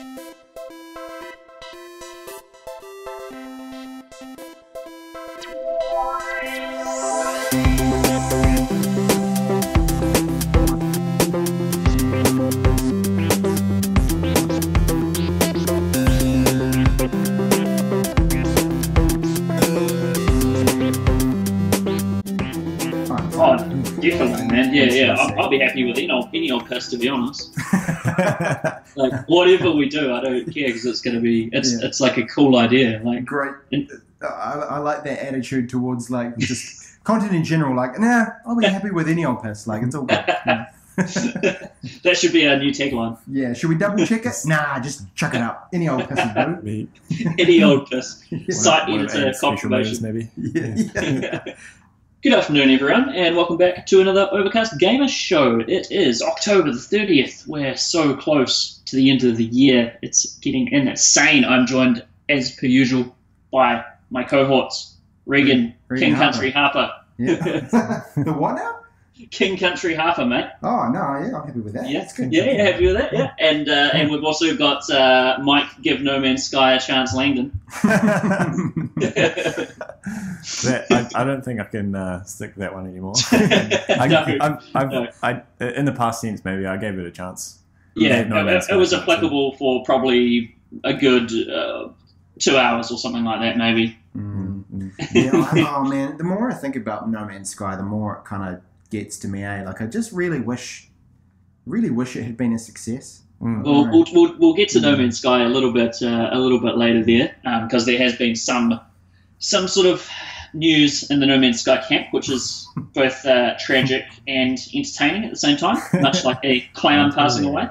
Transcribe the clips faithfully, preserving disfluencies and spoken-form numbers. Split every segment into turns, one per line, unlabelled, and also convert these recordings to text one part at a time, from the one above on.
Definitely, man. Yeah, yeah. I'll, I'll be happy with any old, any old piss, to be honest. Like whatever we do, I don't care because it's going to be. It's yeah. it's like a cool idea. Like
great.
And,
I, I like that attitude towards like just content in general. Like, nah, I'll be happy with any old piss. Like it's all good. Yeah.
That should be our new tagline.
Yeah. Should we double check it? Nah, just chuck it up. Any old piss is good.
Any old piss.
Yeah.
Site editor confirmation.
Maybe.
Yeah. yeah.
Good afternoon, everyone, and welcome back to another Overcast Gamer Show. It is October the thirtieth. We're so close to the end of the year. It's getting insane. I'm joined, as per usual, by my cohorts, Reagan,
Reagan
King
Harper.
Country Harper.
Yeah. The what now?
King Country Harper, mate.
Oh, no, yeah, I'm happy with that.
Yeah,
That's good.
yeah, yeah, happy with that, yeah. And uh, and we've also got uh, Mike, Give No Man's Sky a Chance Langdon.
That, I, I don't think I can uh, stick with that one anymore. I,
no,
I've, I've,
no.
I, in the past tense, maybe I gave it a chance.
Yeah,
No
it,
Man's
it, it was
Sky,
applicable for probably a good uh, two hours or something like that, maybe.
Mm. Yeah, I, oh man, the more I think about No Man's Sky, the more it kind of gets to me, eh? Like, I just really wish, really wish it had been a success.
Mm.
We'll, we'll, we'll, we'll get to
Mm.
No Man's Sky a little bit uh, a little bit later there, because um, there has been some some sort of news in the No Man's Sky camp, which is both uh, tragic and entertaining at the same time, much like a clown passing away.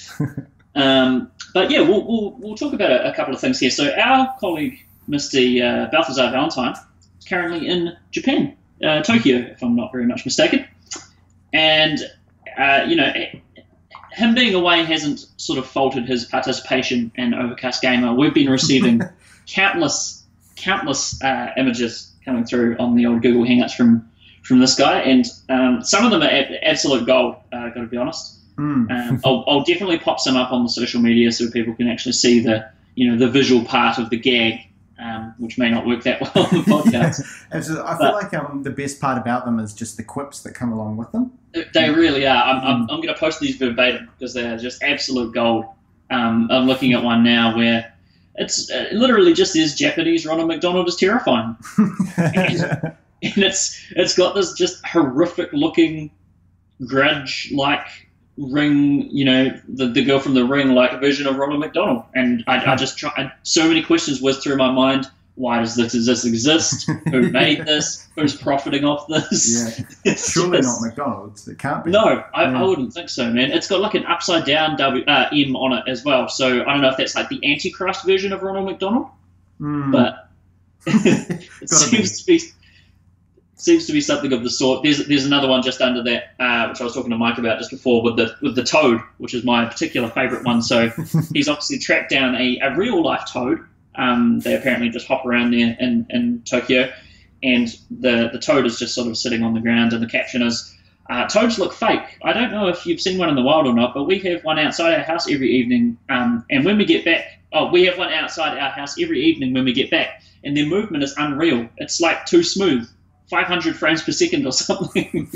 Um, but yeah, we'll, we'll, we'll talk about a, a couple of things here. So our colleague, Mister Uh, Balthazar Valentine, is currently in Japan, uh, Tokyo, if I'm not very much mistaken. And, uh, you know, him being away hasn't sort of faltered his participation in Overcast Gamer. We've been receiving countless, countless uh, images coming through on the old Google Hangouts from, from this guy, and um, some of them are a- absolute gold, uh, got to be honest.
Mm.
Um, I'll, I'll definitely pop some up on the social media so people can actually see the, you know, the visual part of the gag, um, which may not work that well on the podcast.
Absolutely. I
But-
feel like um, the best part about them is just the quips that come along with them.
They really are. I'm, I'm, I'm going to post these verbatim because they are just absolute gold. Um, I'm looking at one now where it's uh, literally just says Japanese Ronald McDonald is terrifying. and, and it's it's got this just horrific looking grudge-like Ring, you know, the, the girl from the Ring like version of Ronald McDonald. And I, I just tried, so many questions whizzed through my mind. Why does this, does this exist? Who made this? Who's profiting off this?
Yeah.
It's
Surely
just-
not McDonald's. It can't be.
No, I,
Yeah.
I wouldn't think so, man. It's got like an upside down W uh, M on it as well. So I don't know if that's like the Antichrist version of Ronald McDonald,
Mm.
but it
Gotta
seems to be seems to be something of the sort. There's there's another one just under that, uh, which I was talking to Mike about just before with the with the toad, which is my particular favourite one. So he's obviously tracked down a, a real life toad. Um, they apparently just hop around there in, in Tokyo, and the, the toad is just sort of sitting on the ground, and the caption is, uh, toads look fake. I don't know if you've seen one in the wild or not, but we have one outside our house every evening, um, and when we get back, oh, we have one outside our house every evening when we get back, and their movement is unreal. It's like too smooth. five hundred frames per second or something.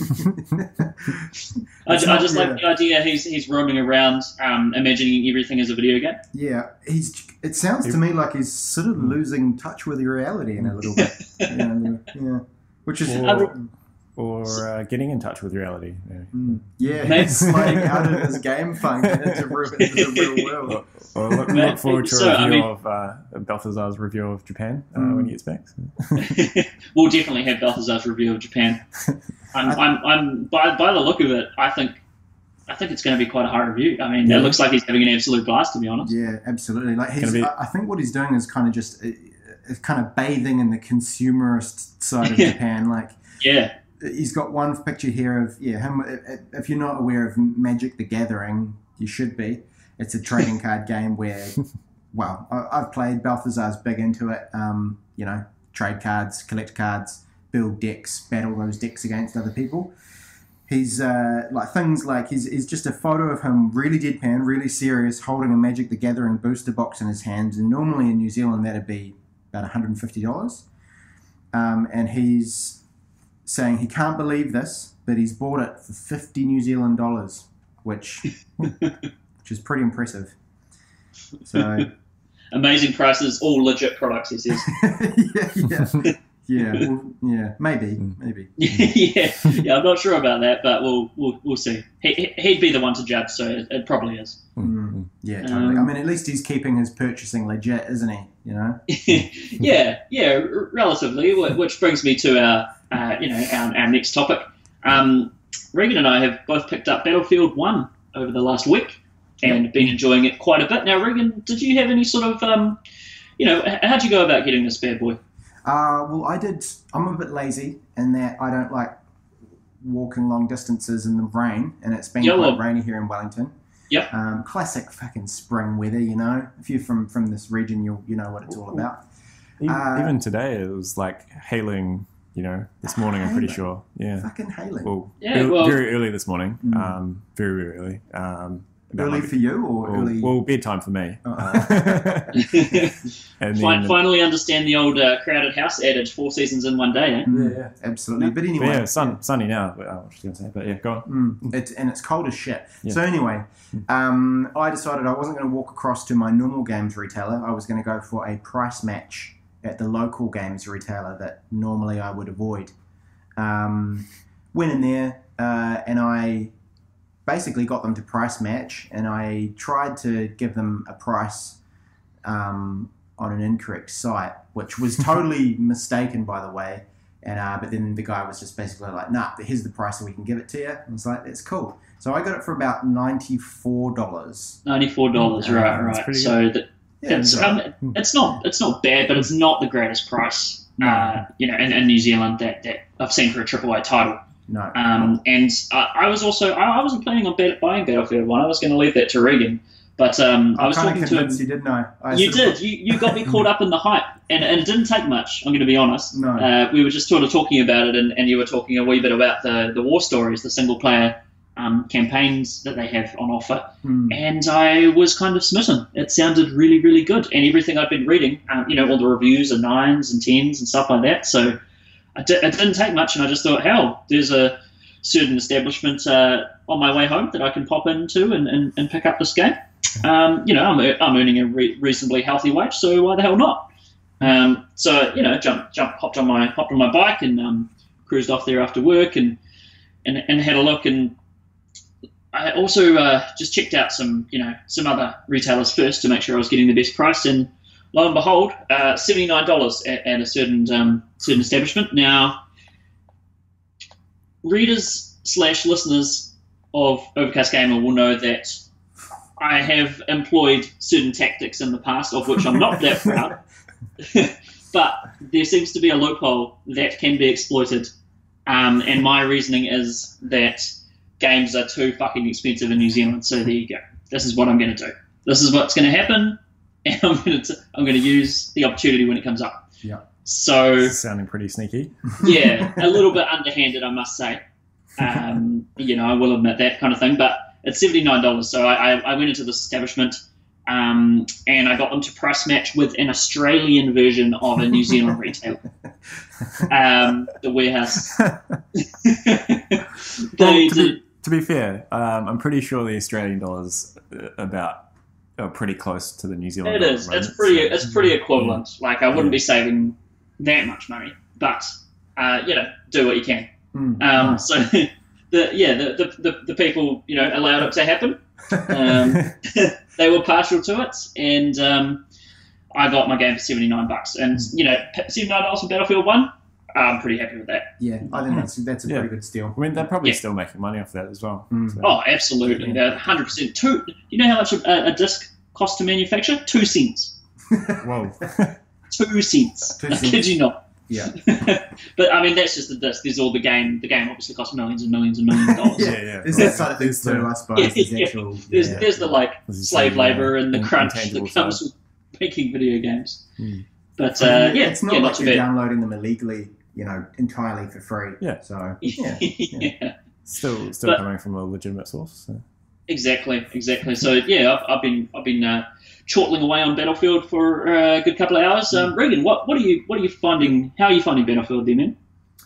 I, ju- I just
yeah.
like the idea he's he's roaming around, um, imagining everything is a video game.
Yeah, he's. It sounds to me like he's sort of losing touch with reality in a little bit. yeah, yeah, which is
Or, or uh, getting in touch with reality. Maybe.
Mm, yeah,
Maybe.
he's sliding out of his game funk into, real- into the real world.
Or, or look,
Maybe.
look forward to a
So,
review
I mean-
of uh, Balthazar's review of Japan uh,
Mm.
when he gets back.
We'll definitely have Balthazar's review of Japan. I'm, I'm, I'm by by the look of it, I think I think it's going to be quite a high review. I mean,
Yeah.
it looks like he's having an absolute blast, to be honest.
Yeah, absolutely. Like he's,
Gonna be-
I I think what he's doing is kind of just uh, uh, kind of bathing in the consumerist side of
Yeah.
Japan. Like
Yeah,
he's got one picture here of yeah him. If- If you're not aware of Magic: The Gathering, you should be. It's a trading card game where, well, I- I've played. Balthazar's big into it. Um, you know, trade cards, collect cards, build decks, battle those decks against other people. He's uh, like things like he's, he's just a photo of him really deadpan, really serious, holding a Magic the Gathering booster box in his hands. And normally in New Zealand that'd be about one hundred fifty dollars. Um, and he's saying he can't believe this, but he's bought it for fifty New Zealand dollars, which which is pretty impressive. So
amazing prices, all legit products. He says.
yeah, yeah. Yeah, well, yeah, maybe, maybe.
yeah, yeah, I'm not sure about that, but we'll we'll, we'll see. He, he'd be the one to judge, so it, it probably is.
Mm, yeah, totally. Um, I mean, at least he's keeping his purchasing legit, isn't he? You know.
yeah, yeah, r- relatively. Which brings me to our, uh, you know, our, our next topic. Um, Reagan and I have both picked up Battlefield One over the last week and yep. been enjoying it quite a bit. Now, Reagan, did you have any sort of, um, you know, how'd you go about getting this bad boy?
Uh, well, I did. I'm a bit lazy in that I don't like walking long distances in the rain, and it's been
Yellow.
quite rainy here in Wellington.
Yep.
Um, classic fucking spring weather, you know. If you're from, from this region, you'll you know what it's all about.
Even,
uh,
even today, it was like hailing. You know, this morning, I'm pretty sure. Yeah.
Fucking hailing.
Well,
yeah,
early,
well,
very early this morning.
Mm.
Um, very very early. Um,
Early
like,
for you or
well,
early?
Well, bedtime for me.
Uh-oh.
and
fin-
then,
finally understand the old uh, crowded house adage: four seasons in one day. Eh?
Mm, yeah, absolutely. But anyway,
but yeah, sun, sunny now. But, oh, I was going to say, but yeah, go on.
Mm, it's, and it's cold as shit.
Yeah.
So anyway, um, I decided I wasn't going to walk across to my normal games retailer. I was going to go for a price match at the local games retailer that normally I would avoid. Um, went in there uh, and I basically got them to price match, and I tried to give them a price um, on an incorrect site, which was totally mistaken, by the way. And uh, but then the guy was just basically like, "Nah, here's the price, and we can give it to you." I was like, "That's cool." So I got it for about ninety-four dollars.
Ninety-four dollars,
Uh,
right,
that's
right.
pretty
So that,
Yeah,
it's
it's
um, it's not it's not bad, but it's not the greatest price. Uh, you know, in, in New Zealand that, that I've seen for a triple A title.
No.
Um, and I, I was also I, I wasn't planning on bet, buying Battlefield One. I was going to leave that to Regan, but um, I was
kind
talking
of
to him.
convinced you, didn't I? I
You
sort of-
did. You you got me caught up in the hype, and, and it didn't take much. I'm going to be honest.
No.
Uh, we were just sort of talking about it, and, and you were talking a wee bit about the, the war stories, the single player um, campaigns that they have on offer,
Hmm.
and I was kind of smitten. It sounded really really good, and everything I'd been reading, um, you know, all the reviews are nines and tens and stuff like that. So I di- it didn't take much, and I just thought, hell, there's a certain establishment uh, on my way home that I can pop into and, and, and pick up this game. Um, you know, I'm, I'm earning a re- reasonably healthy wage, so why the hell not? Um, so you know, jump, jump, hopped on my hopped on my bike and um, cruised off there after work and and, and had a look. And I also uh, just checked out some you know some other retailers first to make sure I was getting the best price. And lo and behold, uh, seventy-nine dollars at, at a certain um, certain establishment. Now, readers slash listeners of Overcast Gamer will know that I have employed certain tactics in the past, of which I'm not that proud. But there seems to be a loophole that can be exploited. Um, and my reasoning is that games are too fucking expensive in New Zealand. So there you go. This is what I'm going to do. This is what's going to happen. And I'm going to I'm going to use the opportunity when it comes up.
Yeah.
So
Sounding pretty sneaky.
yeah, a little bit underhanded, I must say. Um, you know, I will admit that kind of thing. But it's seventy-nine dollars. So I, I, I went into this establishment um, and I got them to price match with an Australian version of a New Zealand retailer. Um, the warehouse.
Well,
they
to,
did.
be, to be fair, um, I'm pretty sure the Australian dollar's uh, about are pretty close to the New Zealand
It
dollar.
is.
Right?
It's pretty.
So-
It's pretty equivalent. Like I wouldn't
Yeah.
be saving that much money, but uh, you know, do what you can.
Mm,
Um,
nice.
so the yeah, the, the, the, the people you know allowed it to happen. Um, they were partial to it, and um, I got my game for seventy nine bucks. And you know, seventy nine dollars for Battlefield One. I'm pretty happy with that.
Yeah, I think that's that's a
Yeah.
pretty good steal.
I mean, they're probably
Yeah.
still making money off that as well.
Mm.
So-
Oh, absolutely,
Yeah.
one hundred percent. Two. You know how much a, a disc costs to manufacture? Two cents.
Whoa.
Two cents.
Two
I
cents.
kid you not.
Yeah.
But I mean, that's just the disc. There's all the game. The game obviously costs millions and millions and millions of dollars.
Yeah, yeah.
There's that side of things
There's
too,
the-
I suppose.
Yeah,
There's
yeah.
actual.
There's,
yeah.
there's the like
There's
slave
the,
labor
uh,
and the
in-
crunch
intangible
that comes
side.
with making video games.
Mm.
But
I
uh,
mean,
yeah,
it's not
yeah,
like
not too
you're
bad.
downloading them illegally, you know, entirely for free.
Yeah.
So
Yeah.
yeah.
yeah.
Still, still
But-
coming from a legitimate source. So.
Exactly, exactly. So yeah, I've, I've been I've been uh, chortling away on Battlefield for uh, a good couple of hours. Um, Reagan, what what are you what are you finding? How are you finding Battlefield, there, man?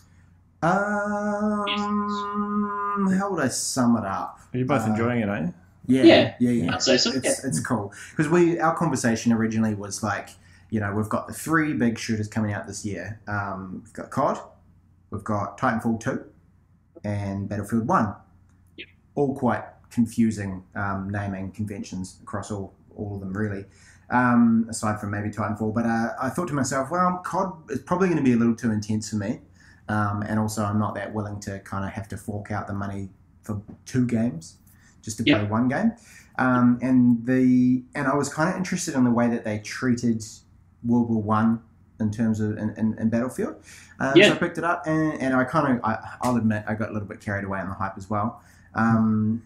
Um, how would I sum it up?
Are you both
Uh,
enjoying it, are you?
Yeah,
Yeah,
yeah, yeah.
I'd say so,
It's
yeah.
it's cool because we our conversation originally was like, you know, we've got the three big shooters coming out this year. Um, we've got C O D, we've got Titanfall two, and Battlefield one.
Yep.
All quite confusing um, naming conventions across all all of them, really. Um, aside from maybe Titanfall, but uh, I thought to myself, well, C O D is probably going to be a little too intense for me, um, and also I'm not that willing to kind of have to fork out the money for two games just to
Yep.
play one game. Um, and the and I was kind of interested in the way that they treated World War One in terms of in, in, in Battlefield. Um,
Yeah.
So I picked it up, and, and I kind of I, I'll admit I got a little bit carried away on the hype as well. Um,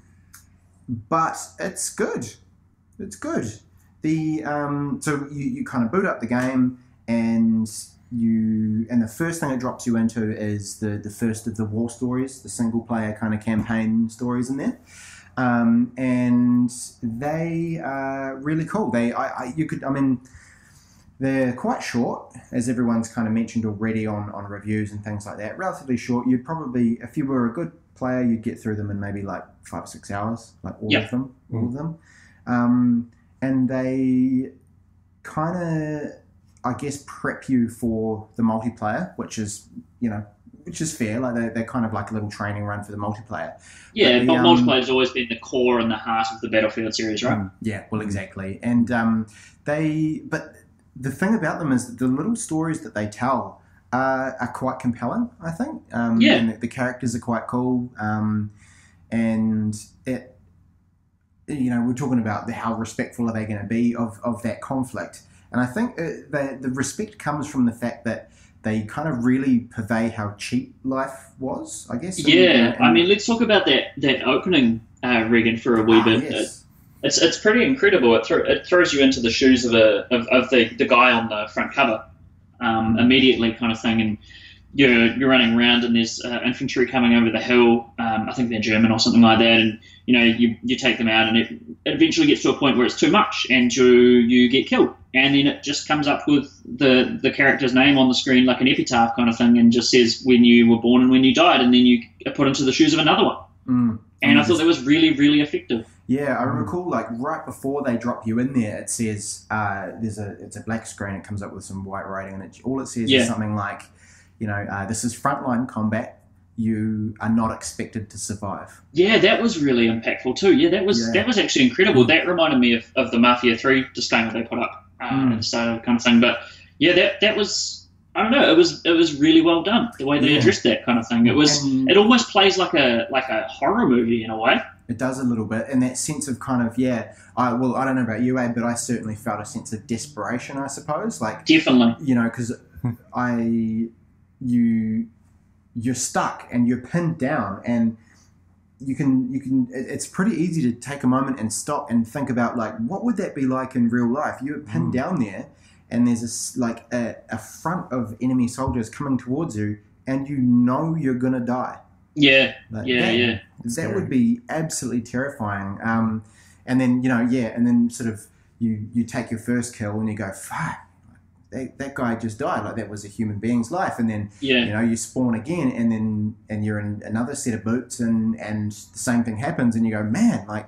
but it's good. It's good. The um, so you, you kind of boot up the game, and you and the first thing it drops you into is the the first of the war stories, the single player kind of campaign stories in there. Um, and they are really cool. They, I, I, you could, I mean, they're quite short, as everyone's kind of mentioned already on, on reviews and things like that. Relatively short. You'd probably, if you were a good player, you'd get through them in maybe like five or six hours, like all
Yep.
of them, all
Mm.
of them. Um, and they kind of, I guess, prep you for the multiplayer, which is, you know, which is fair. Like they, they're kind of like a little training run for the multiplayer.
Yeah,
But the,
but
um,
multiplayer's always been the core and the heart of the Battlefield series, right?
Mm.
Yeah, well, exactly. And um, they, but the thing about them is that the little stories that they tell uh, are quite compelling, I think. Um,
Yeah.
And the, the characters are quite cool. Um, and it, you know, we're talking about the, how respectful are they going to be of, of that conflict. And I think uh, the, the respect comes from the fact that they kind of really purvey how cheap life was, I guess. And,
Yeah,
and-
I mean, let's talk about that that opening, uh, Regan, for a wee
Ah,
bit.
yes.
It's it's pretty incredible. It, thro- it throws you into the shoes of a of, of the, the guy on the front cover, um, immediately, kind of thing. And you're you're running around, and there's uh, infantry coming over the hill. Um, I think they're German or something like that. And you know, you, you take them out, and it, it eventually gets to a point where it's too much, and you you get killed. And then it just comes up with the the character's name on the screen, like an epitaph kind of thing, and just says when you were born and when you died, and then you are put into the shoes of another one.
Mm.
And I thought that was really, really effective.
Yeah, I recall like right before they drop you in there, it says uh, there's a it's a black screen. It comes up with some white writing, and it, all it says
Yeah.
is something like, you know, uh, this is frontline combat. You are not expected to survive.
Yeah, that was really impactful too. Yeah, that was
Yeah.
that was actually incredible. That reminded me of, of the Mafia three disclaimer they put up uh,
Mm.
at the start of the kind of thing. But yeah, that that was I don't know. It was it was really well done the way they
Yeah.
addressed that kind of thing. It was
And
it almost plays like a like a horror movie in a way.
it does a little bit, and that sense of kind of yeah. I well, I don't know about you, Abe, but I certainly felt a sense of desperation. I suppose, like
Definitely.
you know, because I you you're stuck and you're pinned down, and you can you can it- it's pretty easy to take a moment and stop and think about like what would that be like in real life. You're pinned
Mm.
down there, and there's this like a, a front of enemy soldiers coming towards you, and you know you're gonna die.
Yeah,
Like,
yeah,
that,
yeah.
that
Scary.
would be absolutely terrifying. Um, and then you know, yeah, and then sort of you you take your first kill and you go, fuck, that, that guy just died. Like that was a human being's life. And then
Yeah.
you know you spawn again, and then and you're in another set of boots, and and the same thing happens, and you go, man, like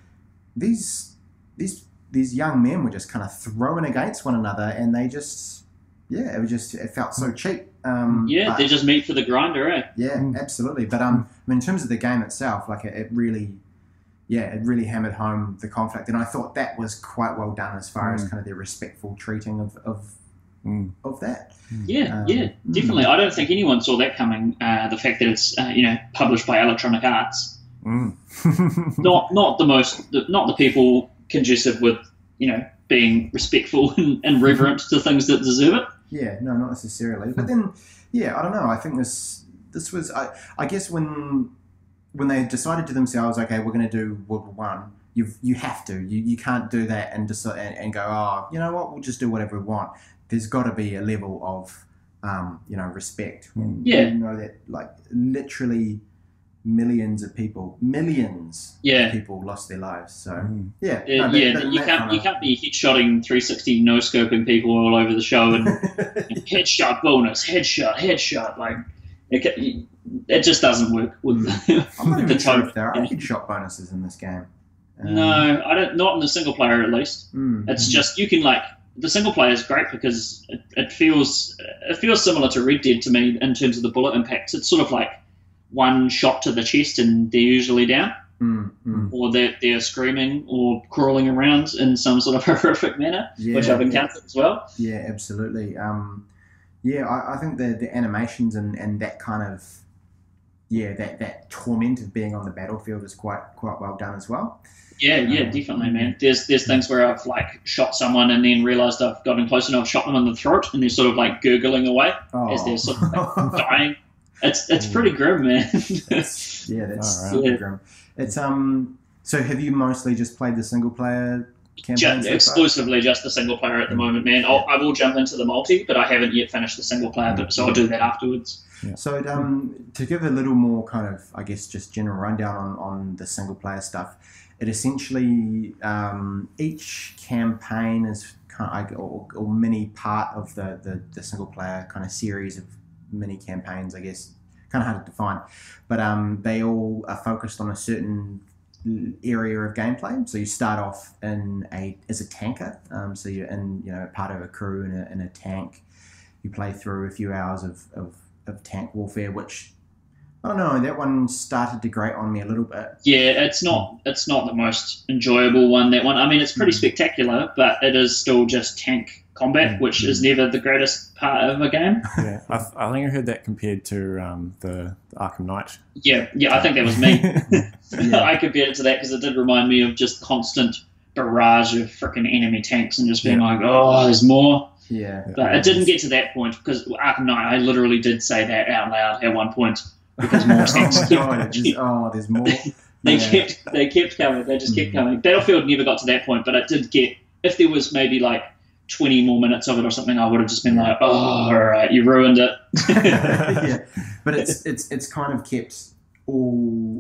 these these these young men were just kind of thrown against one another, and they just yeah, it was just it felt so cheap. Um,
Yeah,
but-
they're just meat for the grinder, eh?
yeah,
Mm.
absolutely. But um, I mean, in terms of the game itself, like it, it really, yeah, it really hammered home the conflict, and I thought that was quite well done as far as
Mm.
kind of their respectful treating of of,
Mm.
of that.
Yeah,
Um,
yeah, definitely. I don't think anyone saw that coming. Uh, the fact that it's uh, you know published by Electronic Arts,
Mm.
not not the most, the, not the people conducive with you know being respectful and, and reverent to things that deserve it.
Yeah, no, not necessarily. But then, yeah, I don't know. I think this this was, I, I guess when when they decided to themselves, okay, we're going to do World War One. You you have to. You you can't do that and decide and, and go, oh, you know what? We'll just do whatever we want. There's got to be a level of um, you know respect. When
Yeah.
you know that like literally millions of people, millions
Yeah.
of people lost their lives. So
Mm.
yeah,
Yeah,
no, that-
yeah,
that-
you
that
can't
kinda-
you can't be headshotting three sixty no scoping people all over the show and headshot bonus, headshot, headshot. Like it, ca- it just doesn't work with
I'm not
the
even sure
tone.
if there are
Yeah.
headshot bonuses in this game. Um,
No, I don't. Not in the single player, at least.
mm,
It's
mm.
just you can like the single player is great because it, it feels it feels similar to Red Dead to me in terms of the bullet impacts. It's sort of like one shot to the chest and they're usually down,
Mm, mm.
or they're, they're screaming or crawling around in some sort of horrific manner,
Yeah,
which I've
yeah.
encountered as well.
Yeah, absolutely. Um, yeah, I, I think the, the animations and, and that kind of yeah that, that torment of being on the battlefield is quite quite well done as well.
Yeah, yeah,
Um,
definitely, man. There's there's things where I've like shot someone and then realised I've gotten close enough, shot them in the throat, and they're sort of like gurgling away
Oh.
as they're sort of like dying. It's it's pretty grim, man.
That's, yeah, that's
Alright.
super
Yeah.
grim. It's um. So have you mostly just played the single player campaign?
Just,
so far?
exclusively just the single player at the moment, man. I'll, I will jump into the multi, but I haven't yet finished the single player, but so I'll do that afterwards.
So it, um, to give a little more kind of, I guess, just general rundown on, on the single player stuff, it essentially um, each campaign is kind of, or, or mini part of the, the, the single player kind of series of mini campaigns, I guess, kind of hard to define, but um, they all are focused on a certain area of gameplay. So you start off in a as a tanker, um, so you're in you know part of a crew in a, in a tank. You play through a few hours of, of, of tank warfare, which I don't know, that one started to grate on me a little bit.
Yeah, it's not it's not the most enjoyable one, that one. I mean, it's pretty
Mm.
spectacular, but it is still just tank combat,
Mm.
which is never the greatest part of a game.
Yeah, I, th- I think I heard that compared to um, the, the Arkham Knight.
Yeah, yeah, I think that was me.
Yeah.
I compared it to that because it did remind me of just constant barrage of freaking enemy tanks and just being
Yeah.
like, oh, there's more.
Yeah.
But it didn't get to that point because Arkham Knight, I literally did say that out loud at one point because more
Oh
tanks
my
kept,
god, there's, oh, there's more.
they
Yeah.
kept they kept coming. They just kept
Mm.
coming. Battlefield never got to that point, but it did get. If there was maybe like twenty more minutes of it or something, I would have just been like, "Oh, all right, you ruined it."
Yeah, but it's it's it's kind of kept all.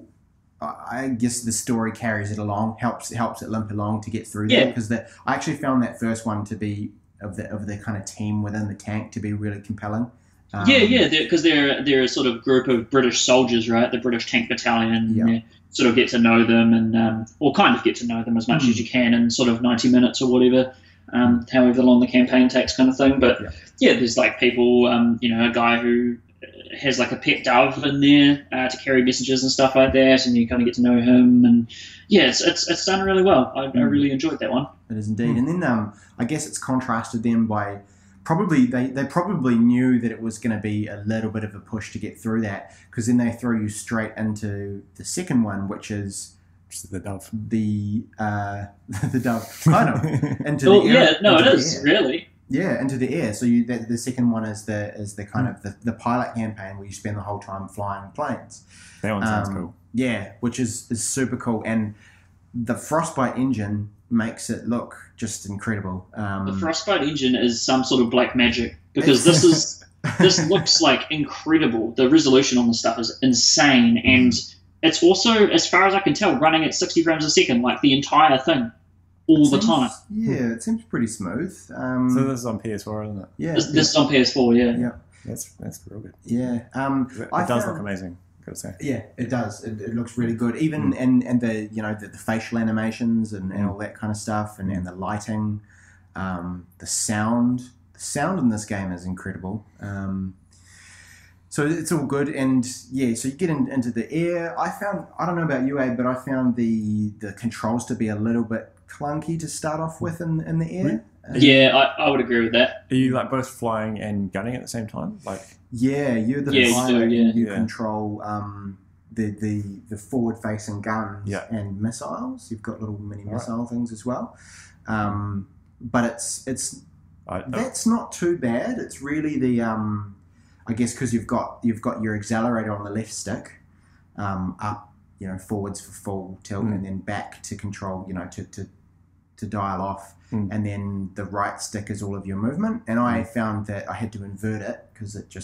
I guess the story carries it along, helps helps it limp along to get through
Yeah.
there. Because the I actually found that first one to be of the of the kind of team within the tank to be really compelling. Um,
yeah, yeah, because they're, they're a sort of group of British soldiers, right? The British Tank Battalion.
Yeah.
You sort of get to know them and, um, or kind of get to know them as much
Mm.
as you can in sort of ninety minutes or whatever, um, however long the campaign takes, kind of thing. But
Yeah.
yeah, there's like people, um, you know, a guy who has like a pet dove in there uh, to carry messages and stuff like that, and you kind of get to know him. And yeah, it's it's, it's done really well. I, I
Mm.
really enjoyed that one.
It is indeed. And then um, I guess it's contrasted then by probably they, they probably knew that it was going to be a little bit of a push to get through that, because then they throw you straight into the second one, which is
Just the dove.
the uh, the dove kind of into
Oh
the air,
yeah, no,
into
it
the
is
air.
really.
Yeah, into the air. So you the, the second one is the is the kind of the, the pilot campaign where you spend the whole time flying planes.
That one sounds
Um,
cool.
Yeah, which is, is super cool, and the Frostbite engine makes it look just incredible. Um,
The Frostbite engine is some sort of black magic because this is this looks like incredible. The resolution on the stuff is insane, and it's also, as far as I can tell, running at sixty frames a second, like the entire thing, all the
seems-
time.
Yeah, it seems pretty smooth. Um,
So this is on P S four, isn't it?
yeah,
This, this is on P S four, yeah.
yeah,
That's that's real good.
yeah. Um,
It,
I
it does
found-
look amazing. Gotta say.
Yeah, it does. It, it looks really good. Even and, and the you know the, the facial animations and, and all that kind of stuff, and, and the lighting, um, the sound. The sound in this game is incredible. Um, so it's all good, and yeah. So you get in, into the air. I found I don't know about you, Abe, but I found the the controls to be a little bit clunky to start off with in, in the air. Uh,
Yeah, I, I would agree with that.
Are you like both flying and gunning at the same time? Like,
Yeah, you're the
Yeah, you
pilot
do, yeah.
and you
Yeah.
control um, the, the, the forward-facing guns
Yeah.
and missiles. You've got little mini
Right.
missile things as well. Um, but it's it's
I,
that's not too bad. It's really the um, I guess because you've got you've got your accelerator on the left stick, um, up, you know, forwards for full tilt,
Mm.
and then back to control, you know, to to, to dial off.
Mm.
And then the right stick is all of your movement. And I
Mm.
found that I had to invert it because it just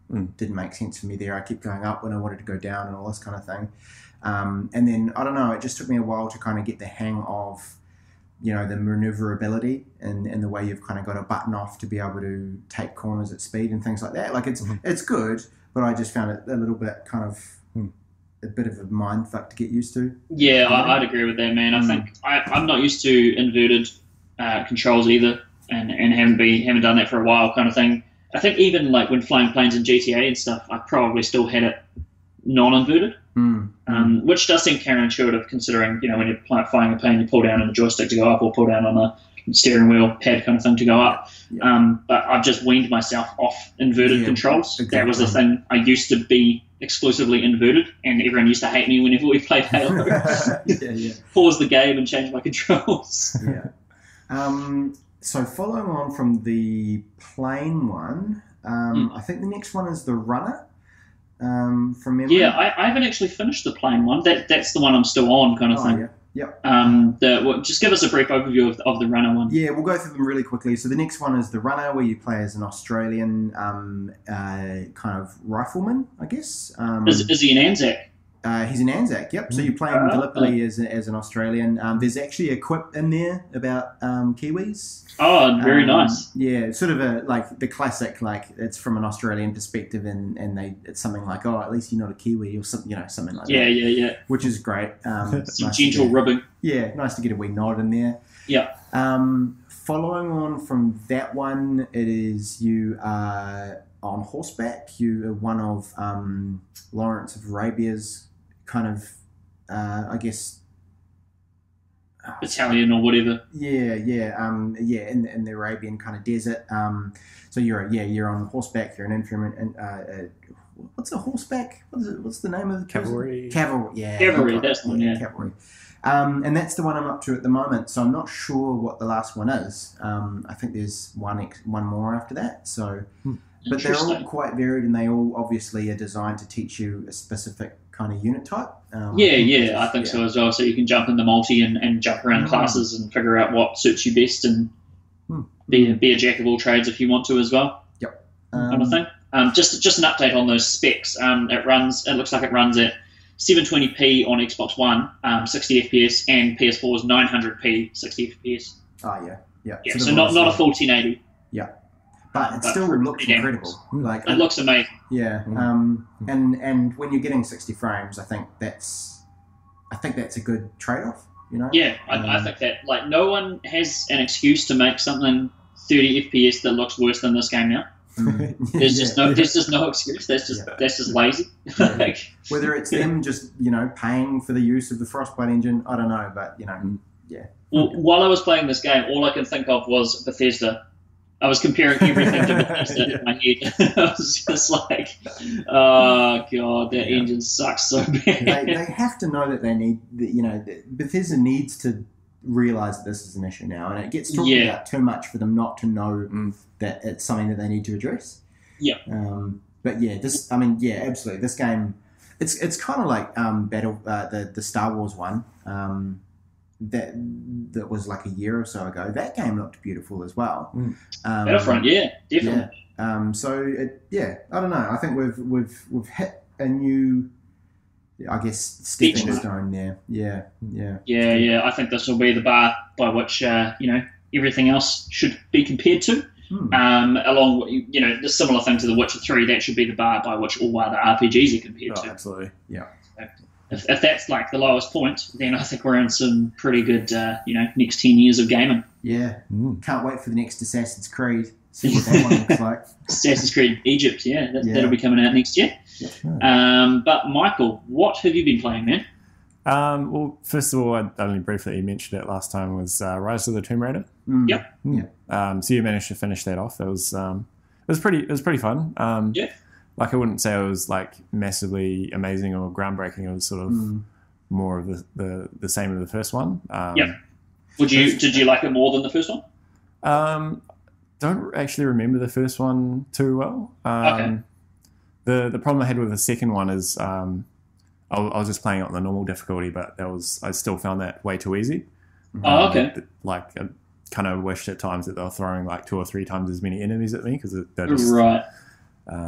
Mm.
didn't make sense for me there. I kept going up when I wanted to go down and all this kind of thing. Um, and then, I don't know, it just took me a while to kind of get the hang of, you know, the maneuverability and, and the way you've kind of got a button off to be able to take corners at speed and things like that. Like, it's mm-hmm. it's good, but I just found it a little bit kind of mm. a bit of a mind fuck to get used to.
Yeah, I, I'd agree with that, man. I mm. think I, I'm not used to inverted uh, controls either, and, and haven't been haven't done that for a while, kind of thing. I think even like when flying planes in G T A and stuff, I probably still had it non-inverted,
mm.
um, which does seem counterintuitive considering, you know, when you're flying a plane, you pull down on the joystick to go up or pull down on the steering wheel pad kind of thing to go up.
Yeah.
Um, but I've just weaned myself off inverted
yeah,
controls.
exactly.
That was the thing. I used to be exclusively inverted, and everyone used to hate me whenever we played Halo.
yeah, yeah.
Pause the game and change my controls.
yeah. Um, so following on from the plane one, um, mm. I think the next one is the runner. Um, from memory.
Yeah, I, I haven't actually finished the plane one. That that's the one I'm still on, kind of
oh,
thing.
Yeah. Yep.
Um, the, well, just give us a brief overview of, of the runner one.
Yeah, we'll go through them really quickly. So the next one is the runner, where you play as an Australian um, uh, kind of rifleman, I guess. Um,
is, is he an Anzac?
Uh, he's an Anzac, yep. So you play him Gallipoli as, as an Australian. Um, there's actually a quip in there about um, Kiwis.
Oh, very
um,
nice.
Yeah, sort of a like the classic, like it's from an Australian perspective, and, and they it's something like, oh, at least you're not a Kiwi, or something, you know, something like
yeah,
that.
Yeah, yeah, yeah.
Which is great. Um,
Some
nice
gentle
get,
ribbing.
Yeah, nice to get a wee nod in there.
Yeah.
Um, following on from that one, it is you are on horseback. You are one of um, Lawrence of Arabia's kind of, uh, I guess,
Italian or whatever.
Yeah, yeah, um, yeah, in the, in the Arabian kind of desert. Um, so you're a, yeah, you're on horseback. You're an infantryman. And uh, uh, what's a horseback? What's it, what's the name of the
cavalry?
Cavalry, yeah,
cavalry. That's the one, yeah,
cavalry. Um, and that's the one I'm up to at the moment. So I'm not sure what the last one is. Um, I think there's one ex- one more after that. So,
hmm.
but they're all quite varied, and they all obviously are designed to teach you a specific kind of unit type. Um,
yeah, yeah, I think
yeah.
so as well. So you can jump in the multi and, and jump around
mm.
classes and figure out what suits you best, and
mm.
be, be a jack of all trades if you want to as well.
Yep.
Um,
Um,
kind of thing. Um, just just an update on those specs. Um, it runs. It looks like it runs at seven twenty p on Xbox One, um, sixty F P S, and P S four's nine hundred p, sixty F P S.
Oh yeah, yeah.
Yeah, so not, not a full ten eighty.
Yeah. But it
But
still looks
damn
incredible.
Mm.
Like
It looks amazing.
yeah,
Mm.
um, and and when you're getting sixty frames, I think that's I think that's a good trade-off. You know.
Yeah, I, I
Um,
think that like no one has an excuse to make something thirty F P S that looks worse than this game now.
mm,
There's
yeah,
just no
yeah.
there's just no excuse. That's just
Yeah.
that's just lazy.
Yeah.
Like,
Whether it's them just you know paying for the use of the Frostbite engine, I don't know, but you know,
Mm.
yeah.
well, while I was playing this game, all I can think of was Bethesda. I was comparing everything to Bethesda in my head. I was just like, oh god, that
Yeah.
engine sucks so bad.
they, they have to know that they need, that, you know, that Bethesda needs to realise that this is an issue now, and it gets talked
Yeah.
about too much for them not to know
Mm.
that it's something that they need to address.
Yeah.
Um, but yeah, this, I mean, yeah, absolutely. This game, it's it's kind of like um, Battle, uh, the the Star Wars one. Um, that that was like a year or so ago. That game looked beautiful as well.
Mm.
Um,
Battlefront, yeah, definitely.
Yeah. Um, so it, yeah, I don't know. I think we've we've we've hit a new, I guess, stepping
Benchmark.
stone there. Yeah, yeah,
Yeah, yeah. I think this will be the bar by which uh, you know everything else should be compared to.
Hmm.
Um, along, with, you know, the similar thing to The Witcher three. That should be the bar by which all other R P Gs are compared
Oh,
to.
absolutely.
yeah.
If, if that's like the lowest point, then I think we're in some pretty good, uh, you know, next ten years of gaming.
Yeah.
Mm.
Can't wait for the next Assassin's Creed. See what that one looks like.
Assassin's Creed Egypt, yeah, that,
Yeah.
that'll be coming out next year.
Yeah.
Um, but Michael, what have you been playing, man?
Um, well, first of all, I only briefly mentioned it last time, was uh, Rise of the Tomb Raider.
Mm.
Yep.
Mm. Um, so you managed to finish that off. It was um, it was pretty it was pretty fun. Um,
Yeah.
Like I wouldn't say it was like massively amazing or groundbreaking. It was sort of
Mm.
more of the, the, the same as the first one. Um,
Yep. Would you did you like it more than the first one?
Um, don't actually remember the first one too well. Um,
Okay.
The the problem I had with the second one is um, I, was- I was just playing it on the normal difficulty, but that was I still found that way too easy.
Oh,
Um,
okay.
th- Like I kind of wished at times that they were throwing like two or three times as many enemies at me because they're just
Right.
um,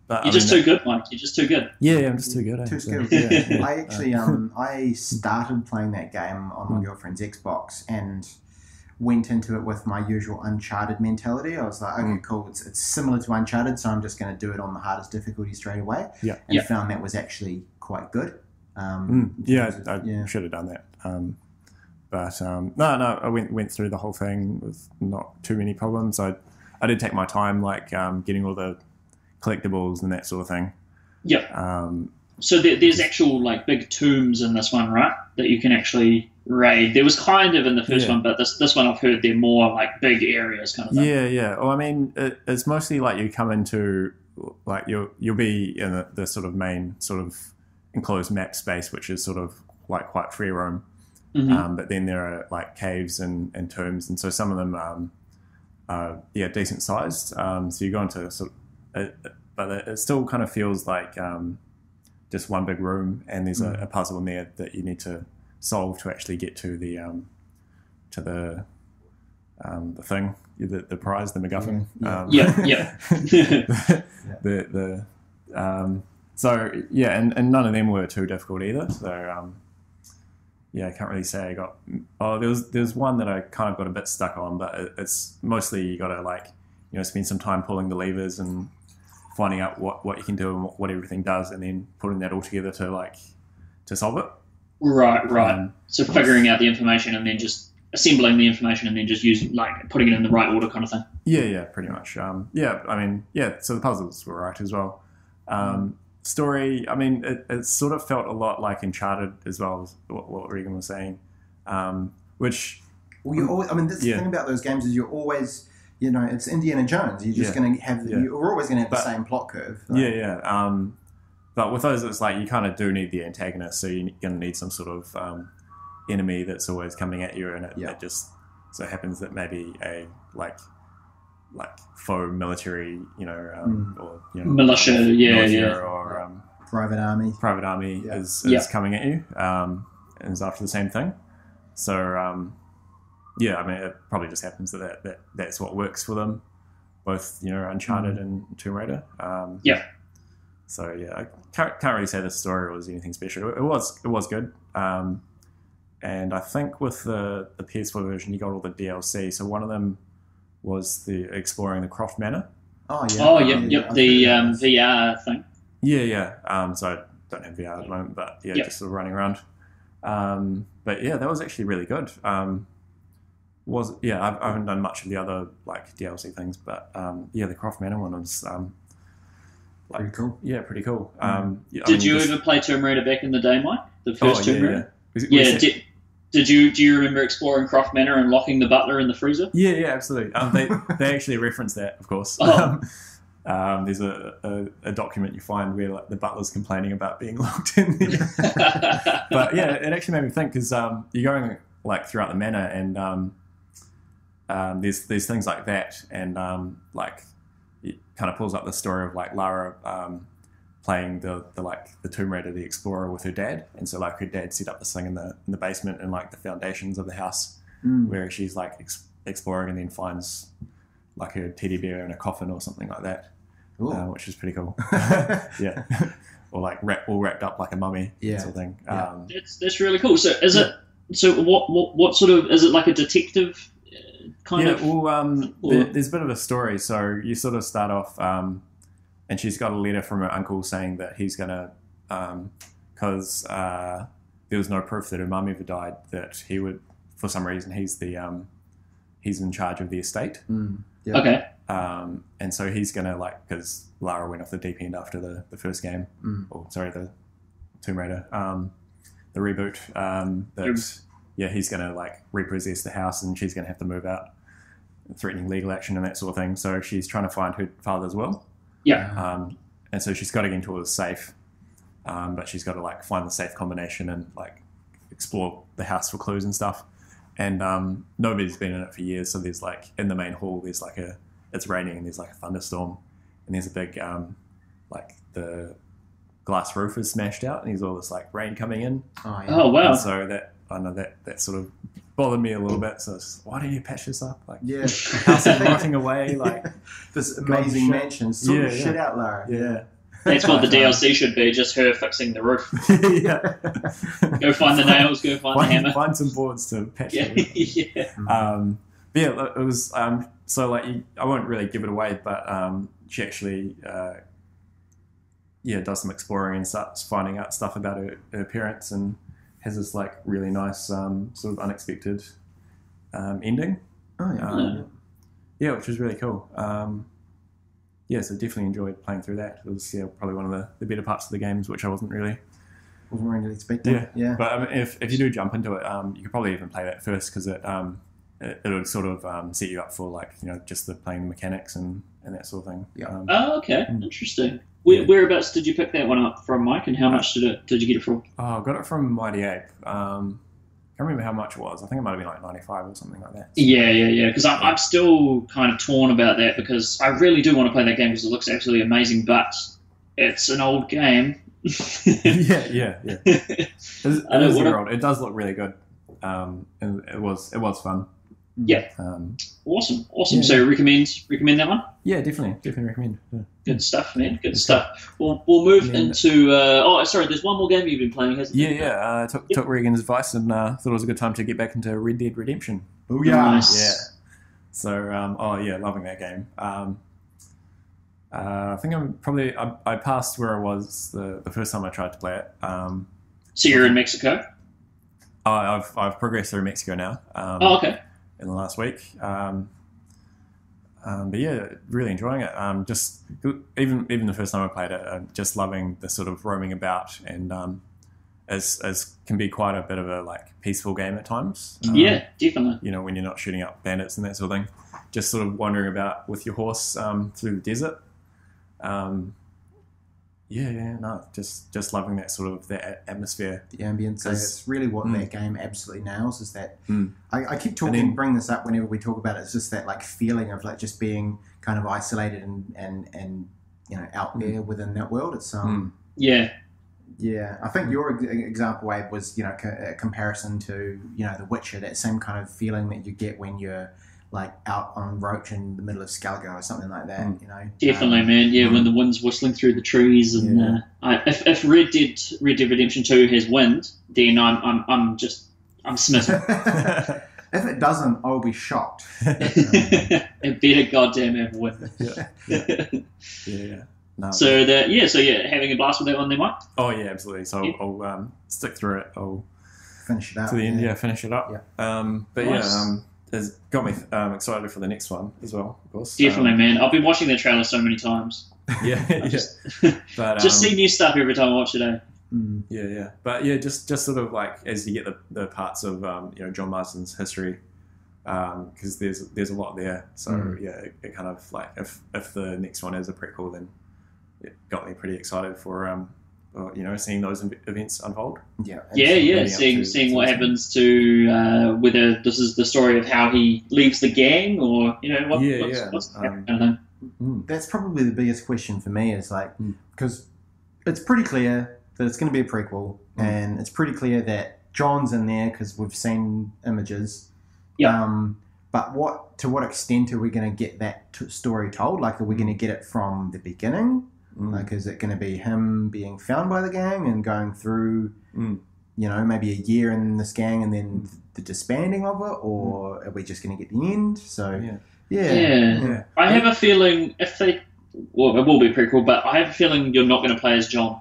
but
You're
I
just
mean,
too good, Mike. You're just too good.
Yeah, yeah, I'm just too good. Eh?
Too
So,
skilled.
yeah.
I actually um I started playing that game on my girlfriend's Xbox and went into it with my usual Uncharted mentality. I was like, okay,
Mm.
cool. It's it's similar to Uncharted, so I'm just going to do it on the hardest difficulty straight away.
Yeah.
And
Yeah.
found that was actually quite good. Um,
Mm,
in
yeah,
terms
I,
of-
I
yeah.
should have done that. Um, but um, no, no, I went went through the whole thing with not too many problems. I I did take my time, like um, getting all the collectibles and that sort of thing.
Yeah.
Um,
So there, there's actual like big tombs in this one, right? That you can actually raid. There was kind of in the first
Yeah.
one, but this this one I've heard they're more like big areas kind of thing.
yeah, yeah. Well, I mean, it, it's mostly like you come into like you'll you'll be in the, the sort of main sort of enclosed map space, which is sort of like quite free roam.
Mhm.
Um, but then there are like caves and, and tombs, and so some of them um, are yeah decent sized. Um, so you go into sort of, it, but it, it still kind of feels like um, just one big room, and there's a, a puzzle in there that you need to solve to actually get to the um, to the um, the thing, the, the prize, the MacGuffin.
Yeah.
Um,
Yeah, yeah.
the the um, so yeah, and, and none of them were too difficult either. So um, yeah, I can't really say I got. Oh, there was there's one that I kind of got a bit stuck on, but it, it's mostly you got to like you know spend some time pulling the levers and finding out what, what you can do and what, what everything does, and then putting that all together to like to solve it.
Right, right.
Um,
So figuring out the information and then just assembling the information and then just using like putting it in the right order kind of thing.
Yeah, yeah, pretty much. Um, yeah, I mean, yeah. So the puzzles were right as well. Um, story, I mean, it, it sort of felt a lot like Uncharted as well as what, what Reagan was saying, um, which
Well, you always, I mean, that's
Yeah.
the thing about those games is you're always, you know, it's Indiana Jones. You're just
Yeah.
going to have,
Yeah.
you're always going to have
But-
the same plot curve.
yeah, yeah. Um, but with those, it's like you kind of do need the antagonist, so you're going to need some sort of um, enemy that's always coming at you, and it,
Yeah.
it just so happens that maybe a like like faux military, you know, um, or you know,
Militia, yeah,
militia
yeah.
or um,
Private Army.
private army
Yeah.
is, is
Yeah.
coming at you um, and is after the same thing. So um, yeah, I mean, it probably just happens that, that, that that's what works for them, both you know Uncharted and Tomb Raider. Um,
Yeah.
So yeah, I can't, can't really say the story was anything special. It was it was good, um, and I think with the the P S four version, you got all the D L C. So one of them was the exploring the Croft Manor.
Oh, yeah.
Oh, yep,
Yeah,
yep.
I've
The
heard of
um,
those.
V R thing.
Yeah, yeah. Um, so I don't have V R at the moment, but yeah,
Yep.
just sort of running around. Um, but yeah, that was actually really good. Um, was yeah, I've, I haven't done much of the other like D L C things, but um, yeah, the Croft Manor one was um, like
Pretty cool.
yeah, pretty cool. Um, yeah, I
Did
mean,
you
just-
ever play Tomb Raider back in the day, Mike? The
Oh,
first
yeah,
Tomb
yeah.
Raider?
Was- we
Yeah.
said-
Did, did you do you remember exploring Croft Manor and locking the butler in the freezer?
Yeah, yeah, absolutely. Um, they they actually reference that, of course.
Oh.
Um, um, there's a, a, a document you find where like the butler's complaining about being locked in there. But yeah, it actually made me think because um, you're going like throughout the manor and um, um, there's there's things like that, and um, like it kind of pulls up the story of like Lara um, playing the, the like the Tomb Raider, the Explorer with her dad, and so like her dad set up this thing in the in the basement and like the foundations of the house
Mm.
where she's like ex- exploring and then finds like her teddy bear in a coffin or something like that,
Ooh.
uh, which is pretty cool. Yeah, or like wrap, all wrapped up like a mummy,
Yeah.
sort of thing.
Yeah.
Um,
That's that's really cool. So is it? So what what what sort of is it like a detective uh, kind
yeah,
of?
well, um,
or-
there, there's a bit of a story. So you sort of start off, um, and she's got a letter from her uncle saying that he's gonna, because uh, there was no proof that her mum ever died, that he would, for some reason, he's the um, he's in charge of the estate.
Mm. Yeah.
Okay.
Um, and so he's going to, like, because Lara went off the deep end after the, the first game,
Mm.
or sorry, the Tomb Raider, um, the reboot, um, that,
Yep.
yeah, he's going to, like, repossess the house and she's going to have to move out, threatening legal action and that sort of thing. So she's trying to find her father's will.
Yeah.
Um, and so she's got to get into a safe, um, but she's got to, like, find the safe combination and, like, explore the house for clues and stuff. And um, nobody's been in it for years, so there's like in the main hall there's like a it's raining and there's like a thunderstorm and there's a big um, like the glass roof is smashed out and there's all this like rain coming in.
Oh, yeah.
Oh wow.
And so that I know that that sort of bothered me a little bit. So it's, why don't you patch this up? Like
Yeah.
the house is rotting away. Like
This amazing
shit.
mansion. Sort
Yeah,
of
yeah.
shit out, Lara.
yeah,
That's what the D L C should be, just her fixing the roof.
yeah.
Go find the nails, go find,
find
the hammer.
Find some boards to patch
Yeah,
it.
yeah.
Um, but yeah, it was, um, so like, you, I won't really give it away, but um, she actually, uh, yeah, does some exploring and starts finding out stuff about her, her parents and has this like really nice, um, sort of unexpected um, ending.
Oh, yeah.
Um, yeah, which was really cool. Um, yeah, so definitely enjoyed playing through that. It was yeah, probably one of the, the better parts of the games, which I wasn't really
Wasn't really expecting.
yeah
Yeah.
But I mean, if if you do jump into it, um, you could probably even play that first because it um it, it would sort of um, set you up for like you know just the playing mechanics and, and that sort of thing.
Yeah.
Um,
Oh, okay,
Mm.
interesting. Where,
Yeah.
Whereabouts did you pick that one up from, Mike? And how much did it did you get it for?
oh, I got it from Mighty Ape. Um, I can't remember how much it was. I think it might have been like ninety-five or something like that.
Yeah, yeah, yeah. Because I'm, I'm still kind of torn about that because I really do want to play that game because it looks absolutely amazing, but it's an old game.
yeah, yeah, yeah. It is,
I
it
know,
is a
what
year
a-
old. It does look really good. Um, and it was it was fun.
Yeah.
Um,
Awesome, awesome.
Yeah,
So
yeah.
recommend recommend that one.
yeah, definitely, definitely recommend. Yeah.
Good stuff, man. Good
Good
stuff. We'll we'll move
And then-
into. Uh, oh, sorry. There's one more game you've been playing, hasn't
Yeah,
there?
yeah. Uh, I took,
Yep.
took Reagan's advice and uh, thought it was a good time to get back into Red Dead Redemption.
Oh,
yeah.
yeah.
Nice.
Yeah. So, um, oh yeah, loving that game. Um, uh, I think I'm probably I, I passed where I was the, the first time I tried to play it. Um,
So you're in Mexico.
I- I've I've progressed through Mexico now. Um,
Oh, okay.
in the last week. Um, um, but yeah, really enjoying it. Um, just even even the first time I played it, uh, just loving the sort of roaming about and um, as as can be quite a bit of a like peaceful game at times. Um,
Yeah, definitely.
you know, when you're not shooting up bandits and that sort of thing, just sort of wandering about with your horse um, through the desert. Um, yeah, yeah, no, just just loving that sort of that a- atmosphere.
The ambience. So
Because-
it's really what
Mm.
that game absolutely nails is that
Mm.
I, I keep
And
talking,
then-
bring this up whenever we talk about it. It's just that like feeling of like just being kind of isolated and and, and you know out
Mm.
there within that world. It's um
Yeah.
yeah. I think your ex- example, Abe, was you know co- a comparison to you know The Witcher. That same kind of feeling that you get when you're like out on Roach in the middle of Skellige or something like that.
Mm.
You know,
Definitely,
Um,
man. Yeah, when the wind's whistling through the trees, and
Yeah.
uh, I, if, if Red Dead Red Dead Redemption Two has wind, then I'm I'm I'm just I'm smitten.
if it doesn't, I'll be shocked.
It better goddamn have wind.
yeah, yeah, yeah. No,
So that yeah, so yeah, having a blast with that one, there, Mike.
oh yeah, absolutely. So
Yeah.
I'll, I'll um, stick through it. I'll
Finish it out
to the end,
yeah.
yeah, finish it up. Um, but
Nice.
yeah, um, it's got me um, excited for the next one as well, of course.
Definitely,
Um,
man. I've been watching that trailer so many times.
yeah,
I
yeah.
just
But
just
um,
see new stuff every time I watch it. Eh?
Mm.
yeah, yeah. But yeah, just just sort of like as you get the, the parts of um, you know John Marston's history, because there's there's a lot there. So
Mm.
yeah, it, it kind of like if if the next one is a prequel, then it got me pretty excited for um, uh, you know seeing those ev- events unfold.
Yeah,
Yeah,
absolutely.
yeah.
leading up
Seeing
to-
seeing
to
what
this
happens to uh, whether this is the story of how he leaves the gang, or you know what,
Yeah,
what's,
yeah.
what's
Um,
kind of thing.
Mm.
That's probably the biggest question for me is like
Mm.
because it's pretty clear that it's going to be a prequel,
Mm.
and it's pretty clear that John's in there because we've seen images.
Yeah.
Um, but what to what extent are we going to get that t- story told? Like, are we going to get it from the beginning?
Mm.
Like, is it going to be him being found by the gang and going through,
Mm.
you know, maybe a year in this gang and then the disbanding of it, or are we just going to get the end? So,
Yeah.
yeah,
Yeah.
Yeah.
I have a feeling if they, well, it will be prequel, but I have a feeling you're not going to play as John.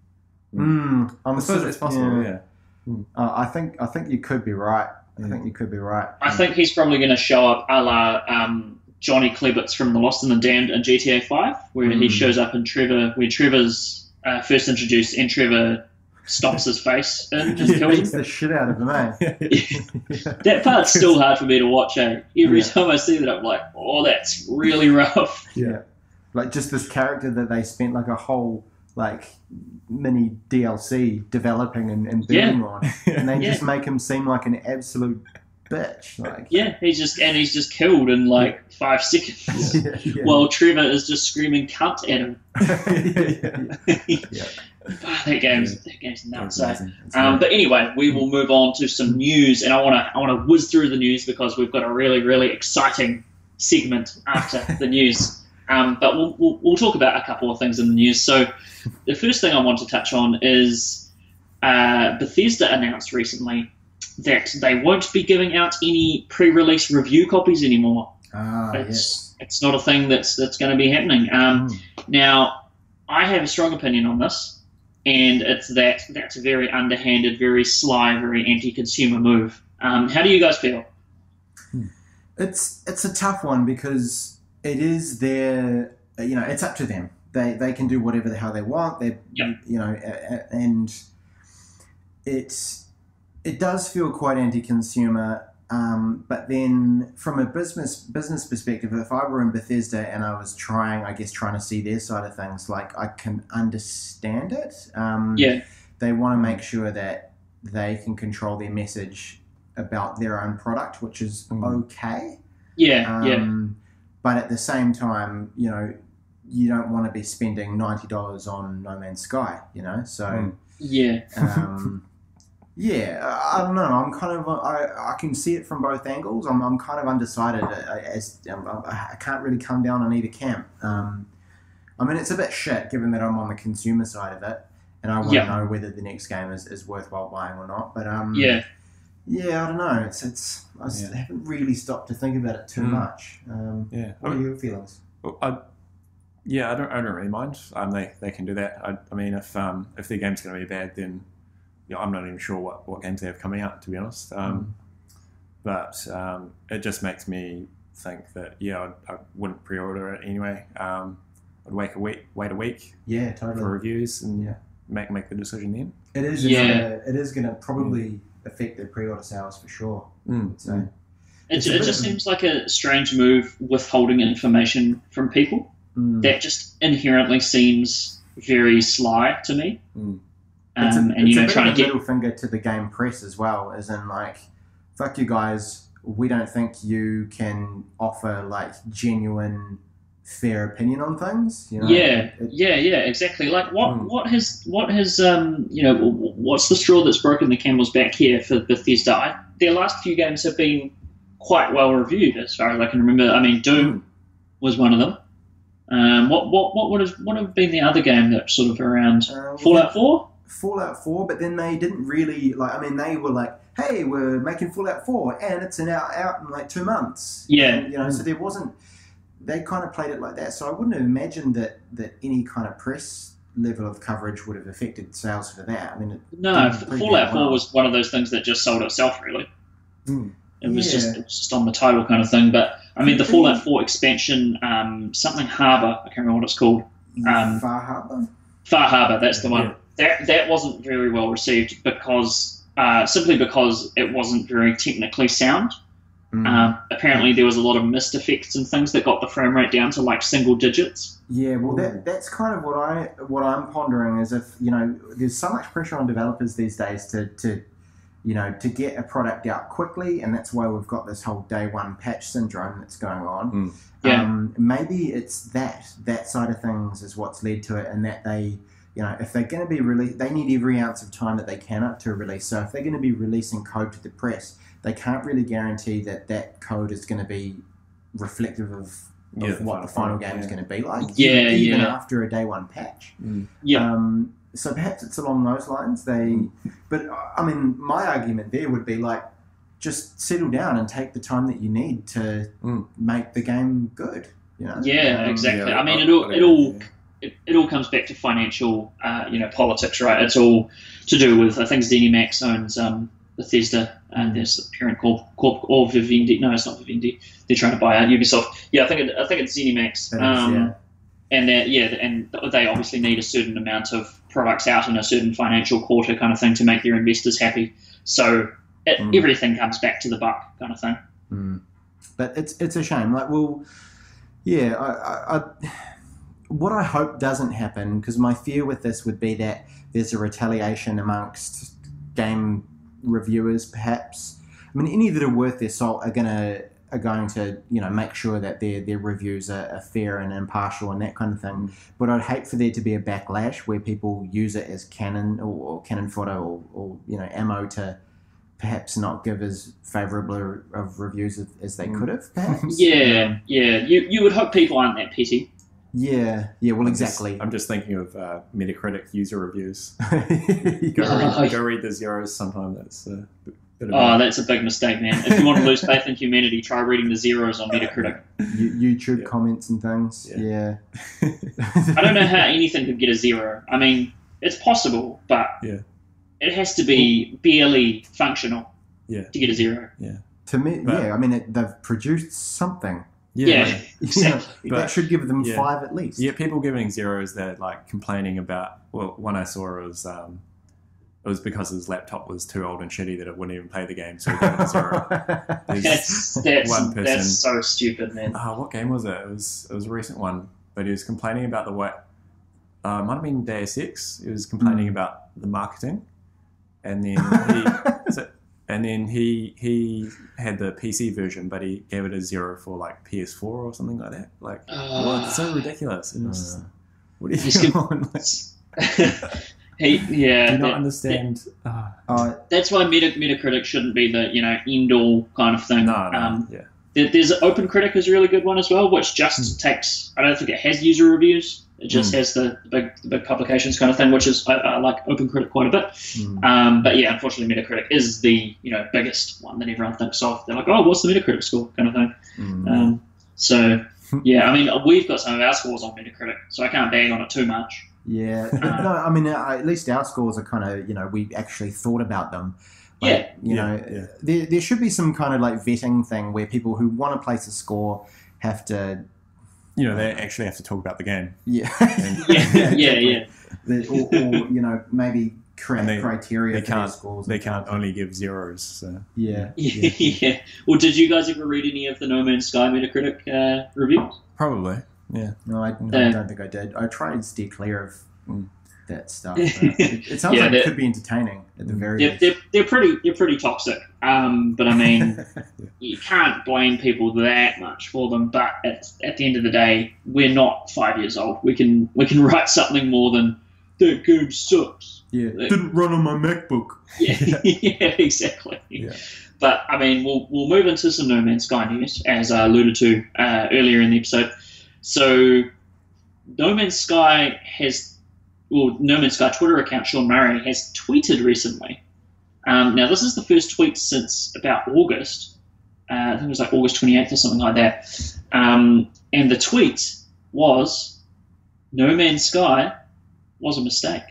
Mm, I'm
I suppose
sort of-
it's possible. Yeah.
Uh, I think I think you could be right. I
Yeah.
think you could be right.
I think he's probably going to show up a la um, Johnny Klebitz from The Lost and the Damned in G T A five, where he
Mm.
shows up in Trevor, where Trevor's uh, first introduced, and Trevor stomps his face and just
Yeah.
kills
Beats
him.
the shit out of him, eh?
That part's still hard for me to watch, eh? Every
Yeah.
time I see that, I'm like, oh, that's really rough.
Yeah.
Like just this character that they spent like a whole like mini D L C developing and, and building on, and they
Yeah.
just make him seem like an absolute bitch. Like,
Yeah, he's just and he's just killed in like five seconds.
yeah, yeah.
While Trevor is just screaming cunt at him.
yeah, yeah, yeah.
Ah, that game's that game's nuts. eh?
Amazing. It's
Um,
great.
but anyway, we will move on to some news, and I want to I want to whiz through the news because we've got a really really exciting segment after the news. Um, but we'll, we'll we'll talk about a couple of things in the news. So the first thing I want to touch on is uh, Bethesda announced recently that they won't be giving out any pre-release review copies anymore.
Ah,
it's,
yes.
It's not a thing that's that's going to be happening. Um,
Mm.
Now, I have a strong opinion on this, and it's that that's a very underhanded, very sly, very anti-consumer move. Um, how do you guys feel?
It's it's a tough one because it is their, you know, it's up to them. They they can do whatever the hell they want. They,
Yep.
you know, a- a- and it's it does feel quite anti-consumer. Um, but then, from a business business perspective, if I were in Bethesda and I was trying, I guess, trying to see their side of things, like I can understand it. Um,
Yeah.
They want to make sure that they can control their message about their own product, which is
Mm.
okay.
Yeah,
Um,
yeah.
But at the same time, you know, you don't want to be spending ninety dollars on No Man's Sky, you know? So,
Mm.
Yeah.
um, yeah, I I don't know. I'm kind of, I, I can see it from both angles. I'm, I'm kind of undecided as um, I can't really come down on either camp. Um, I mean, it's a bit shit given that I'm on the consumer side of it and I want
Yeah.
to know whether the next game is, is worthwhile buying or not. But, um,
Yeah.
yeah, I don't know. It's it's. I s-
Yeah.
haven't really stopped to think about it too
Mm.
much. Um,
Yeah.
what are your feelings?
Well, I, yeah, I don't, I don't really mind. Um, they, they can do that. I, I mean, if um, if their game's going to be bad, then you know, I'm not even sure what, what games they have coming out, to be honest. Um, But um, it just makes me think that yeah, I, I wouldn't pre-order it anyway. Um, I'd wait a week, wait a week
Yeah, totally.
for reviews and
Yeah.
make make the decision then.
It is.
Yeah.
Gonna, it is going to probably affect the pre-order sales for sure.
Mm.
So
It,
It's a
it
bit
just
of-
seems like a strange move withholding information from people.
mm.
That just inherently seems very sly to me.
Mm.
Um,
it's a,
and
it's
you
a
know,
bit
trying
of
to
a
get
middle finger to the game press as well, as in like, fuck you guys. We don't think you can offer like genuine, fair opinion on things. You know?
yeah,
It-
yeah, yeah, exactly. Like what,
Mm.
what has, what has, um, you know, what's the straw that's broken the camel's back here for Bethesda? I, their last few games have been quite well reviewed, as far as I can remember. I mean, Doom was one of them. Um, what, what, what would have, what have been the other game that sort of around
Uh,
Fallout Four?
Fallout four, but then they didn't really like. I mean, they were like, "Hey, we're making Fallout four, and it's an out out in like two months."
Yeah.
And, you know, so there wasn't. They kind of played it like that, so I wouldn't have imagined that that any kind of press level of coverage would have affected sales for that. I mean, it
No,
did pretty
Fallout
damn
Four
well.
was one of those things that just sold itself. Really,
Mm.
it was
Yeah.
just it was just on the title kind of thing. But I mean, the Fallout Four expansion, um, something Harbor, I can't remember what it's called. Um,
Far Harbor.
Far Harbor, that's the one.
Yeah.
That that wasn't very well received because uh, simply because it wasn't very technically sound.
Mm.
Um, apparently, there was a lot of missed effects and things that got the frame rate down to like single digits.
Yeah, well, that that's kind of what I what I'm pondering is if you know there's so much pressure on developers these days to to you know to get a product out quickly, and that's why we've got this whole day one patch syndrome that's going on.
Mm.
Yeah.
Um, maybe it's that that side of things is what's led to it, and that they you know if they're going to be released, they need every ounce of time that they can up to release. So if they're going to be releasing code to the press, they can't really guarantee that that code is going to be reflective of, of
Yeah, the
what
final
the final
product,
game is
yeah.
going to be like.
Yeah,
even, even
yeah.
after a day one patch.
Mm.
Yeah,
Um, so perhaps it's along those lines. They, but I mean, my argument there would be like, just settle down and take the time that you need to
Mm.
make the game good. You know?
yeah,
Um,
exactly.
Yeah,
I mean,
I-
it all
I-
it all
yeah.
it, it all comes back to financial, uh, you know, politics, right? It's all to do with I think ZeniMax owns um, Bethesda, and there's a parent corp, corp or Vivendi. No, it's not Vivendi. They're trying to buy out Ubisoft. Yeah, I think it, I think it's ZeniMax.
That is,
Um,
yeah.
and that yeah, and they obviously need a certain amount of products out in a certain financial quarter kind of thing to make their investors happy. So it,
Mm.
everything comes back to the buck kind of thing.
Mm. But it's it's a shame. Like, well, yeah. I, I, I, what I hope doesn't happen, because my fear with this would be that there's a retaliation amongst game reviewers, perhaps. I mean, any that are worth their salt are gonna are going to you know make sure that their their reviews are, are fair and impartial and that kind of thing.
Mm.
But I'd hate for there to be a backlash where people use it as cannon or, or cannon fodder or, or you know ammo to perhaps not give as favourable of reviews as, as they
Mm.
could have, perhaps.
Yeah, yeah. You you would hope people aren't that petty.
Yeah, yeah. Well,
I'm
exactly.
Just, I'm just thinking of uh, Metacritic user reviews. Go,
Yeah.
read, go read the zeros sometime. That's a bit of
Oh,
a,
that's a big mistake, man. If you want to lose faith in humanity, try reading the zeros on Metacritic.
You- YouTube
Yeah.
comments and things.
Yeah.
Yeah.
I don't know how anything could get a zero. I mean, it's possible, but
Yeah.
it has to be barely functional
yeah.
to get a zero.
To me,
But-
yeah. I mean, it, they've produced something.
Yeah,
Yeah.
You know,
exactly.
But-
that should give them
yeah.
five at least.
Yeah, people giving zeros, they're like complaining about. Well, one I saw was um, it was because his laptop was too old and shitty that it wouldn't even play the game, so he gave it a zero. There's
That's that's,
one person.
that's so stupid, man.
Oh, what game was it? It was it was a recent one, but he was complaining about the way. Uh, it might have been Deus Ex. He was complaining
Mm.
about the marketing, and then he so, and then he he had the P C version, but he gave it a zero for like P S four or something like that. Like,
Uh,
what? It's so ridiculous. And it's just,
Uh.
what are you
Just give-
doing? Like,
he, yeah,
do you not
that-
understand? Uh,
Uh,
that's why Meta, Metacritic shouldn't be the you know end all kind of thing.
no, no,
Um,
yeah,
there, there's OpenCritic is a really good one as well, which just takes. I don't think it has user reviews. It just
Mm.
has the big, the big publications kind of thing, which is I, I like OpenCritic quite a bit.
mm.
Um, but yeah, unfortunately, Metacritic is the you know biggest one that everyone thinks of. They're like, oh, what's the Metacritic score kind of thing.
Mm.
Um, so yeah, I mean, we've got some of our scores on Metacritic, so I can't bang on it too much.
Yeah, no, I mean, uh, at least our scores are kind of, you know, we actually thought about them. Like,
Yeah.
you
Yeah,
know,
yeah.
there there should be some kind of like vetting thing where people who want to place a score have to,
you know, they actually have to talk about the game.
yeah,
And-
Yeah, yeah,
exactly.
yeah.
The- or, or you know, maybe create
And they-
criteria
they
for their
can't
scores.
they
and
can't
things.
only give zeros. So.
Yeah,
Yeah, yeah. Well, did you guys ever read any of the No Man's Sky Metacritic uh, reviews?
Probably, yeah.
no, I, I
Yeah.
don't think I did. I tried to steer clear of
Mm.
that stuff. But it, it sounds
Yeah,
like
that-
it could be entertaining at the very
They're,
least.
they're, they're pretty they're pretty toxic. Um, but I mean, you can't blame people that much for them. But at, at the end of the day, we're not five years old. We can we can write something more than that game sucks.
Yeah, didn't run on my MacBook.
Yeah, yeah, exactly.
Yeah.
But I mean, we'll we'll move into some No Man's Sky news, as I alluded to uh, earlier in the episode. So, No Man's Sky has, well, No Man's Sky Twitter account Sean Murray has tweeted recently. Um, now, this is the first tweet since about August. Uh, I think it was like August twenty-eighth or something like that. Um, and the tweet was, No Man's Sky was a mistake.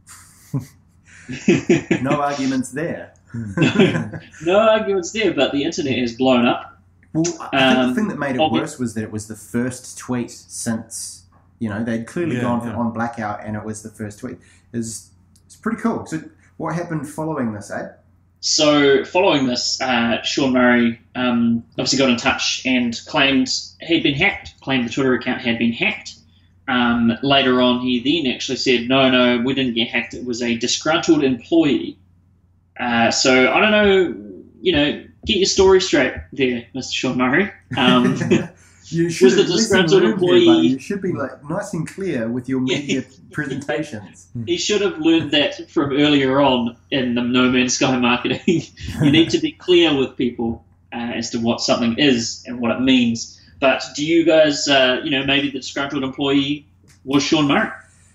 No arguments there.
No arguments there, but the internet has blown up.
Well, I think
Um,
the thing that made it
oh, yeah.
worse was that it was the first tweet since, you know, they'd clearly
Yeah,
gone
yeah.
on blackout and it was the first tweet. It's, it's pretty cool. So what happened following this, Ed?
So, following this, uh, Sean Murray um, obviously got in touch and claimed he'd been hacked, claimed the Twitter account had been hacked. Um, later on, he then actually said, no, no, we didn't get hacked. It was a disgruntled employee. Uh, so, I don't know, you know, get your story straight there, Mister Sean Murray. Um,
You
Was
should
the
have listened
disgruntled
to him there,
employee-
buddy. You should be like nice and clear with your media presentations.
he should have learned that from earlier on in the No Man's Sky marketing. You need to be clear with people uh, as to what something is and what it means. But do you guys, uh, you know, maybe the disgruntled employee was Sean Murray?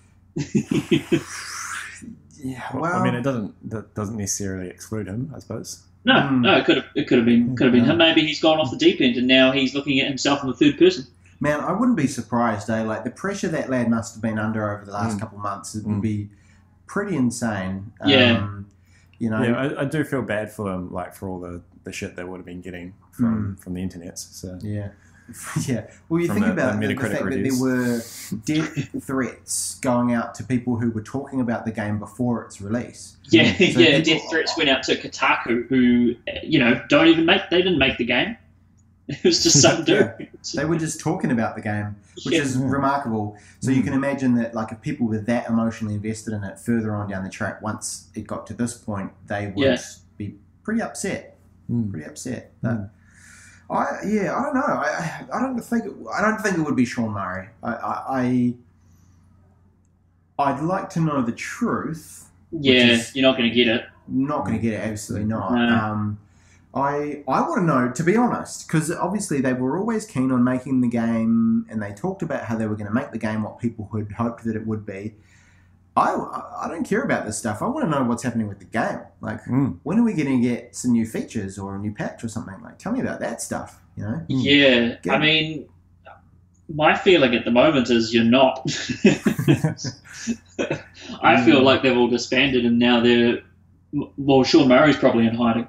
Yeah,
Well,
well,
I mean, it doesn't that doesn't necessarily exclude him, I suppose.
No,
Hmm.
no, it could have, it could have been, could have been
No.
him. Maybe he's gone off the deep end and now he's looking at himself in the third person.
man, I wouldn't be surprised, eh? Like the pressure that lad must have been under over the last
Mm.
couple of months, it
Mm.
would be pretty insane.
Yeah.
Um, you know,
Yeah, I, I do feel bad for him, like for all the, the shit they would have been getting from, from the internet. So
Yeah. Yeah. Well, you
From
think
the-
about
the
the, the
Metacritic
fact
reviews.
that there were death threats going out to people who were talking about the game before its release.
Yeah,
So
yeah.
people-
Death threats went out to Kotaku, who, uh, you know, don't even make, they didn't make the game. It was just some dude.
Yeah. They were just talking about the game, which
Yeah.
is remarkable. So you can imagine that, like, if people were that emotionally invested in it further on down the track, once it got to this point, they would
Yeah.
be pretty upset.
Mm.
Pretty upset. But I, yeah, I don't know. I, I don't think. It, I don't think it would be Sean Murray. I, I, I I'd like to know the truth.
Yeah,
is-
you're not going to get it.
Not going to get it. Absolutely not.
No.
Um, I I want to know, to be honest, because obviously they were always keen on making the game, and they talked about how they were going to make the game what people had hoped that it would be. I, I don't care about this stuff. I want to know what's happening with the game. Like, mm. when are we going to get some new features or a new patch or something? Like, tell me about that stuff, you know?
Yeah, get I it. mean, my feeling at the moment is you're not. I feel like they've all disbanded and now they're... Well, Sean Murray's probably in hiding.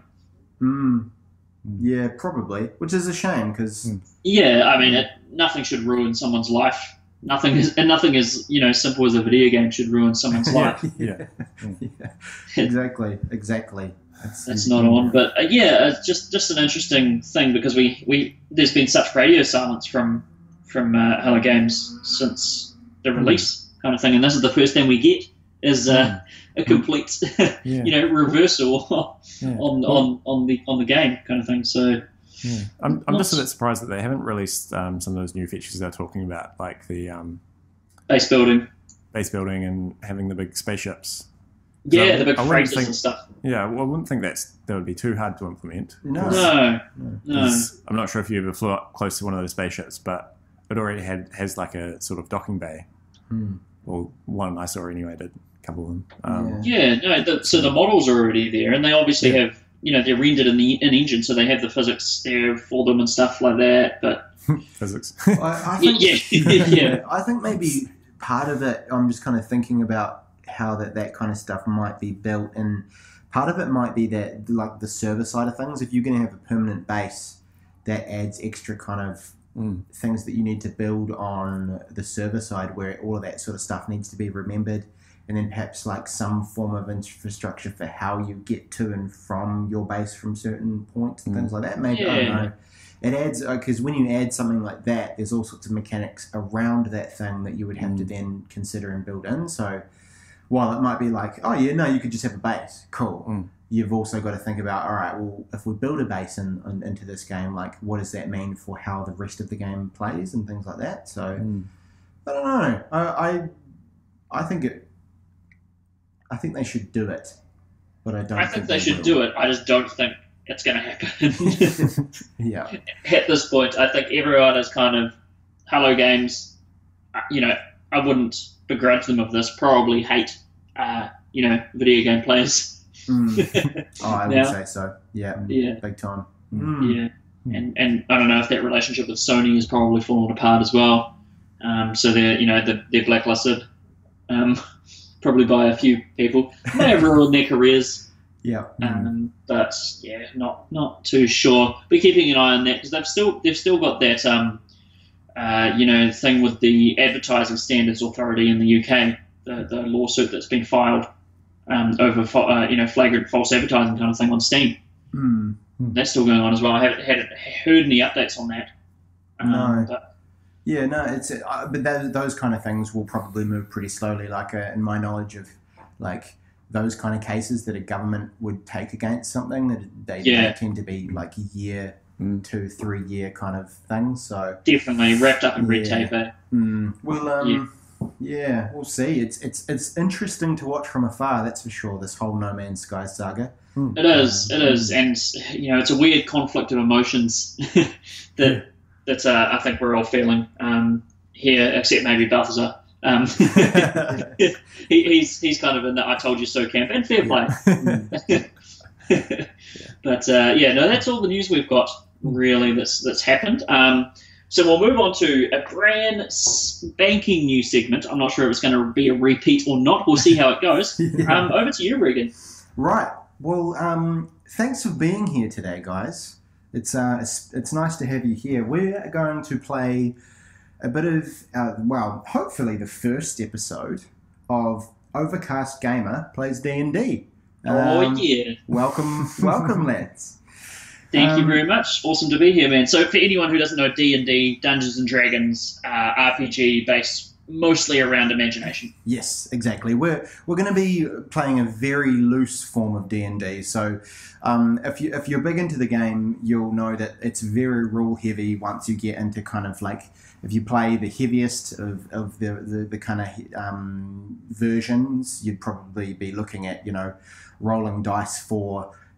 Mm. Yeah, probably, which is a shame because... Mm.
Yeah, I mean, it, nothing should ruin someone's life. Nothing is, and nothing is, you know, simple as a video game should ruin someone's life.
yeah. yeah, exactly, exactly.
That's, That's not on, but uh, yeah, it's just just an interesting thing because we, we there's been such radio silence from from uh, Hello Games since the release mm. kind of thing, and this is the first thing we get is uh, mm. a complete, yeah. you know, reversal yeah. on, on on the on the game kind of thing. So.
Yeah. I'm, I'm just a bit surprised that they haven't released um, some of those new features they're talking about, like the um,
base building,
base building, and having the big spaceships.
Yeah, I, the big freighters and stuff.
Yeah, well, I wouldn't think that's that would be too hard to implement.
No, no, no.
I'm not sure if you ever flew up close to one of those spaceships, but it already had has like a sort of docking bay.
Hmm.
Well, one I saw anyway did a couple of them. Um,
yeah, yeah no. The, so the models are already there, and they obviously yeah. have. You know, they're rendered in the in engine, so they have the physics there for them and stuff like that. But
physics,
I, I think,
yeah, yeah.
I think maybe part of it. I'm just kind of thinking about how that that kind of stuff might be built, and part of it might be that like the server side of things. If you're going to have a permanent base, that adds extra kind of mm. things that you need to build on the server side, where all of that sort of stuff needs to be remembered. And then perhaps like some form of infrastructure for how you get to and from your base from certain points and mm. things like that. Maybe, yeah. I don't know. It adds, because when you add something like that, there's all sorts of mechanics around that thing that you would have mm. to then consider and build in. So while it might be like, oh yeah, no, you could just have a base. Cool.
Mm.
You've also got to think about, all right, well, if we build a base in, in, into this game, like what does that mean for how the rest of the game plays and things like that? So
mm.
I don't know. I, I, I think it, I think they should do it, but I don't.
I think,
think
they, they should
will.
do it. I just don't think it's going to happen.
yeah.
At this point, I think everyone is kind of Hello Games. You know, I wouldn't begrudge them of this. Probably hate, uh, you know, video game players.
Mm. Oh, I would
now,
say so. Yeah.
Yeah.
Big time.
Mm. Yeah. And and I don't know if that relationship with Sony is probably fallen apart as well. Um, so they're you know they're, they're blacklisted. Um, Probably by a few people. May have ruined their careers.
Yeah.
Um, but yeah, not not too sure. We're keeping an eye on that because they've still they've still got that um, uh, you know thing with the Advertising Standards Authority in the U K, the, the lawsuit that's been filed um, over fo- uh, you know flagrant false advertising kind of thing on Steam.
Mm.
That's still going on as well. I haven't had heard any updates on that. Um,
no.
But,
Yeah, no, it's uh, but those, those kind of things will probably move pretty slowly. Like uh, in my knowledge of like those kind of cases that a government would take against something, that they,
yeah.
they tend to be like a year, mm. two, three year kind of things. So
definitely wrapped up in red
yeah.
tape. Eh?
Mm. Well, um, yeah. yeah, we'll see. It's it's it's interesting to watch from afar. That's for sure. This whole No Man's Sky saga.
Mm. It is. Um, it is, and you know, it's a weird conflict of emotions that. Yeah. That uh, I think we're all feeling um, here, except maybe Balthazar. Um, he, he's he's kind of in the I told you so camp, and fair play. Yeah. But uh, yeah, no, that's all the news we've got really that's that's happened. Um, so we'll move on to a brand spanking new segment. I'm not sure if it's going to be a repeat or not. We'll see how it goes. Yeah. Um, over to you, Regan.
Right. Well, um, thanks for being here today, guys. It's, uh, it's it's nice to have you here. We're going to play a bit of, uh, well, hopefully the first episode of Overcast Gamer Plays D and D. Um,
oh, yeah.
Welcome, welcome, lads.
Thank
um,
you very much. Awesome to be here, man. So for anyone who doesn't know, D and D, Dungeons and Dragons, uh, R P G based mostly around imagination.
Yes, exactly. We're we're going to be playing a very loose form of D and D. So um, if you if you're big into the game, you'll know that it's very rule heavy. Once you get into kind of like if you play the heaviest of, of the, the the kind of um, versions, you'd probably be looking at you know rolling dice for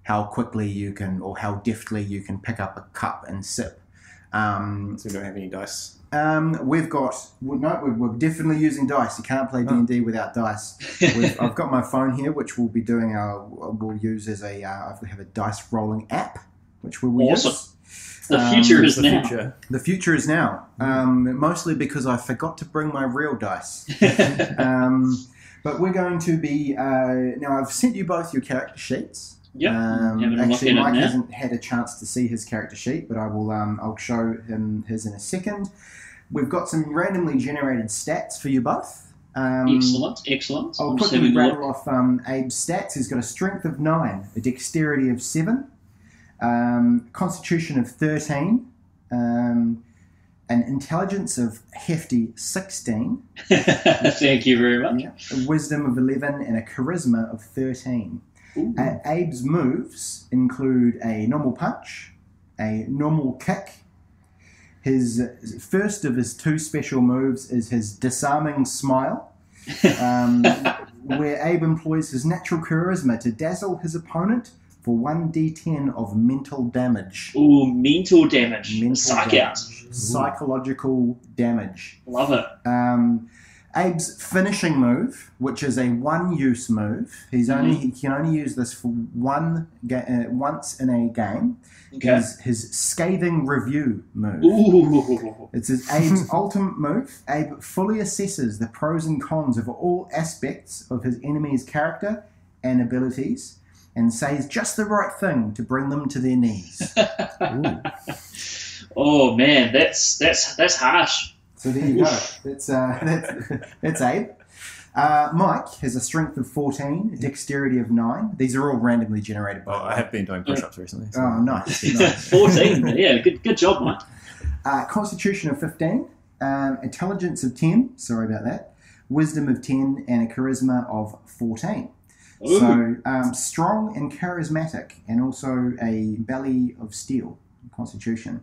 how quickly you can, or how deftly you can pick up a cup and sip. Um,
So we don't have any dice.
um, we've got, well, no, we're, we're definitely using dice. You can't play D and D without dice. We've, I've got my phone here, which we'll be doing our, we'll use as a, uh, I have a dice rolling app, which we will
Awesome.
use.
The
Um,
future is
The
now.
future.
The future is now, um, mostly because I forgot to bring my real dice. um, but we're going to be, uh, now I've sent you both your character sheets.
Yep.
Um,
Having a look
actually,
at it
Mike
now.
hasn't had a chance to see his character sheet, but I will. Um, I'll show him his in a second. We've got some randomly generated stats for you both. Um,
Excellent, excellent.
I'll
I'm just
quickly
having a look.
rattle off um, Abe's stats. He's got a strength of nine, a dexterity of seven, um, constitution of thirteen, um, an intelligence of hefty sixteen,
Thank you very much.
yeah, a wisdom of eleven, and a charisma of thirteen.
Ooh.
Uh, Abe's moves include a normal punch, a normal kick. His first of his two special moves is his disarming smile, um, where Abe employs his natural charisma to dazzle his opponent for one d ten of mental damage.
Ooh, mental damage.
Mental
Psych
damage.
out.
Psychological damage.
Love it.
Um, Abe's finishing move, which is a one-use move, he's only he can only use this for one ga- uh, once in a game.
Okay.
Is his scathing review move.
Ooh.
It's his Abe's ultimate move. Abe fully assesses the pros and cons of all aspects of his enemy's character and abilities, and says just the right thing to bring them to their knees.
Oh man, that's that's that's harsh.
So there you go. That's uh, that's, that's Abe. Uh, Mike has a strength of fourteen, a dexterity of nine. These are all randomly generated by
Oh, I have been doing push-ups recently. So.
Oh, nice. nice.
Fourteen. Yeah, good good job, Mike.
Uh, constitution of fifteen, um, intelligence of ten, sorry about that, wisdom of ten, and a charisma of fourteen.
Ooh.
So um, strong and charismatic, and also a belly of steel constitution.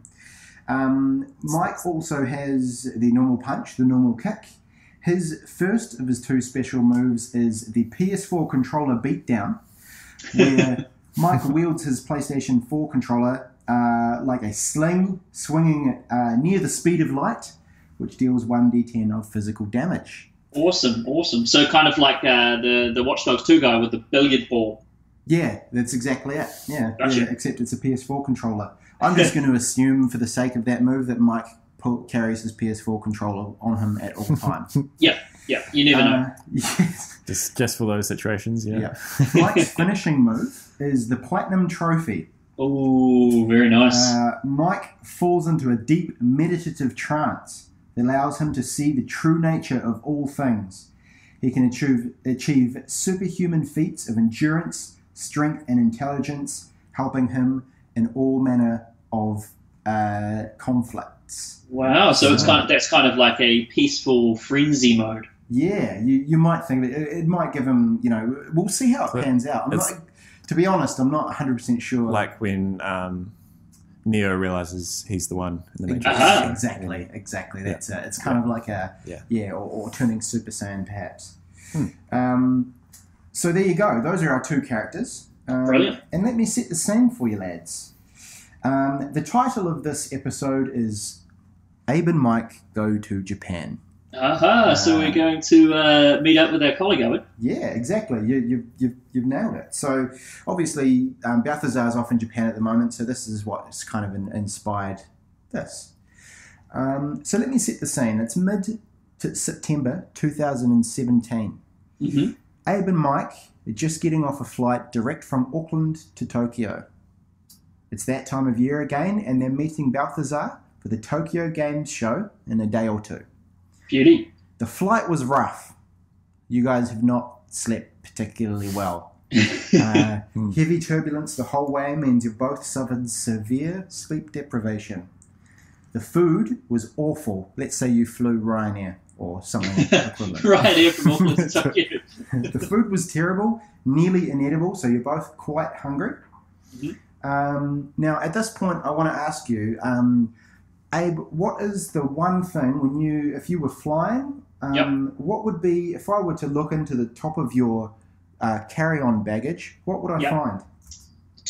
Um, Mike also has the normal punch, the normal kick. His first of his two special moves is the P S four controller beatdown, where Mike wields his PlayStation four controller uh, like a sling, swinging uh, near the speed of light, which deals one d ten of physical damage.
Awesome, awesome. So kind of like uh, the the Watch Dogs two guy with the billiard ball.
Yeah, that's exactly it. Yeah,
Gotcha.
yeah, except it's a P S four controller. I'm just going to assume, for the sake of that move, that Mike pull, carries his P S four controller on him at all times.
Yeah, yeah. You never know.
Uh, yes.
Just just for those situations, yeah.
Yeah. Mike's finishing move is the Platinum Trophy.
Oh, very nice.
Uh, Mike falls into a deep meditative trance that allows him to see the true nature of all things. He can achieve, achieve superhuman feats of endurance, strength, and intelligence, helping him in all manner of uh, conflicts.
Wow. So it's kind of that's kind of like a peaceful frenzy mode.
Yeah, you, you might think that it, it might give him, you know, we'll see how it
But
pans out. I'm
it's-
not, to be honest, I'm not one hundred percent sure.
Like when um, Neo realizes he's the one in the Matrix.
Aha.
Exactly, exactly.
Yeah.
That's it. It's kind of like a,
Yeah.
yeah, or, or turning Super Saiyan perhaps.
Hmm.
Um, so there you go. Those are our two characters. Um,
Brilliant.
And let me set the scene for you, lads. Um, the title of this episode is Abe and Mike Go to Japan.
Aha. So we're going to uh, meet up with our colleague, are we?
Yeah, exactly. You, you, you've, you've nailed it. So obviously, um, Balthazar is off in Japan at the moment, so this is what's kind of in, inspired this. Um, so let me set the scene. It's mid-September two thousand seventeen.
Mm-hmm.
Abe and Mike are just getting off a flight direct from Auckland to Tokyo. It's that time of year again, and they're meeting Balthazar for the Tokyo Games show in a day or two.
Beauty.
The flight was rough. You guys have not slept particularly well. Uh, heavy turbulence the whole way means you both suffered severe sleep deprivation. The food was awful. Let's say you flew Ryanair or something equivalent.
Right here from Auckland to Tokyo.
The food was terrible, nearly inedible, so you're both quite hungry.
Mm-hmm.
Um, now, at this point, I want to ask you, um, Abe, what is the one thing when you, if you were flying, um,
Yep.
what would be, if I were to look into the top of your uh, carry-on baggage, what would I
Yep.
find?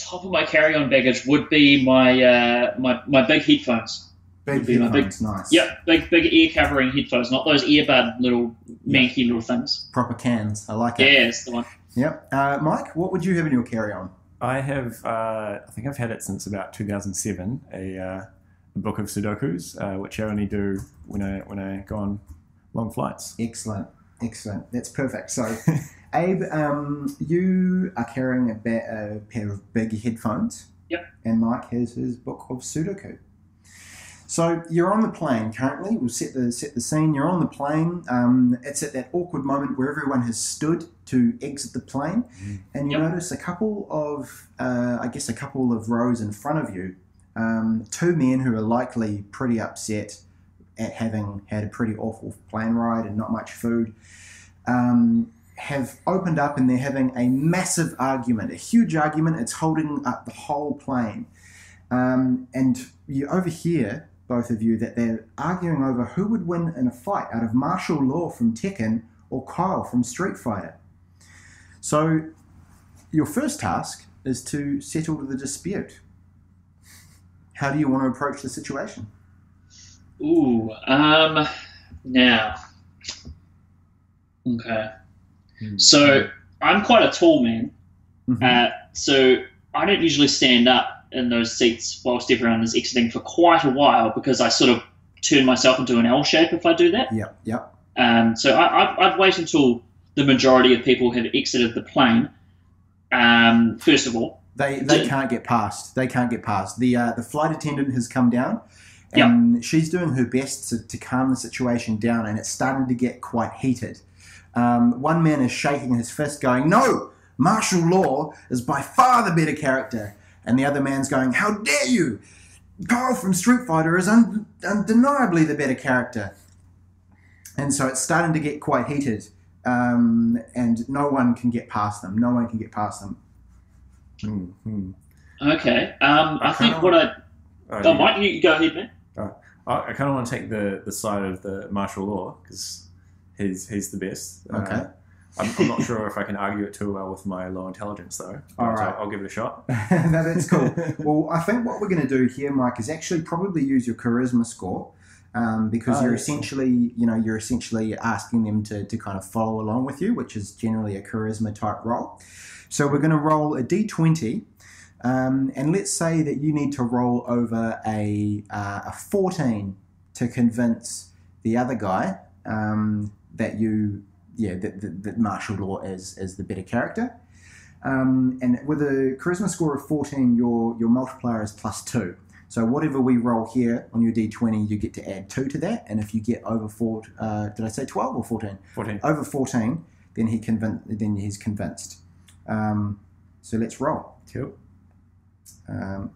top of my carry-on baggage would be my uh, my my big headphones.
Big
be my
headphones,
big-
nice.
Yep, big big ear covering headphones, not those earbud little manky little things.
Proper cans. I like it.
Yeah, that's the one.
Yep. Uh, Mike, what would you have in your carry-on?
I have, uh, I think I've had it since about two thousand seven, a, uh, a book of Sudokus, uh, which I only do when I when I go on long flights.
Excellent. Excellent. That's perfect. So, Abe, um, you are carrying a, ba- a pair of big headphones.
Yep.
And Mike has his book of Sudoku. So you're on the plane currently. We'll set the set the scene. You're on the plane. Um, it's at that awkward moment where everyone has stood to exit the plane, mm. and you
Yep.
notice a couple of, uh, I guess, a couple of rows in front of you. Um, two men who are likely pretty upset at having had a pretty awful plane ride and not much food, um, have opened up and they're having a massive argument, a huge argument. It's holding up the whole plane, um, and you overhear, both of you, that they're arguing over who would win in a fight out of martial law from Tekken or Kyle from Street Fighter. So your first task is to settle the dispute. How do you want to approach the situation?
Ooh, um, now, okay.
Mm.
So I'm quite a tall man,
Mm-hmm.
uh, so I don't usually stand up in those seats whilst everyone is exiting for quite a while because I sort of turn myself into an L shape if I do that.
Yep, yep.
Um, so I, I'd, I'd wait until the majority of people have exited the plane. Um, first of all,
They they can't get past. They can't get past. The uh, the flight attendant has come down, and yep. she's doing her best to, to calm the situation down, and it's starting to get quite heated. Um, one man is shaking his fist, going, "No, martial law is by far the better character." And the other man's going, "How dare you? Kyle from Street Fighter is un- undeniably the better character." And so it's starting to get quite heated, um, and no one can get past them. No one can get past them.
Mm-hmm.
Okay. Um, I, I think what I... Oh, oh Mike, you go ahead, man.
Oh, I, I kind of want to take the, the side of the martial law because he's, he's the best.
Okay.
Uh, I'm, I'm not sure if I can argue it too well with my low intelligence, though. But
All right.
I'll, I'll give it a shot.
No, that's cool. Well, I think what we're going to do here, Mike, is actually probably use your charisma score, um, because
oh,
you're
yes.
essentially, you know, you're essentially asking them to, to kind of follow along with you, which is generally a charisma type roll. So we're going to roll a d twenty, um, and let's say that you need to roll over a uh, a fourteen to convince the other guy um, that you. Yeah, that, that, that martial law is, is the better character. Um, and with a charisma score of fourteen, your your multiplier is plus two. So whatever we roll here on your d twenty, you get to add two to that. And if you get over four, uh, did I say twelve or fourteen?
fourteen.
Over fourteen, then he convin- then he's convinced. Um, so let's roll.
Cool.
Um,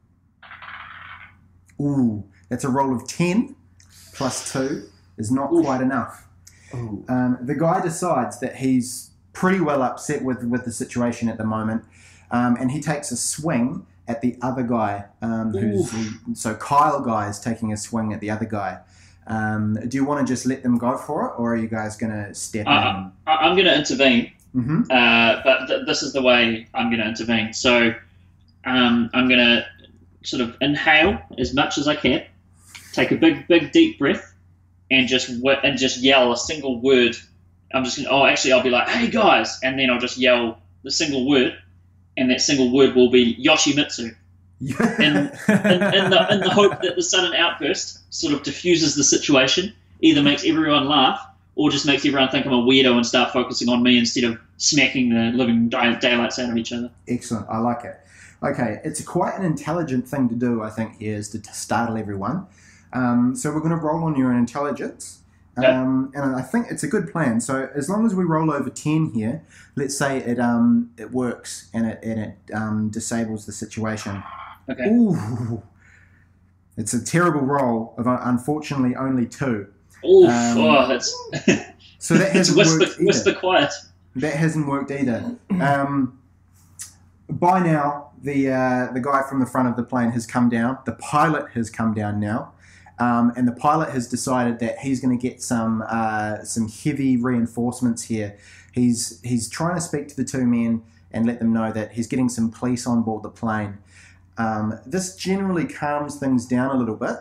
ooh, that's a roll of ten plus two is not Ooh. quite enough. Um, the guy decides that he's pretty well upset with, with the situation at the moment, um, and he takes a swing at the other guy. Um, who's so Kyle guy is taking a swing at the other guy. Um, do you want to just let them go for it, or are you guys going to step
uh,
in?
I'm going to intervene,
mm-hmm.
uh, but th- this is the way I'm going to intervene. So um, I'm going to sort of inhale as much as I can, take a big, big, deep breath, and just and just yell a single word. I'm just gonna, oh, actually, I'll be like, "Hey guys," and then I'll just yell the single word, and that single word will be Yoshimitsu. in, in, in, the, in the hope that the sudden outburst sort of diffuses the situation, either makes everyone laugh or just makes everyone think I'm a weirdo and start focusing on me instead of smacking the living daylights out of each other.
Excellent, I like it. Okay, it's quite an intelligent thing to do, I think, here, is to, to startle everyone. Um, so we're going to roll on your intelligence, um, okay. and I think it's a good plan. So as long as we roll over ten here, let's say it um, it works and it and it um, disables the situation.
Okay.
Ooh, it's a terrible roll of unfortunately only two.
Oof,
um,
oh, that's
so that hasn't
whisper,
worked either.
Whisper quiet.
That hasn't worked either. Um, by now, the uh, the guy from the front of the plane has come down. The pilot has come down now. Um, and the pilot has decided that he's going to get some uh, some heavy reinforcements here. He's he's trying to speak to the two men, and let them know that he's getting some police on board the plane. Um, this generally calms things down a little bit,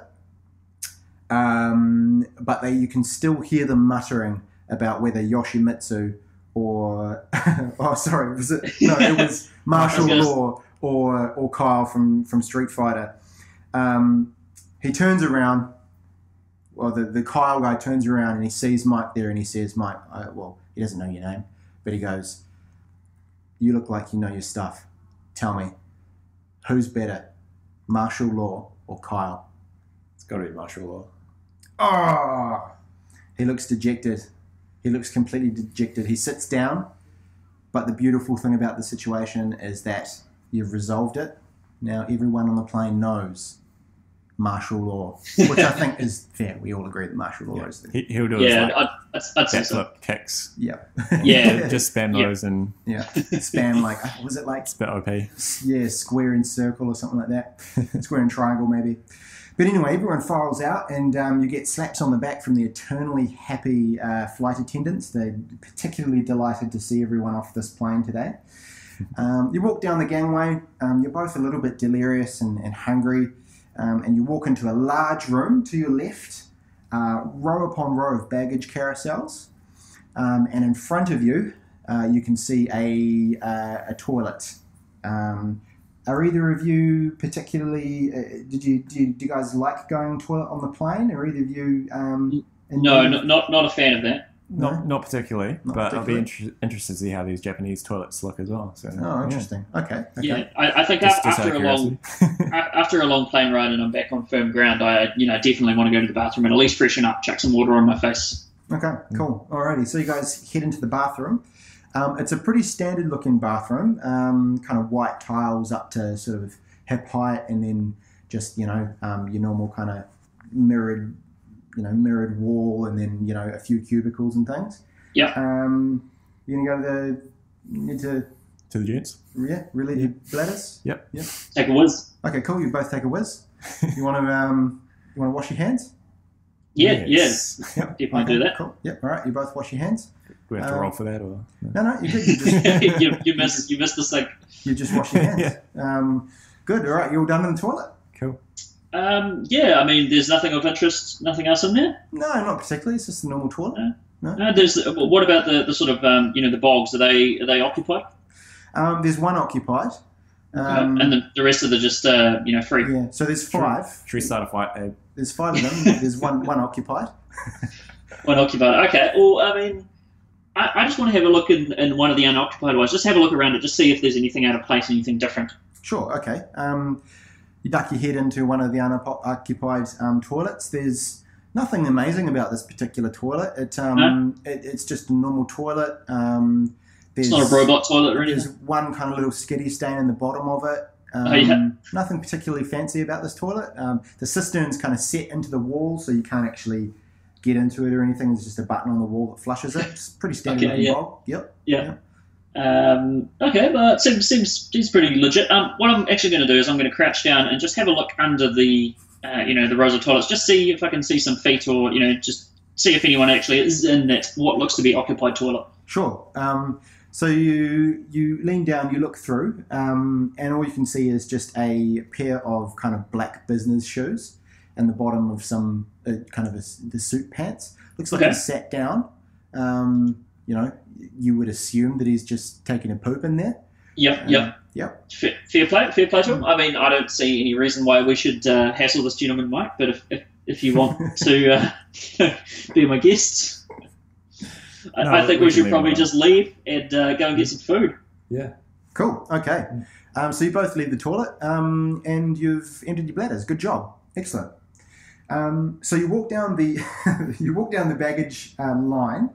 um, but they, you can still hear them muttering about whether Yoshimitsu or oh sorry was it no it was martial law or or Kyle from from Street Fighter. Um, he turns around, well the, the Kyle guy turns around and he sees Mike there and he says, Mike, I, well he doesn't know your name, but he goes, you look like you know your stuff. Tell me, who's better, martial law or Kyle?
It's got to be martial law.
Oh, he looks dejected. He looks completely dejected. He sits down, but the beautiful thing about the situation is that you've resolved it. Now everyone on the plane knows martial law, which I think is fair. We all agree that martial law
Yeah.
is the...
He, he'll do
Yeah,
his like,
I'd, I'd, I'd say so.
backflip kicks.
Yeah.
Yeah.
Just spam
Yeah.
those and
Yeah. Spam like, what was it like?
it's a bit O P.
Yeah, square and circle or something like that. Square and triangle maybe. But anyway, everyone files out and um, you get slaps on the back from the eternally happy uh, flight attendants. They're particularly delighted to see everyone off this plane today. Um, you walk down the gangway. Um, you're both a little bit delirious and, and hungry. Um, and you walk into a large room to your left, uh, row upon row of baggage carousels. Um, and in front of you, uh, you can see a, uh, a toilet. Um, Are either of you particularly? Uh, did you do, you do you guys like going toilet on the plane? Or either of you? Um,
No, not, not not a fan of that.
No?
Not not particularly,
Not
but
particularly.
I'll be inter- interested to see how these Japanese toilets look as well. So,
Oh, interesting. Okay. Okay.
Yeah, I, I think
Just,
a-
just out
after
of
a long
curiosity.
a- after a long plane ride and I'm back on firm ground, I you know definitely want to go to the bathroom and at least freshen up, chuck some water on my face.
Okay. Cool. Alrighty. So you guys head into the bathroom. Um, it's a pretty standard looking bathroom. Um, kind of white tiles up to sort of hip height, and then just you know um, your normal kind of mirrored, you know, mirrored wall, and then you know a few cubicles and things.
Yeah.
Um, you gonna go to the need to
To the gents.
yeah relieve your bladders.
Yep.
Yep.
Take a whiz.
Okay. Cool. You both take a whiz. You want to um you want to wash your hands?
Yeah,
Yes.
yes,
Yep.
definitely
Okay,
do that.
Cool. Yep. All right. You both wash your hands.
Do we have to
Um,
roll for that or? No?
No, no. You good. You just
you, you missed you missed the sink.
you just wash your hands. Um, good. All right. You're all done in the toilet.
Cool.
Um, yeah, I mean, there's nothing of interest, nothing else in there.
No, not particularly. It's just the normal toilet.
No.
No.
No, there's. What about the, the sort of um, you know the bogs? Are they are they occupied?
Um, there's one occupied. Um,
and the, the rest of the just uh, you know free.
yeah. So there's five.
Should we start a fight, Abe?
There's five of them. There's one one occupied.
One occupied. Okay. Well, I mean, I, I just want to have a look in, in one of the unoccupied ones. Just have a look around it. Just see if there's anything out of place, anything different.
Sure. Okay. Um, you duck your head into one of the unoccupied um, toilets. There's nothing amazing about this particular toilet. It, um, it it's just a normal toilet. Um, there's,
It's not a robot toilet or
There's
anything.
one kind of little skiddy stain in the bottom of it. Um,
Oh, yeah.
Nothing particularly fancy about this toilet. Um, the cistern's kind of set into the wall, so you can't actually get into it or anything. There's just a button on the wall that flushes it. It's pretty standard
Okay,
looking
yeah.
bowl. Yep.
Yeah. Um, okay, but it seems, seems seems pretty legit. Um, what I'm actually going to do is I'm going to crouch down and just have a look under the uh, you know the rows of toilets, just see if I can see some feet or you know just see if anyone actually is in that what looks to be occupied toilet.
Sure. Um, so you you lean down, you look through, um, and all you can see is just a pair of kind of black business shoes and the bottom of some uh, kind of a, the suit pants. Looks like
Okay.
he's sat down. Um, you know, you would assume that he's just taking a poop in there.
Yep,
Um,
yep.
Yep.
Fair, fair play, fair play to him. I mean, I don't see any reason why we should uh, hassle this gentleman, Mike. But if if, if you want to uh, be my guest, I,
No,
I think
we
we
can
should
leave
probably
him
just leave and uh, go and get some food.
Yeah.
Cool. Okay. Um, so you both leave the toilet, um, and you've emptied your bladders. Good job. Excellent. Um, so you walk down the you walk down the baggage um, line,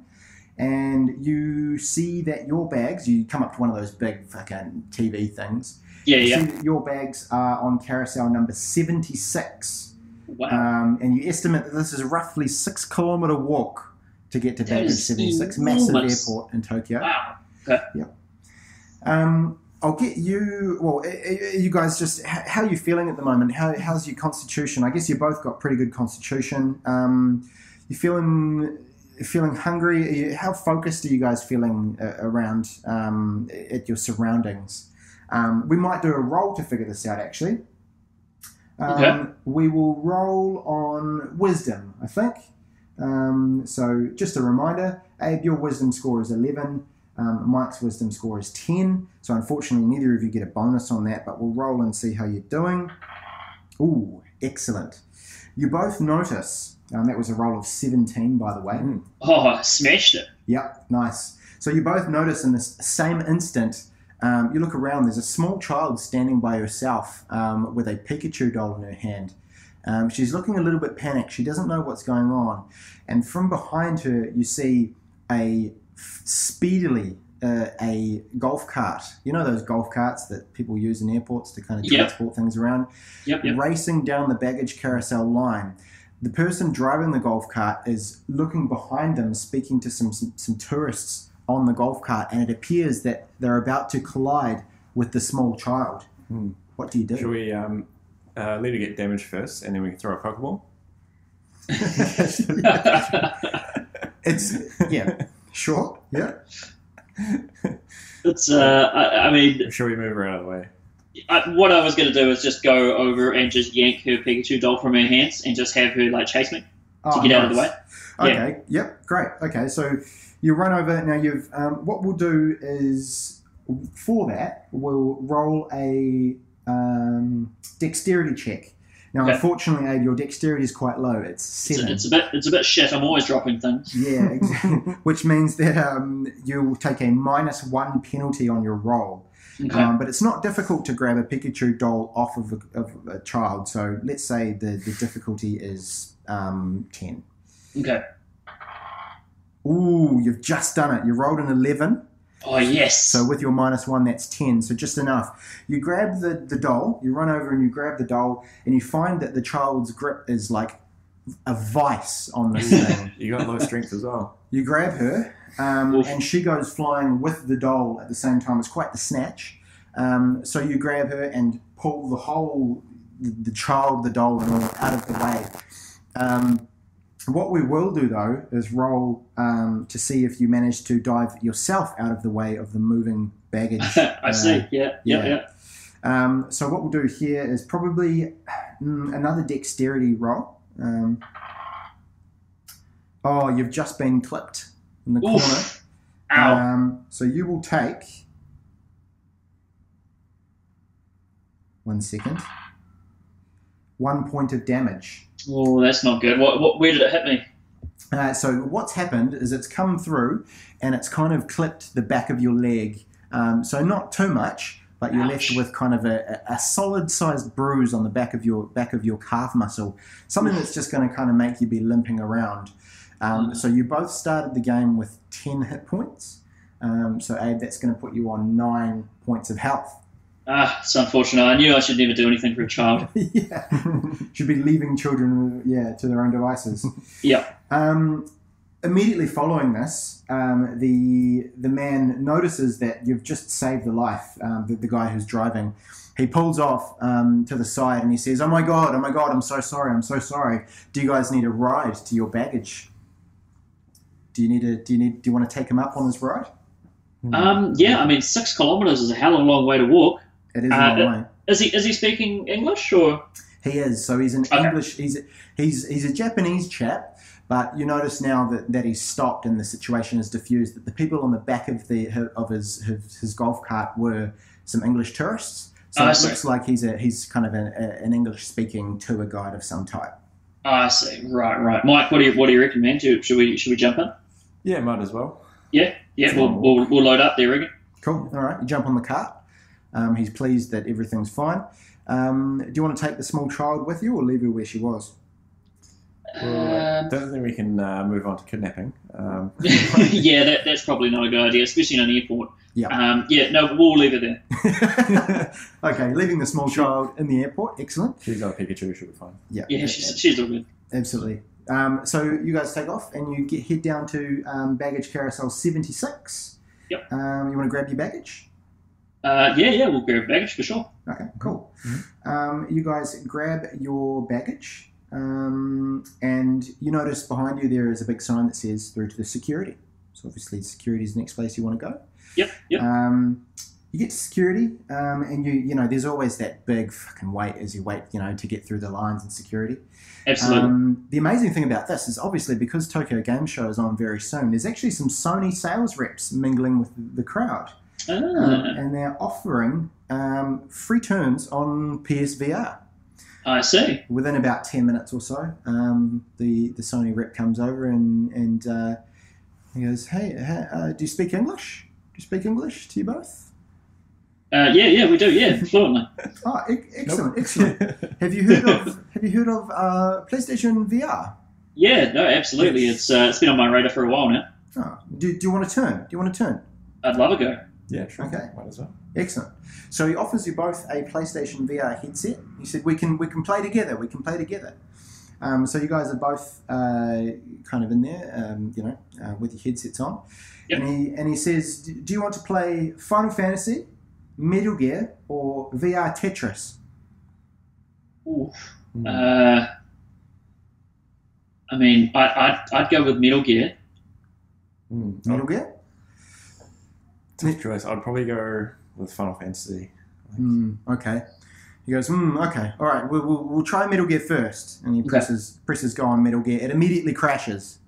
and you see that your bags. You come up to one of those big fucking T V things.
Yeah,
You
yeah.
see that your bags are on carousel number seventy-six,
Wow.
um, and you estimate that this is a roughly six kilometre walk to get to
That
baggage
is
seventy-six.
enormous.
Massive airport in Tokyo.
Wow. Okay.
Um, I'll get you. Well, are- are you guys just h- how are you feeling at the moment? How, how's your constitution? I guess you both got pretty good constitution. Um, you feeling feeling hungry? Are you, how focused are you guys feeling uh, around um, at your surroundings? Um, we might do a roll to figure this out, actually. Um,
Okay.
We will roll on wisdom, I think. Um, so just a reminder, Abe, your wisdom score is eleven. Um, Mike's wisdom score is ten. So unfortunately, neither of you get a bonus on that, but we'll roll and see how you're doing. Ooh, excellent. You both notice, um, that was a roll of seventeen, by the way.
Mm.
Oh, I smashed it.
Yep, nice. So you both notice in this same instant, um, you look around, there's a small child standing by herself um, with a Pikachu doll in her hand. Um, she's looking a little bit panicked. She doesn't know what's going on. And from behind her, you see a speedily uh, a golf cart. You know those golf carts that people use in airports to kind of
Yep.
transport things around?
Yep, yep.
Racing down the baggage carousel line. The person driving the golf cart is looking behind them, speaking to some, some, some tourists on the golf cart, and it appears that they're about to collide with the small child.
Hmm.
What do you do?
Should we um, uh, let her get damaged first, and then we can throw a Pokeball?
It's, yeah, sure, yeah.
It's, uh, I, I mean,
Should we move her out of the way?
I, what I was going to do is just go over and just yank her Pikachu doll from her hands and just have her, like, chase me to
Oh,
get out of the
nice.
way.
Okay, yep, great. Okay, so you run over. Now, you've, um, what we'll do is, for that, we'll roll a um, dexterity check. Now,
Okay.
unfortunately, Abe, your dexterity is quite low. It's
It's,
seven.
it's a bit, it's a bit shit. I'm always dropping things.
Yeah, exactly. Which means that um, you'll take a minus one penalty on your roll.
Okay.
Um, but it's not difficult to grab a Pikachu doll off of a, of a child. So let's say the, the difficulty is um, ten.
Okay.
Ooh, you've just done it. You rolled an eleven.
Oh, yes.
So with your minus one, that's ten. So just enough. You grab the, the doll, you run over and you grab the doll, and you find that the child's grip is like a vice on this thing.
You got low strength as well.
You grab her, um,
Oof.
and she goes flying with the doll at the same time. It's quite the snatch. Um, so you grab her and pull the whole, the, the child, the doll, and all out of the way. Um, what we will do, though, is roll um, to see if you manage to dive yourself out of the way of the moving baggage.
I
uh,
see. Yeah, yeah,
yeah.
yeah.
Um, so what we'll do here is probably mm, another dexterity roll. Um, oh, you've just been clipped in the
Oof.
corner.
Ow.
Um, so you will take one second, one point of damage.
Oh, that's not good. What, what, where did it hit me?
Uh, so what's happened is it's come through and it's kind of clipped the back of your leg. Um, so not too much, but you're
Ouch.
left with kind of a, a solid-sized bruise on the back of your back of your calf muscle. Something that's just going to kind of make you be limping around. Um, so you both started the game with ten hit points. Um, so Abe, that's going to put you on nine points of health.
Ah, it's unfortunate. I knew I should never do anything for a child.
Yeah, should be leaving children, yeah, to their own devices.
Yeah.
Um, immediately following this, um, the the man notices that you've just saved the life. Um, the, the guy who's driving, he pulls off um, to the side and he says, "Oh my god, oh my god, I'm so sorry, I'm so sorry. Do you guys need a ride to your baggage? Do you need a do you need do you want to take him up on his ride?"
Um, yeah, I mean, six kilometres is a hell of a long way to walk.
It is a
Uh,
long way.
Is he is he speaking English or?
He is. So he's an
Okay.
English. He's he's he's a Japanese chap. But you notice now that, that he's stopped and the situation is diffused. That the people on the back of the of his his, his golf cart were some English tourists. So
Oh, I
it
see.
looks like he's a he's kind of a, a, an English speaking tour guide of some type.
Oh, I see. Right, right. Mike, what do you what do you recommend? Do, should we should we jump in?
Yeah, might as well.
Yeah, yeah. We'll we'll, we'll load up there, Reagan.
Cool. All right. You jump on the cart. Um, he's pleased that everything's fine. Um, do you want to take the small child with you or leave her where she was?
Well,
Um,
I don't think we can uh, move on to kidnapping. Um,
yeah, that, that's probably not a good idea, especially in an airport.
Yeah.
Um, yeah, no, we'll leave it there.
Okay, leaving the small child in the airport. Excellent.
she's got a Pikachu, she'll be fine.
Yeah.
Yeah, she's, she's all good.
Absolutely. Um, so you guys take off and you get head down to um, baggage carousel seventy-six.
Yep.
Um, you want to grab your baggage?
Uh, yeah, yeah, we'll grab baggage for sure.
Okay, cool.
Mhm.
Um, you guys grab your baggage Um, and you notice behind you there is a big sign that says through to the security. So obviously security is the next place you want to go.
Yep, yep.
Um, you get to security, um, and you you know there's always that big fucking wait as you wait, you know, to get through the lines in security.
Absolutely.
Um, the amazing thing about this is obviously because Tokyo Game Show is on very soon, there's actually some Sony sales reps mingling with the crowd,
Ah.
um, and they're offering um, free turns on P S V R.
I see.
Within about ten minutes or so, um, the the Sony rep comes over and and uh, he goes, "Hey, uh, do you speak English? Do you speak English to you both?"
Uh, yeah, yeah, we do. Yeah, fluently.
Oh, e- excellent, nope. excellent. Have you heard of Have you heard of uh, PlayStation V R?
Yeah, no, absolutely. It's uh, it's been on my radar for a while now.
Oh, do, do you want to turn? Do you want to turn?
I'd love a go.
Yeah, sure.
Okay.
Might as well.
Excellent. So he offers you both a PlayStation V R headset. He said, "We can we can play together. We can play together." Um, so you guys are both uh, kind of in there, um, you know, uh, with your headsets on.
Yep.
And he and he says, "Do you want to play Final Fantasy, Metal Gear, or V R Tetris?"
Ooh. Uh, I mean, I, I'd I'd go with Metal Gear.
Mm.
Metal Gear.
Tough choice. I'd probably go with Final Fantasy.
Mm, okay. He goes, mm, okay, all right, we'll, we'll, we'll try Metal Gear first. And he
Okay.
presses presses go on Metal Gear. It immediately crashes.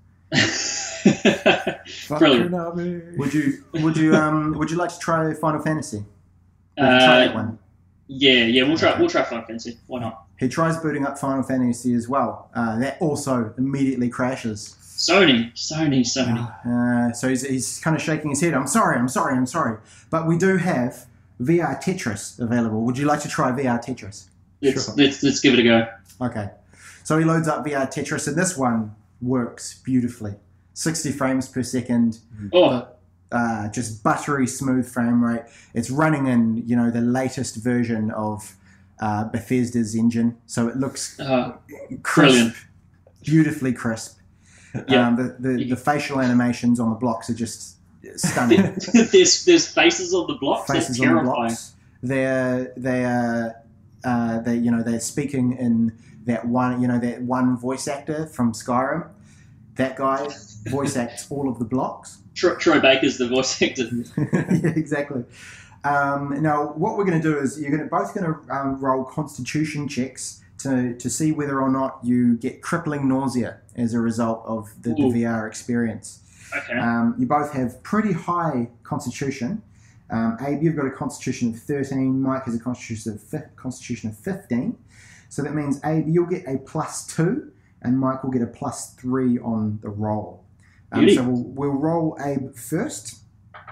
Brilliant.
Would you would you um would you like to try Final Fantasy? Would you try that
Uh,
one?
yeah, yeah, we'll try. We'll try Final Fantasy. Why not?
He tries booting up Final Fantasy as well. Uh, that also immediately crashes.
Sony, Sony, Sony.
Uh, so he's, he's kind of shaking his head. I'm sorry, I'm sorry, I'm sorry. But we do have V R Tetris available. Would you like to try V R Tetris?
Let's,
Sure.
let's let's give it a go.
Okay. So he loads up V R Tetris, and this one works beautifully. sixty frames per second.
Oh,
Uh, just buttery smooth frame rate. It's running in, you know, the latest version of uh, Bethesda's engine. So it looks
uh,
crisp,
brilliant.
beautifully crisp.
Yeah.
Um, the, the, the facial animations on the blocks are just stunning.
there's there's faces on the blocks.
Faces
That's
on the
terrifying.
blocks. They're they're uh, they you know they're speaking in that one you know that one voice actor from Skyrim. That guy voice acts all of the blocks.
Troy, Troy Baker's the voice actor.
Yeah, exactly. Um, now, what we're going to do is you're going to both going to um, roll Constitution checks to to see whether or not you get crippling nausea as a result of the, the
Ooh.
V R experience.
Okay.
Um, you both have pretty high Constitution. Um, Abe, you've got a Constitution of thirteen. Mike has a Constitution of fi- Constitution of fifteen. So that means Abe, you'll get a plus two, and Mike will get a plus three on the roll. Um,
Beauty.
so we'll, we'll roll Abe first.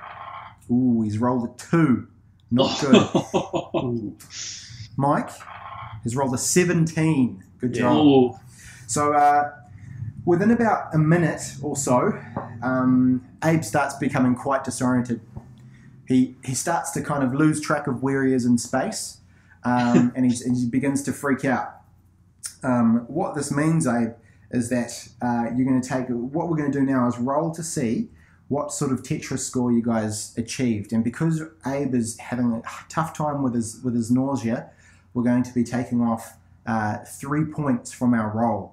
Ooh, he's rolled a two. Not good. Ooh. Mike has rolled a seventeen. Good
Yeah.
job.
Ooh.
So uh, within about a minute or so, um, Abe starts becoming quite disoriented. He he starts to kind of lose track of where he is in space, um, and, he's, and he begins to freak out. Um, what this means, Abe, is that uh, you're going to take, what we're going to do now is roll to see what sort of Tetris score you guys achieved. And because Abe is having a tough time with his with his nausea, we're going to be taking off uh, three points from our roll.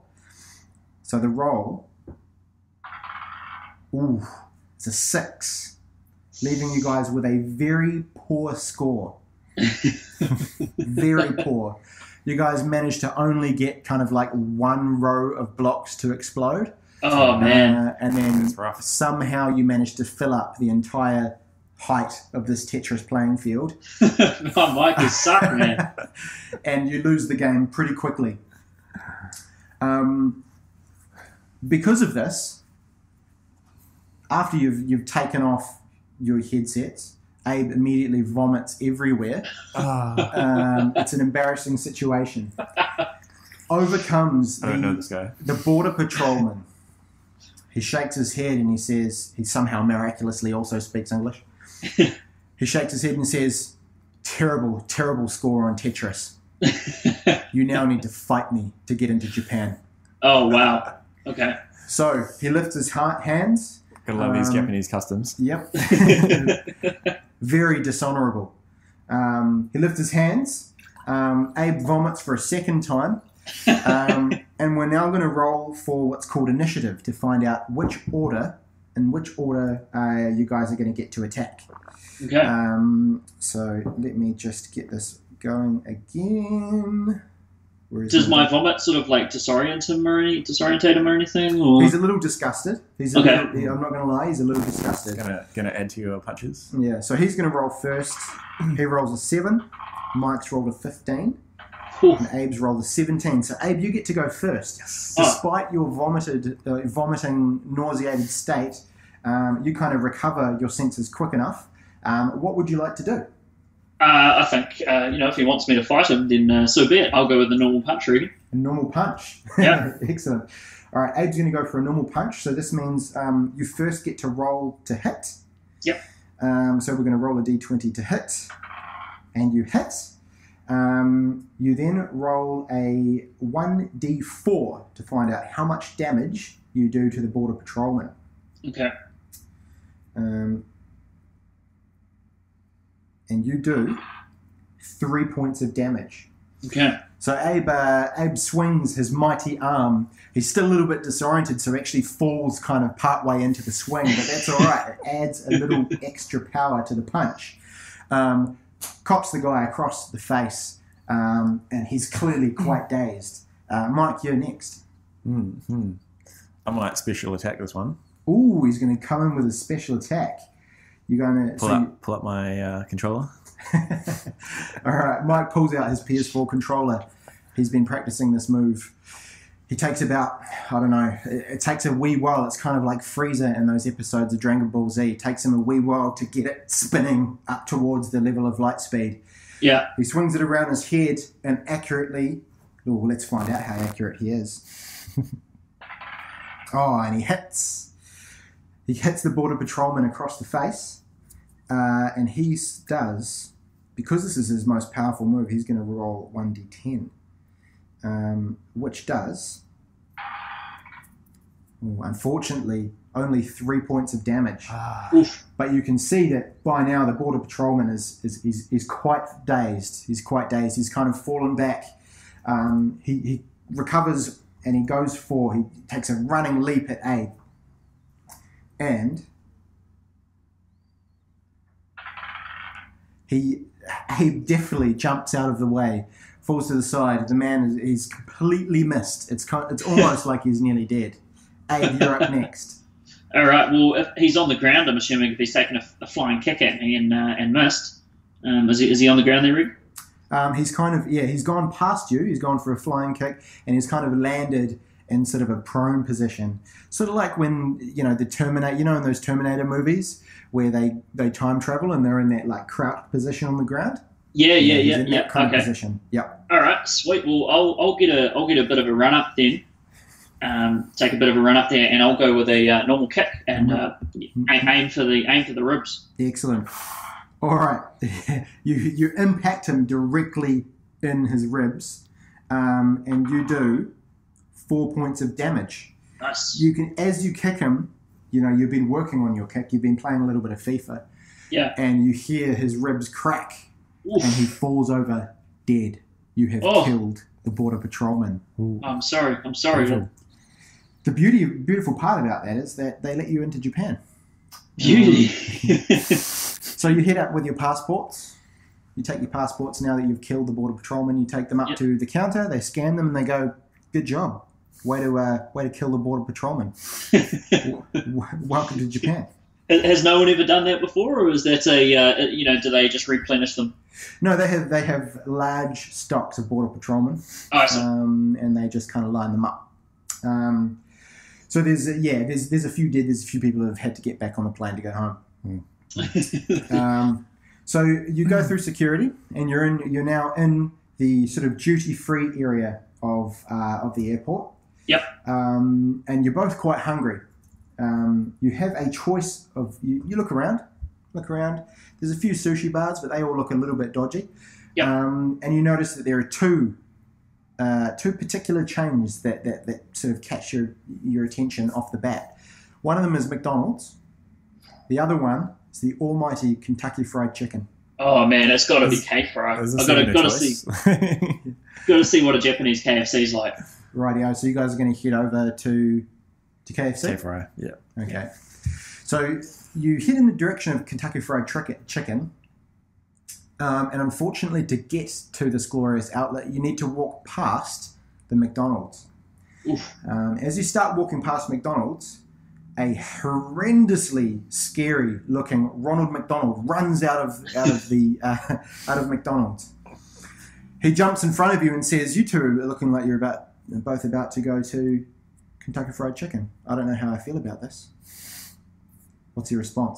So the roll, ooh, it's a six, leaving you guys with a very poor score. Very poor. You guys managed to only get kind of like one row of blocks to explode.
Oh man.
Uh, and then
That's rough.
somehow you managed to fill up the entire height of this Tetris playing field.
Oh, Mike is suck, man.
And you lose the game pretty quickly. Um, because of this, after you've you've taken off your headsets, Abe immediately vomits everywhere.
Ah,
Um, it's an embarrassing situation. Overcomes
I don't know
the,
this guy.
the border patrolman. He shakes his head and he says, he somehow miraculously also speaks English. He shakes his head and says, terrible, terrible score on Tetris. You now need to fight me to get into Japan.
Oh wow. Okay.
So he lifts his ha- hands.
Gotta love these
Um,
Japanese customs.
Yep. Very dishonourable. Um, he lifts his hands. Um, Abe vomits for a second time. Um, and And we're now going to roll for what's called initiative to find out which order, in which order uh, you guys are going to get to attack.
Okay.
Um, so let me just get this going again. Where is
Does
he?
my vomit sort of like disorient him or any, disorientate him or anything? Or?
He's a little disgusted. He's a
Okay.
little, I'm not going to lie, he's a little disgusted.
Gonna gonna add to your punches.
Yeah, so he's going to roll first. He rolls a seven. Mike's rolled a fifteen.
Ooh.
And Abe's rolled a seventeen. So Abe, you get to go first.
Yes.
Despite your vomited, uh, vomiting, nauseated state, um, you kind of recover your senses quick enough. Um, what would you like to do?
Uh, I think, uh, you know, if he wants me to fight him, then uh, so be it. I'll go with the normal punch, Regan.
A normal punch.
Yeah.
Excellent. All right, Abe's going to go for a normal punch. So this means um, you first get to roll to hit.
Yep.
Um, so we're going to roll a d twenty to hit, and you hit. Um, you then roll a one d four to find out how much damage you do to the border patrolman.
Okay.
Um, and you do three points of damage.
Okay.
So Abe, uh, Abe swings his mighty arm. He's still a little bit disoriented, so actually falls kind of partway into the swing, but that's all right. It adds a little extra power to the punch. Um, cops the guy across the face, um, and he's clearly quite dazed. Uh, Mike, you're next.
Mm-hmm. I'm like special attack this one.
Ooh, he's going to come in with a special attack. You're going to
Pull
so
up, pull up my uh, controller.
you, all right, Mike pulls out his P S four controller. He's been practicing this move. He takes about, I don't know, it, it takes a wee while. It's kind of like Frieza in those episodes of Dragon Ball Z. It takes him a wee while to get it spinning up towards the level of light speed.
Yeah.
He swings it around his head and accurately, oh, let's find out how accurate he is. Oh, and he hits. He hits the border patrolman across the face. Uh, and he does, because this is his most powerful move, he's going to roll one d ten. Um, which does, oh, unfortunately, only three points of damage.
Ah.
But you can see that by now the border patrolman is is, is, is quite dazed. He's quite dazed. He's kind of fallen back. Um, he, he recovers and he goes for, he takes a running leap at Abe. And he, Abe definitely jumps out of the way, falls to the side. The man is he's completely missed. It's kind, it's almost like he's nearly dead. Abe, you're up next.
All right. Well, if he's on the ground, I'm assuming if he's taken a, a flying kick at me and uh, and missed, um, is he is he on the ground there, Rick?
Um, he's kind of yeah. He's gone past you. He's gone for a flying kick, and he's kind of landed in sort of a prone position, sort of like when you know the Terminator. You know, in those Terminator movies where they they time travel and they're in that like crouched position on the ground.
Yeah, yeah,
he's
yeah,
in
yeah.
that kind
Okay.
of position. Yep.
All right, sweet. Well, I'll I'll get a I'll get a bit of a run up then. Um, take a bit of a run up there, and I'll go with a uh, normal kick and uh, aim, aim for the aim for the ribs.
Excellent. All right, you you impact him directly in his ribs, um, and you do four points of damage.
Nice.
You can, as you kick him, you know you've been working on your kick. You've been playing a little bit of FIFA,
Yeah.
and you hear his ribs crack,
Oof.
and he falls over dead. You have
Oh.
killed the border patrolman.
I'm sorry. I'm sorry.
Beautiful.
The beauty, beautiful part about that is that they let you into Japan.
Beauty.
So you head up with your passports. You take your passports now that you've killed the border patrolman. You take them up
Yep.
to the counter. They scan them and they go, "Good job, way to uh, way to kill the border patrolman. w- w- welcome to Japan."
Has no one ever done that before, or is that a uh, you know? Do they just replenish them?
No, they have they have large stocks of border patrolmen,
Oh, I see.
um, and they just kind of line them up. Um, so there's a, yeah, there's there's a few dead. There's a few people who have had to get back on the plane to go home. Um, so you go through security, and you're in. You're now in the sort of duty-free area of uh, of the airport.
Yep.
Um, and you're both quite hungry. Um, you have a choice of. You, you look around. Look around. There's a few sushi bars, but they all look a little bit dodgy.
Yep.
Um, and you notice that there are two. Uh, two particular chains that, that, that sort of catch your your attention off the bat. One of them is McDonald's. The other one is the almighty Kentucky Fried Chicken.
Oh man, it's got to be
Is-
K fry. I've
Is this
got to
even a
got to
choice?
see got to see what a Japanese K F C is like.
Rightio. So you guys are going to head over to to K F C?
K Fry, yeah.
Okay. So you head in the direction of Kentucky Fried Chicken, um, and unfortunately to get to this glorious outlet, you need to walk past the McDonald's. Um, as you start walking past McDonald's, a horrendously scary looking Ronald McDonald runs out of out of the uh, out of McDonald's. He jumps in front of you and says, "You two are looking like you're about both about to go to Kentucky Fried Chicken. I don't know how I feel about this." What's your response?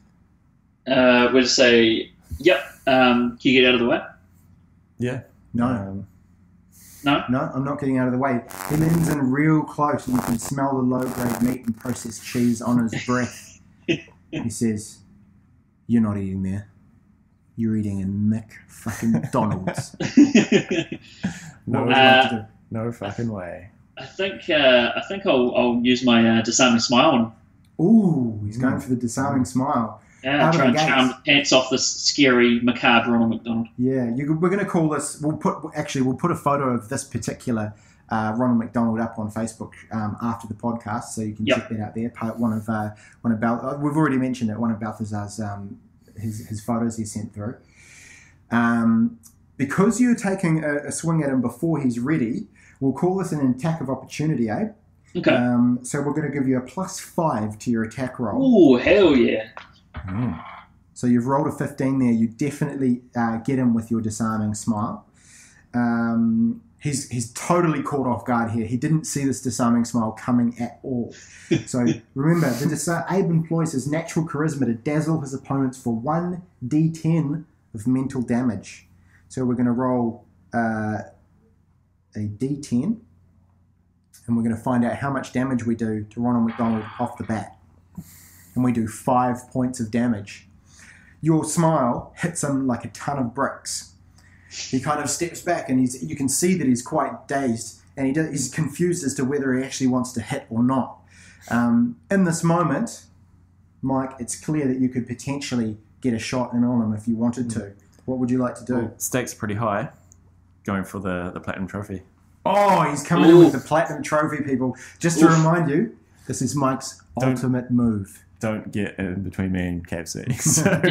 Uh, we'll say, "Yep." Um, can you get out of the way?
Yeah.
No.
Um,
No.
No, I'm not getting out of the way. He leans in real close and you can smell the low-grade meat and processed cheese on his breath. He says, "You're not eating there. You're eating in Mick fucking McDonald's."
no,
What would you like to do?
no fucking way.
I think uh, I think I'll, I'll use my uh, disarming smile and
Ooh, he's going for the disarming smile.
yeah,
Out of
try
the
and charm
gates.
the pants off this scary, macabre Ronald McDonald.
Yeah, you, we're going to call this. We'll put actually we'll put a photo of this particular uh, Ronald McDonald up on Facebook um, after the podcast, so you can
Yep.
check that out there. Part one of uh, one of Bal- uh, we've already mentioned it. One of Balthazar's um, his his photos he sent through. Um, because you're taking a, a swing at him before he's ready, we'll call this an attack of opportunity, Abe.
Okay.
Um, so we're going to give you a plus five to your attack roll.
Ooh, hell yeah.
Mm.
So you've rolled a fifteen there. You definitely uh, get him with your disarming smile. Um, he's he's totally caught off guard here. He didn't see this disarming smile coming at all. So remember, the disar- Abe employs his natural charisma to dazzle his opponents for one d ten of mental damage. So we're going to roll uh, a d ten, and we're going to find out how much damage we do to Ronald McDonald off the bat. And we do five points of damage. Your smile hits him like a ton of bricks. He kind of steps back and he's, you can see that he's quite dazed and he does, he's confused as to whether he actually wants to hit or not. Um, in this moment, Mike, it's clear that you could potentially get a shot in on him if you wanted to. What would you like to do?
Well, stakes are pretty high. Going for the, the platinum trophy.
Oh, he's coming in with the platinum trophy, people. Just to
Oof.
remind you, this is Mike's
Don't-
ultimate move.
Don't get in between me and K F C. So,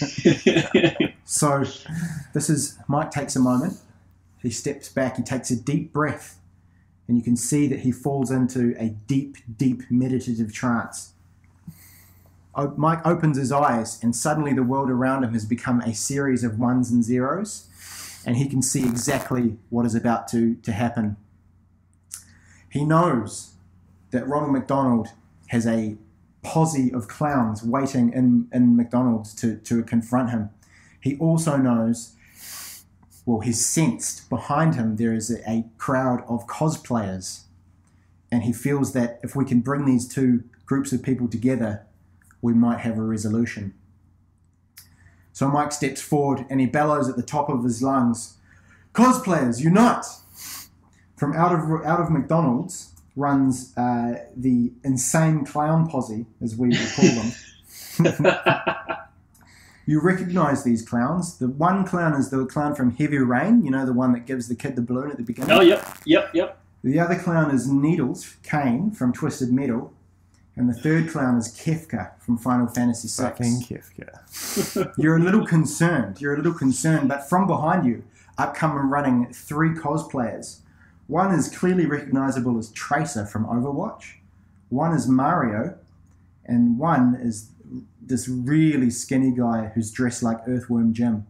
So this is, Mike takes a moment, he steps back, he takes a deep breath, and you can see that he falls into a deep, deep meditative trance. O- Mike opens his eyes and suddenly the world around him has become a series of ones and zeros, and he can see exactly what is about to, to happen. He knows that Ronald McDonald has a posse of clowns waiting in, in McDonald's to, to confront him. He also knows, well, he's sensed behind him there is a, a crowd of cosplayers, and he feels that if we can bring these two groups of people together, we might have a resolution. So Mike steps forward and he bellows at the top of his lungs, "Cosplayers, unite!" From out of out of McDonald's runs uh, the insane clown posse, as we will call them. You recognise these clowns. The one clown is the clown from Heavy Rain, you know, the one that gives the kid the balloon at the beginning.
Oh, yep, yep, yep.
The other clown is Needles, Kane from Twisted Metal. And the third clown is Kefka from Final Fantasy six.
fucking Kefka.
You're a little concerned. You're a little concerned, but from behind you, up come and running three cosplayers. One is clearly recognizable as Tracer from Overwatch. One is Mario, and one is this really skinny guy who's dressed like Earthworm Jim.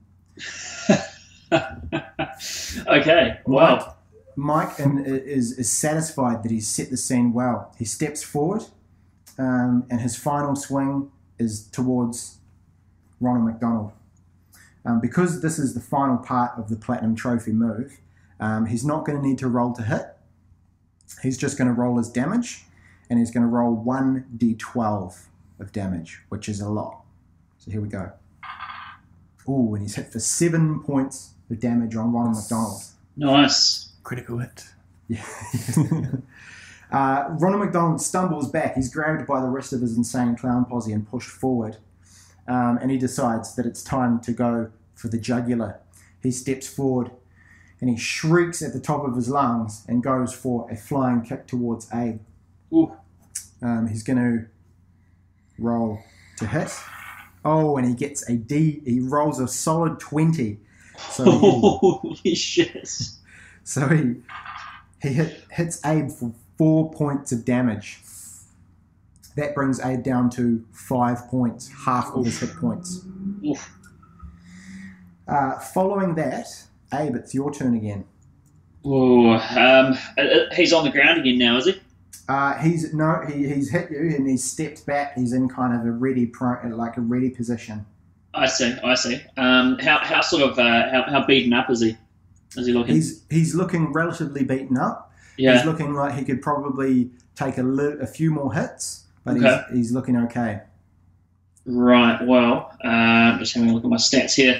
Okay, wow.
Mike, Mike and is, is satisfied that he's set the scene well. He steps forward, um, and his final swing is towards Ronald McDonald. Um, because this is the final part of the Platinum Trophy move, um, he's not going to need to roll to hit. He's just going to roll his damage, and he's going to roll one d twelve of damage, which is a lot. So here we go. Ooh, and he's hit for seven points of damage on Ronald McDonald.
Nice.
Critical hit.
Yeah. uh, Ronald McDonald stumbles back. He's grabbed by the rest of his insane clown posse and pushed forward. Um, and he decides that it's time to go for the jugular. He steps forward. and he shrieks at the top of his lungs and goes for a flying kick towards Abe.
Ooh.
Um, he's going to roll to hit. Oh, and he gets a D. He rolls a solid twenty. So he,
Holy shit.
So he he hit, hits Abe for four points of damage. That brings Abe down to five points, half of his hit points.
Oof.
Uh, following that, Abe, it's your turn again.
Oh, um, he's on the ground again now, is he?
Uh, he's no, he, he's hit you and he's stepped back. He's in kind of a ready, pro, like a ready position.
I see, I see. Um, how how sort of uh, how how beaten up is he? Is he looking?
He's he's looking relatively beaten up.
Yeah.
He's looking like he could probably take a li- a few more hits, but
Okay.
he's he's looking okay.
Right. Well, uh, just having a look at my stats here.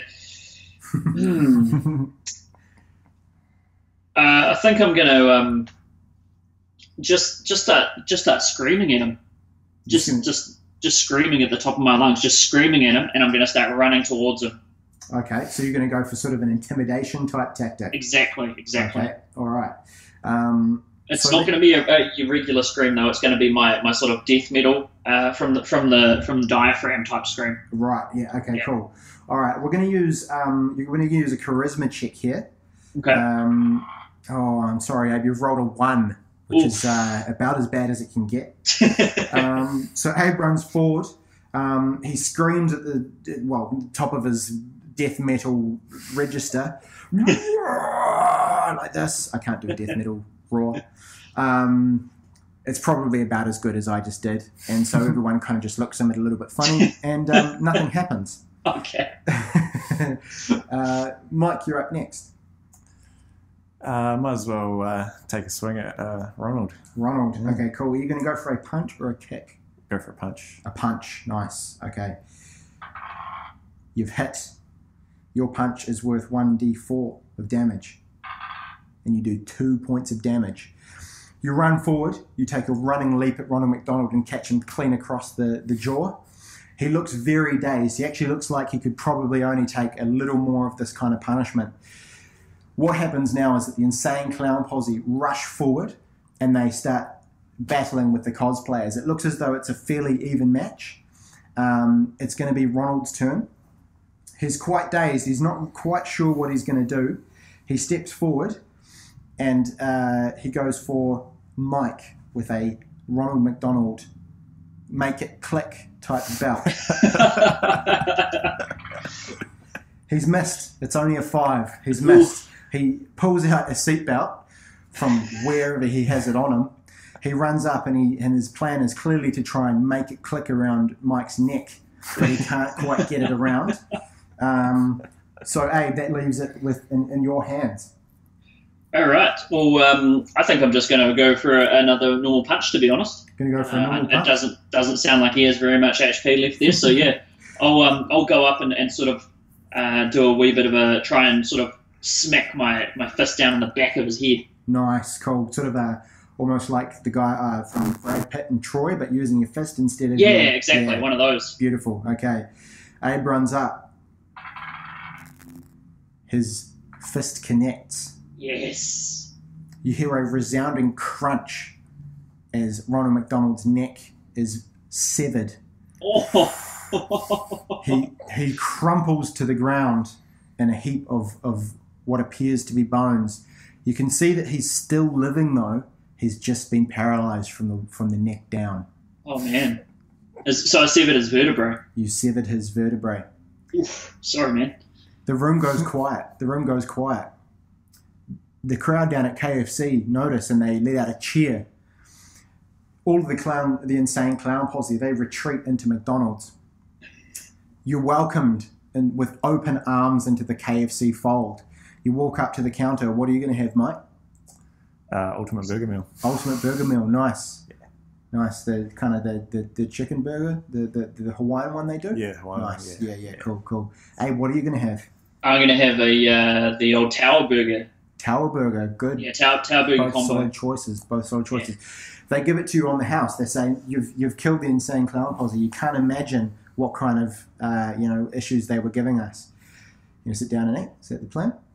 Hmm. Uh, I think I'm going to um, just just start just start screaming at him, just
You can-
just just screaming at the top of my lungs, just screaming at him, and I'm going to start running towards him.
Okay, so you're going to go for sort of an intimidation type tactic.
Exactly, exactly.
Okay, all right. Um,
It's
so
not
let-
going to be a, a regular scream though. It's going to be my, my sort of death metal uh, from the from the from the diaphragm type scream.
Right. Yeah. Okay.
Yeah.
Cool. All right. We're going to use um, you're going to use a charisma check here.
Okay.
Um, oh, I'm sorry, Abe. You've rolled a one, which
Oof.
is uh, about as bad as it can get. Um, so Abe runs forward. Um, he screams at the well top of his death metal register like this. I can't do a death metal roar. Um, it's probably about as good as I just did, and so everyone kind of just looks at him a little bit funny, and um, nothing happens.
Okay.
uh, Mike, you're up next.
Uh, might as well uh, take a swing at uh, Ronald.
Ronald.
Yeah.
Okay, cool. Are you going to go for a punch or a kick?
Go for a punch.
A punch. Nice. Okay. You've hit. Your punch is worth one d four of damage. And you do two points of damage. You run forward. You take a running leap at Ronald McDonald and catch him clean across the, the jaw. He looks very dazed. He actually looks like he could probably only take a little more of this kind of punishment. What happens now is that the insane clown posse rush forward and they start battling with the cosplayers. It looks as though it's a fairly even match. Um, it's going to be Ronald's turn. He's quite dazed. He's not quite sure what he's going to do. He steps forward and uh, he goes for Mike with a Ronald McDonald make it click type belt. He's missed. It's only a five. He's missed. He pulls out a seatbelt from wherever he has it on him. He runs up and he and his plan is clearly to try and make it click around Mike's neck, but he can't quite get it around. Um, so, Abe, that leaves it with in, in your hands.
All right. Well, um, I think I'm just going to go for another normal punch. To be honest,
Going to go for a
uh,
normal
it
punch?
doesn't doesn't sound like he has very much H P left there. So yeah, I'll um, I'll go up and, and sort of uh, do a wee bit of a try and sort of smack my, my fist down in the back of his head.
Nice, cool. Sort of a, almost like the guy uh, from Brad Pitt and Troy, but using your fist instead of
Yeah,
your,
exactly.
yeah.
One of those.
Beautiful. Okay. Abe runs up. His fist connects.
Yes.
You hear a resounding crunch as Ronald McDonald's neck is severed.
Oh.
He he crumples to the ground in a heap of, of what appears to be bones. You can see that he's still living though. He's just been paralyzed from the from the neck down.
Oh man. Is- So I severed his vertebrae.
You severed his vertebrae.
Oof. Sorry, man.
The room goes quiet. The room goes quiet. The crowd down at K F C notice and they let out a cheer. All of the clown, the insane clown posse, they retreat into McDonald's. You're welcomed in, with open arms into the K F C fold. You walk up to the counter. What are you going to have, Mike?
Uh, Ultimate Burger Meal.
Ultimate burger meal. Nice. Nice. The kind of the, the, the chicken burger, the, the the Hawaiian one they do?
Yeah, Hawaiian,
Nice.
yeah.
Yeah, yeah, cool, cool. Hey, what are you going to have?
I'm going to have a uh, the old Tower Burger.
Tower burger. Good.
Yeah, Tower, tower Burger
Both
combo.
solid choices. Both solid choices. They give it to you on the house. They're saying you've you've killed the insane clown posse. You can't imagine what kind of uh, you know issues they were giving us. You know, sit down and eat. Is that the plan?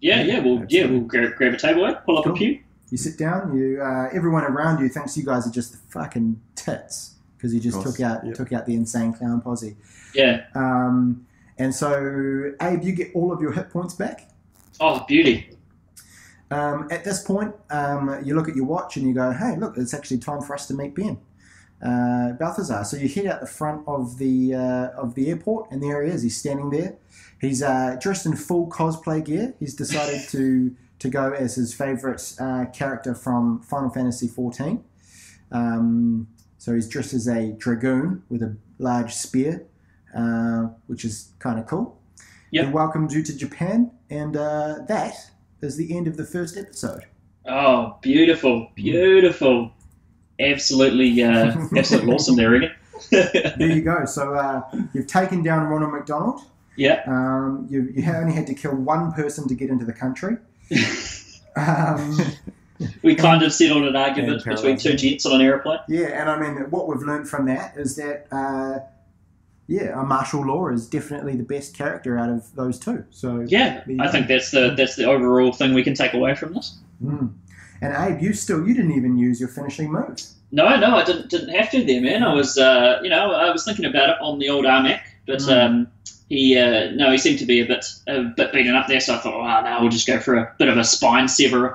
Yeah, yeah, we'll yeah we'll grab, grab a table, eh? Pull up
Cool.
a pew.
You sit down. You uh, everyone around you thinks you guys are just the fucking tits because you just
Of course,
took out
yep.
took out the insane clown posse.
Yeah.
Um, and so, Abe, you get all of your hit points back.
Oh, beauty.
Um, at this point, um, you look at your watch and you go, "Hey, look, it's actually time for us to meet Ben, uh, Balthazar." So you head out the front of the uh, of the airport, and there he is. He's standing there. He's uh, dressed in full cosplay gear. He's decided to to go as his favourite uh, character from Final Fantasy fourteen. Um, so he's dressed as a dragoon with a large spear, uh, which is kind of cool.
Yep.
He welcomes you to Japan, and uh, that is the end of the first episode.
Oh, beautiful, beautiful. Absolutely, uh, absolutely awesome there, Reagan.
There you go. So uh, you've taken down Ronald McDonald.
Yeah.
Um, you, you only had to kill one person to get into the country. Um,
We kind of settled an argument
And
between two gents on an aeroplane.
yeah, and I mean, what we've learned from that is that, uh, yeah, a martial law is definitely the best character out of those two. So
Yeah,
there you
I
go.
think that's the that's the overall thing we can take away from this.
Mm. And Abe, you still you didn't even use your finishing move.
No, no, I didn't didn't have to there, man. I was, uh, you know, I was thinking about it on the old Armac, but
Mm.
um, he, uh, no, he seemed to be a bit a bit beaten up there. So I thought, oh, no, we'll just go for a bit of a spine severer.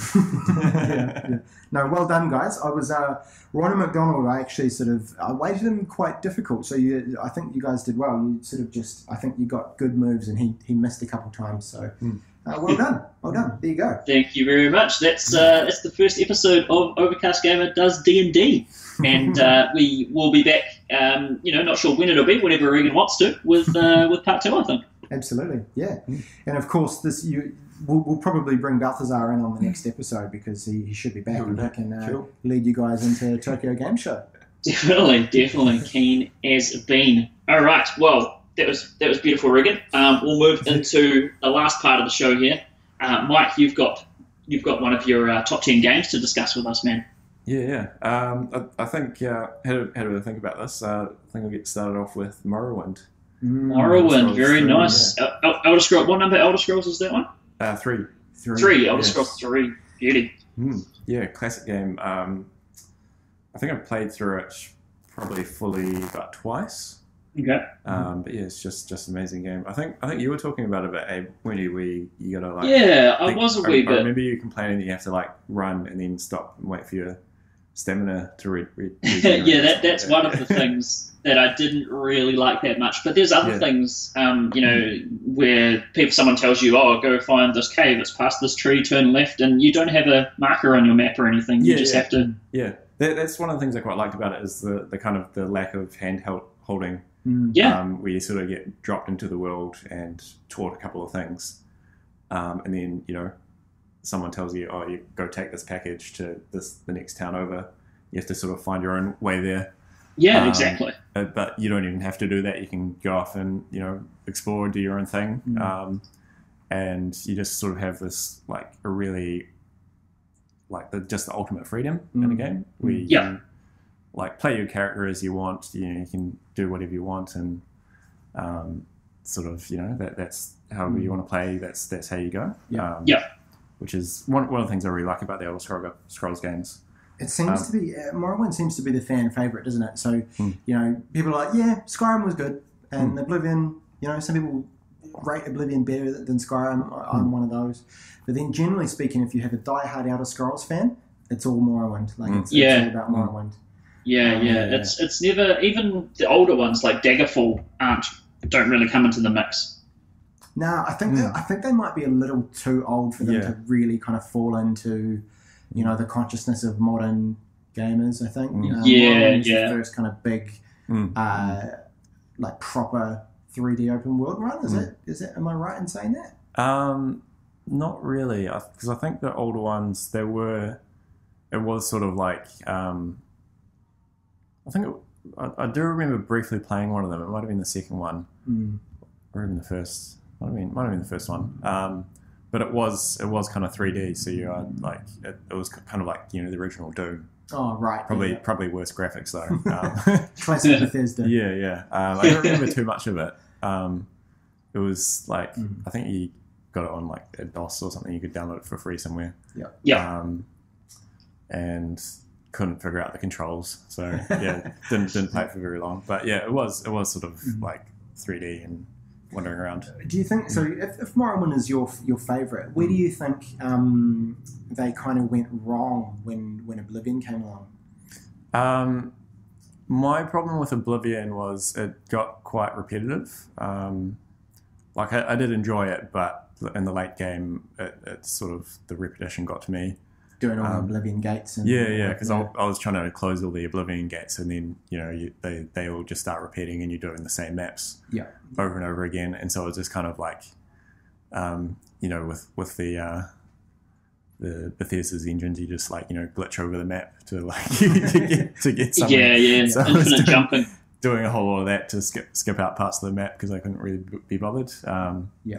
yeah, yeah. No, well done, guys. I was uh, Ronald McDonald. I actually sort of I weighted him quite difficult. So you, I think you guys did well. You sort of just, I think you got good moves, and he, he missed a couple times. So
Mm.
uh, well done, well done. There you go.
Thank you very much. That's uh, that's the first episode of Overcast Gamer Does D and D, and uh, we will be back. Um, you know, not sure when it'll be. Whenever Reagan wants to, with uh, with part two, I think.
Absolutely, yeah.
Mm.
And of course, this you we'll, we'll probably bring Balthazar in on the next episode because he, he should be back
He'll be
and he
back.
can uh,
Cool.
lead you guys into Tokyo Game Show.
Definitely, definitely keen as been. All right, well, that was that was beautiful, Reagan. Um, we'll move into the last part of the show here. Uh, Mike, you've got you've got one of your uh, top ten games to discuss with us, man.
Yeah, yeah. Um, I, I think uh, had a, had a think about this. Uh, I think we'll get started off with Morrowind.
Mm,
Morrowind,
Scrolls
very
three,
nice. El- El- Elder Scrolls. What number Elder Scrolls is that one?
Uh, three.
three.
Three. Elder
yes.
Scrolls three. Beauty.
Mm, yeah, classic game. Um, I think I've played through it probably fully about twice.
Okay.
Um, but yeah, it's just just an amazing game. I think I think you were talking about it, Abe, when you we you gotta like.
Yeah, I
think-
was a
I,
wee
I
bit.
remember you complaining that you have to like run and then stop and wait for your stamina to re- re- regenerate
yeah,
or
that,
something
that's
like
one
that.
of the things that I didn't really like that much. But there's other
Yeah.
things, um, you know, where people, someone tells you, "Oh, go find this cave. It's past this tree. Turn left," and you don't have a marker on your map or anything. You
Yeah,
just
yeah.
have to.
Yeah, that, that's one of the things I quite liked about it is the, the kind of the lack of handheld holding.
Mm.
Yeah.
Um, where you sort of get dropped into the world and taught a couple of things, um, and then you know someone tells you, "Oh, you go take this package to this the next town over." You have to sort of find your own way there.
Yeah,
Um,
exactly.
Uh, but you don't even have to do that. You can go off and you know explore, do your own thing,
Mm.
um, and you just sort of have this like a really like the just the ultimate freedom in a
Mm.
game where you
Yeah.
can like play your character as you want. You know, you can do whatever you want, and um, sort of you know that that's however
Mm.
you want to play. That's that's how you go.
Yeah.
Um,
Yeah.
Which is one one of the things I really like about the Elder Scrolls, Scrolls games.
It seems
Um,
to be uh, Morrowind seems to be the fan favorite, doesn't it? So
Mm.
you know, people are like, yeah, Skyrim was good, and
Mm.
Oblivion. You know, some people rate Oblivion better than Skyrim. I- I'm
Mm.
one of those. But then, generally speaking, if you have a die-hard Elder Scrolls fan, it's all Morrowind. Like
Mm.
it's,
Yeah.
it's all about
Mm.
Morrowind.
Yeah,
Um,
yeah.
yeah.
It's it's never even the older ones like Daggerfall aren't don't really come into the mix.
No, I think
Mm.
they, I think they might be a little too old for them
Yeah.
to really kind of fall into, you know, the consciousness of modern gamers. I think.
Mm.
Um,
Yeah,
Morrowind was
yeah.
The first kind of big,
Mm.
uh, like proper three D open world run. Is
Mm.
it? Is it? Am I right in saying that?
Um, not really, because I, I think the older ones there were. It was sort of like um, I think it, I, I do remember briefly playing one of them. It might have been the second one,
Mm.
or even the first. Might have been might have been the first one. Um, but it was it was kind of three D, so you had like it, it was kind of like you know the original Doom.
Oh, right.
Probably
Yeah.
probably worse graphics though. Um,
Classic Bethesda.
yeah, yeah. Um, I don't remember too much of it. Um, it was like
Mm.
I think you got it on like a DOS or something. You could download it for free somewhere.
Yeah.
Yeah.
Um, and couldn't figure out the controls, so yeah, didn't didn't play it for very long. But yeah, it was it was sort of
Mm.
like three D and wandering around.
Do you think so? If, if Morrowind is your your favourite, where do you think um, they kind of went wrong when when Oblivion came along?
Um, my problem with Oblivion was it got quite repetitive. Um, like I, I did enjoy it, but in the late game, it, it sort of the repetition got to me.
Doing all the
Um,
Oblivion gates and
Yeah, yeah, because
yeah.
I, I was trying to close all the Oblivion gates, and then you know you, they they all just start repeating, and you're doing the same maps
Yeah.
over and over again, and so it was just kind of like, um, you know, with with the uh, the Bethesda's engines, you just like you know glitch over the map to like to get to get somewhere.
Yeah, yeah,
So I was
infinite
doing,
jumping.
doing a whole lot of that to skip skip out parts of the map because I couldn't really be bothered. Um,
Yeah.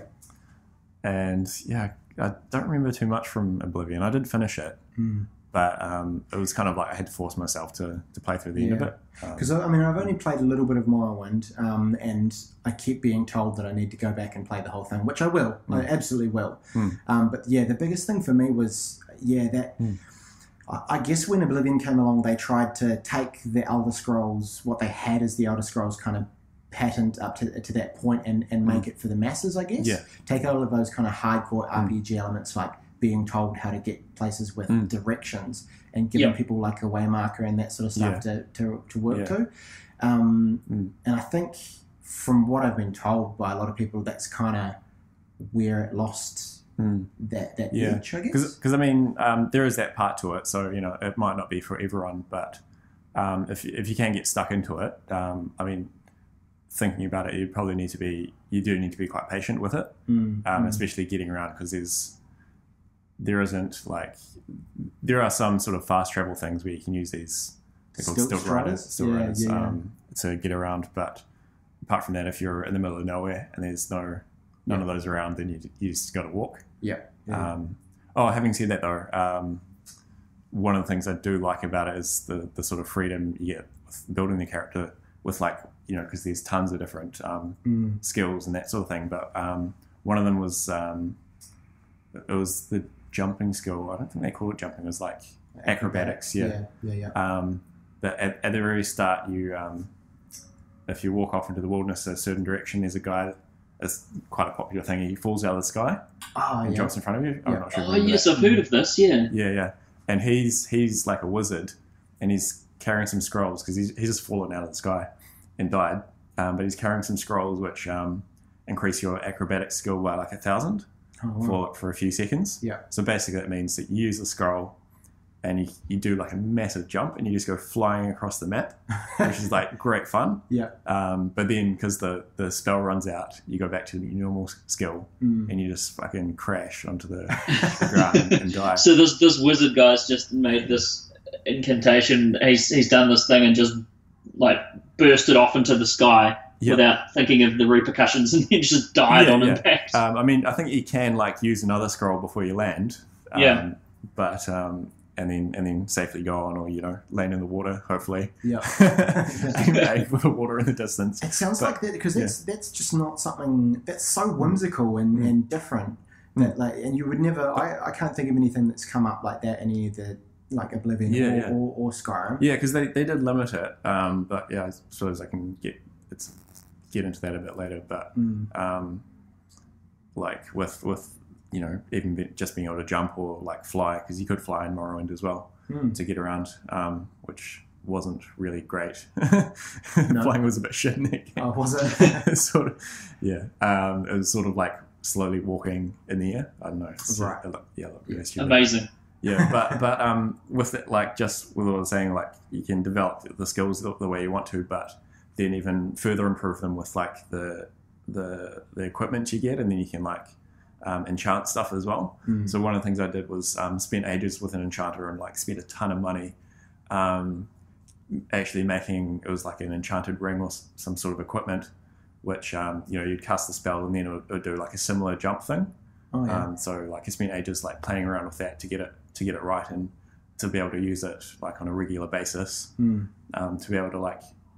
and yeah, I don't remember too much from Oblivion. I did finish it.
Mm.
But um, it was kind of like I had to force myself to, to play through the end of
Yeah.
it. Um,
Because I mean, I've only played a little bit of Morrowind, um, and I keep being told that I need to go back and play the whole thing, which I will. I
Mm.
absolutely will.
Mm.
Um, but yeah, the biggest thing for me was yeah that.
Mm.
I I guess when Oblivion came along, they tried to take the Elder Scrolls, what they had as the Elder Scrolls kind of patent up to, to that point and, and make it for the masses, I guess.
Yeah.
Take all of those kind of hardcore R P G elements like being told how to get places with
Mm.
directions and giving
Yep.
people like a waymarker and that sort of stuff
Yeah.
to, to, to work
Yeah.
to. Um,
Mm.
And I think from what I've been told by a lot of people, that's kind of where it lost
mm.
that, that
Yeah.
edge, I guess.
Because I mean, um, there is that part to it, so you know it might not be for everyone, but um, if if you can get stuck into it, um, I mean, thinking about it, you probably need to be you do need to be quite patient with it,
Mm,
um,
mm.
especially getting around because there's there isn't like there are some sort of fast travel things where you can use these they're called
Stilt
stilt riders,
striders?
stilt
Yeah,
riders
yeah, yeah.
um, to get around, but apart from that, if you're in the middle of nowhere and there's no none of those around, then you you just got to walk.
Yeah. yeah.
Um, oh, having said that though, um, one of the things I do like about it is the, the sort of freedom you get with building the character with like, you know, because there's tons of different um,
Mm.
skills and that sort of thing. But um, one of them was, um, it was the jumping skill. I don't think they call it jumping. It was like acrobatics. Yeah.
Yeah, yeah, yeah.
Um, but at, at the very start, you, um, if you walk off into the wilderness a certain direction, there's a guy. It's quite a popular thing. He falls out of the sky
Oh,
and
yeah.
jumps in front of you. I'm
Yeah.
not sure. if
Oh
you remember
yes,
that.
I've heard of this. Yeah.
Yeah, yeah. And he's he's like a wizard, and he's carrying some scrolls because he's he's just fallen out of the sky and died. Um, but he's carrying some scrolls which um, increase your acrobatic skill by like a thousand
Oh, wow.
for for a few seconds.
Yeah.
So basically, that means that you use the scroll, and you you do like a massive jump, and you just go flying across the map, which is like great fun.
Yeah.
Um, but then because the, the spell runs out, you go back to your normal skill,
Mm.
and you just fucking crash onto the, the ground and, and die.
So this this wizard guy's just made this incantation. He's he's done this thing and just like bursted off into the sky
Yeah.
without thinking of the repercussions, and then just died
Yeah,
on
yeah.
impact.
Um, I mean, I think you can like use another scroll before you land. Um,
Yeah.
But um, and then and then safely go on, or you know, land in the water. Hopefully,
Yeah.
aim for the water in the distance.
It sounds
But-
like that because that's that's just not something that's so whimsical and,
Mm.
and different that like and you would never I, I can't think of anything that's come up like that in any of the like Oblivion
Yeah,
or,
yeah.
Or, or Skyrim.
Yeah, because they, they did limit it. Um, but yeah, I suppose I can get it's get into that a bit later. But
Mm.
um, like with with you know even be, just being able to jump or like fly, because you could fly in Morrowind as well
Mm.
to get around, um, which wasn't really great.
No.
Flying was a bit shit in that game.
Oh, was it?
sort of, yeah. Um, it was sort of like slowly walking in the air. I don't know. It's,
Right.
it looked- yeah, it looked really stupid.
Amazing.
Yeah, but but um, with it, like just with what I was saying, like you can develop the skills the, the way you want to, but then even further improve them with like the the the equipment you get, and then you can like um, enchant stuff as well.
Mm.
So one of the things I did was um, spent ages with an enchanter and like spent a ton of money um, actually making it was like an enchanted ring or s- some sort of equipment, which um, you know you'd cast the spell and then it would, it would do like a similar jump thing.
Oh yeah.
Um, so like I spent ages like playing around with that to get it to get it right and to be able to use it like on a regular basis,
Mm.
um, to be able to like